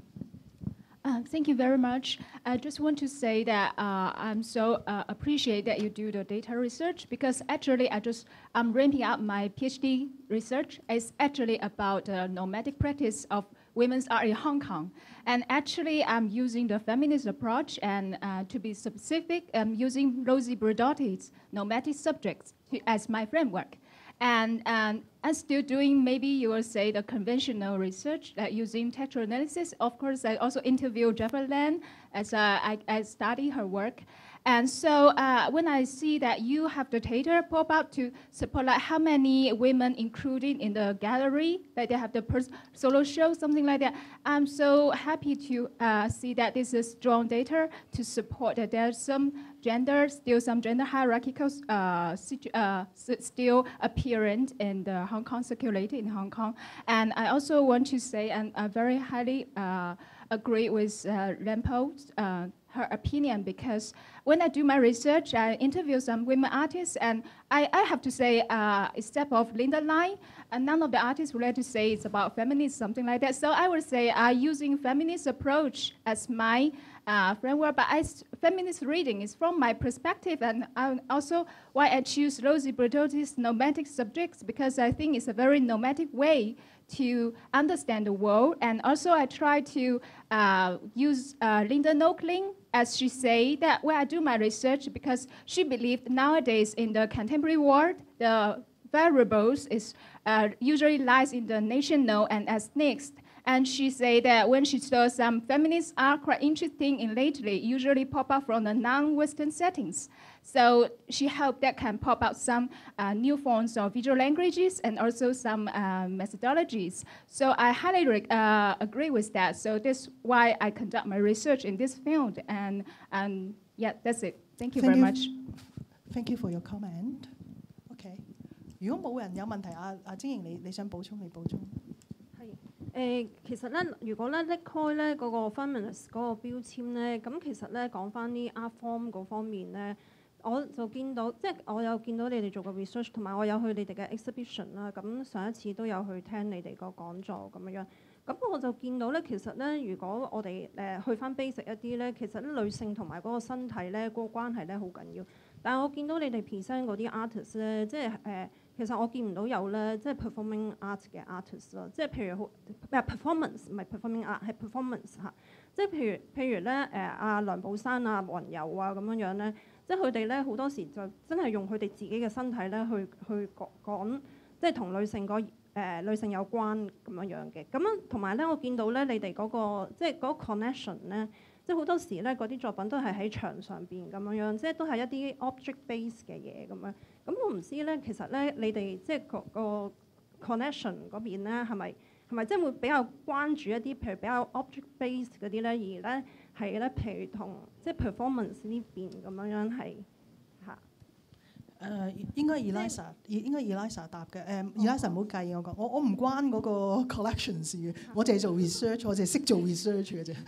Uh, thank you very much. I just want to say that uh, I'm so uh, appreciate that you do the data research because actually I just I'm ramping up my PhD research. It's actually about the nomadic practice of women's art in Hong Kong. And actually I'm using the feminist approach and uh, to be specific, I'm using Rosie Brodotti's nomadic subjects to, as my framework. And um, I'm still doing, maybe you will say, the conventional research uh, using textual analysis. Of course, I also interview Jaffa Lam as uh, I, I study her work. And so uh, when I see that you have the data pop up to support like how many women included in the gallery, like they have the pers- solo show, something like that, I'm so happy to uh, see that this is strong data to support that there's some gender, still some gender hierarchical uh, situ- uh, still apparent in the Hong Kong, circulated in Hong Kong. And I also want to say, and I very highly uh, agree with uh, Lampo's uh, her opinion, because when I do my research, I interview some women artists, and I, I have to say, uh, except of Linda Lai, and none of the artists would like to say it's about feminist, something like that. So I would say I'm using feminist approach as my uh, framework, but I, feminist reading is from my perspective, and I, also why I choose Rosie Brodotti's nomadic subjects, because I think it's a very nomadic way to understand the world. And also I try to uh, use uh, Linda Nockling, as she say that when I do my research, because she believed nowadays in the contemporary world, the variables is uh, usually lies in the national and ethnics. And she say that when she saw some feminist art quite interesting in lately, usually pop up from the non-Western settings. So she hoped that can pop out some uh, new forms of visual languages and also some uh, methodologies. So I highly uh, agree with that. So that's why I conduct my research in this field. And, and yeah, that's it. Thank you Thank very you. much. Thank you for your comment. OK， 如果冇人有問題，阿阿晶瑩你你想補充，你補充。 誒、呃，其實咧，如果咧拎開咧嗰個 feminist 嗰個標籤咧，咁其實咧講翻啲 art form 嗰方面咧，我就見到，即係我有見到你哋做個 research， 同埋我有去你哋嘅 exhibition 啦。咁上一次都有去聽你哋個講座咁樣樣。咁我就見到咧，其實咧，如果我哋誒、呃、去翻 basic 一啲咧，其實女性同埋嗰個身體咧嗰、嗰個關係咧好緊要。但係我見到你哋 present 嗰啲 artist 咧，即係誒。呃其實我見唔到有咧，即係 performing art 嘅 artist 咯，即係譬如好誒 performance 唔係 performing art 係 performance 嚇，即係譬如譬如咧誒阿梁寶珊啊、雲遊啊咁樣樣咧，即係佢哋咧好多時就真係用佢哋自己嘅身體咧去去講講，即係同女性個誒、呃、女性有關咁樣樣嘅。咁樣同埋咧，我見到咧你哋嗰、嗰個即係嗰個 connection 咧，即係好多時咧嗰啲作品都係喺牆上邊咁樣樣，即係都係一啲 object base 嘅嘢咁樣。咁我唔知咧，其實咧，你哋即係個個 connection 嗰邊咧，係咪係咪即係會比較關注一啲，譬如比較 object based 嗰啲咧，而咧係咧，譬如同即係 performance 呢邊咁樣樣係嚇。 誒應該 Elisa 應該 Elisa 答嘅。誒 Elisa 唔好介意我講，我我唔關嗰個 collection 事嘅，我淨係做 research， 我淨係識做 research 嘅啫。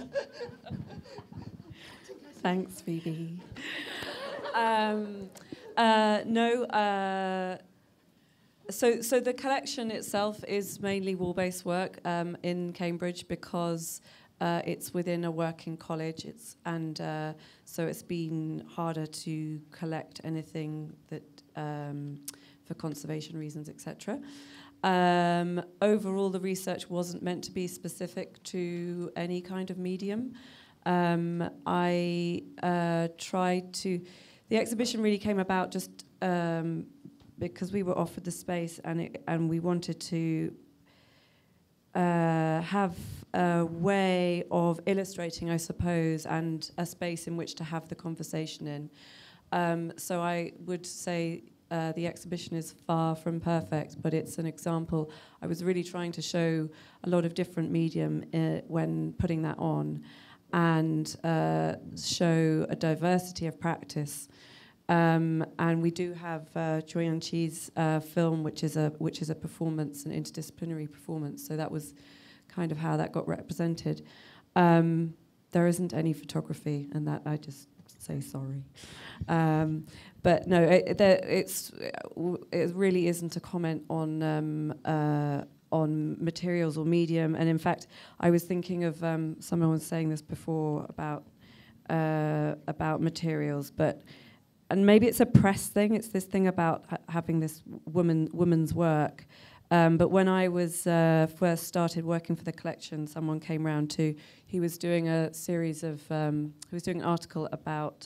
Thanks, Phoebe. um, Uh, no, uh, so so the collection itself is mainly wall-based work um, in Cambridge because uh, it's within a working college. It's and uh, so it's been harder to collect anything that um, for conservation reasons, et cetera. Um, overall, the research wasn't meant to be specific to any kind of medium. Um, I uh, tried to. The exhibition really came about just um, because we were offered the space and it, and we wanted to uh, have a way of illustrating, I suppose, and a space in which to have the conversation in. Um, so I would say uh, the exhibition is far from perfect, but it's an example. I was really trying to show a lot of different medium uh, when putting that on. and uh, show a diversity of practice. Um, and we do have uh, Choi Yan Chi's uh, film, which is a which is a performance, an interdisciplinary performance. So that was kind of how that got represented. Um, there isn't any photography, and that I just say sorry. Um, but no, it, there, it's it really isn't a comment on um, uh, on materials or medium. And in fact, I was thinking of um, someone was saying this before about uh, about materials, but. And maybe it's a press thing. It's this thing about ha having this woman woman's work. Um, but when I was uh, first started working for the collection, someone came round to. He was doing a series of. Um, he was doing an article about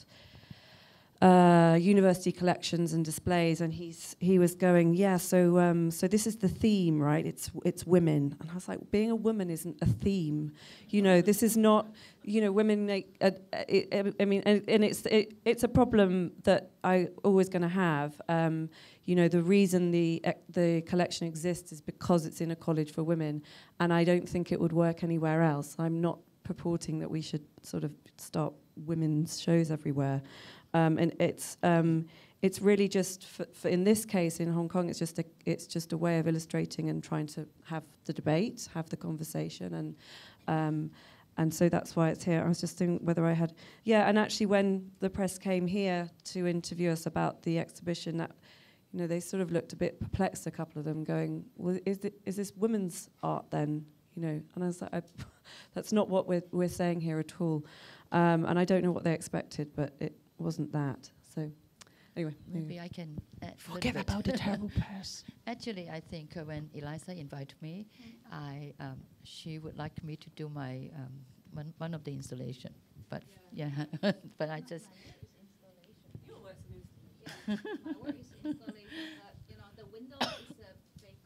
uh, university collections and displays, and he's he was going, yeah. So um, so this is the theme, right? It's it's women, and I was like, being a woman isn't a theme. You know, this is not. You know, women make. Uh, it, I mean, and, and it's it, it's a problem that I always going to have. Um, you know, the reason the uh, the collection exists is because it's in a college for women, and I don't think it would work anywhere else. I'm not purporting that we should sort of start women's shows everywhere, um, and it's um, it's really just for, for in this case in Hong Kong. It's just a it's just a way of illustrating and trying to have the debate, have the conversation, and. Um, And so that's why it's here. I was just thinking whether I had... Yeah, and actually when the press came here to interview us about the exhibition, that, you know, they sort of looked a bit perplexed, a couple of them, going, well, is, it, is this women's art then? You know, and I was like, I, that's not what we're, we're saying here at all. Um, and I don't know what they expected, but it wasn't that. So anyway. Maybe I can add Forget about the terrible press. Actually, I think uh, when Eliza invited me, mm-hmm. I um, she would like me to do my um, one, one of the installation. But yeah, yeah. But I just. Your work is installation. Yeah, my work is installation, but you know the window is a fake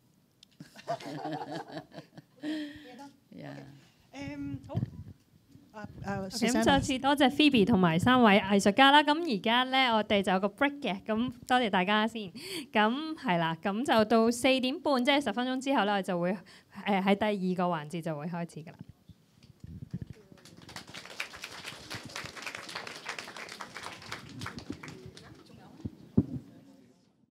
one. Yeah. Um,好。 咁再次多謝 Phoebe 同埋三位藝術家啦。咁而家咧，我哋就有個 break 嘅，咁多謝大家先。咁係啦，咁就到四點半，即係十分鐘之後咧，我就會誒喺第二個環節就會開始㗎啦。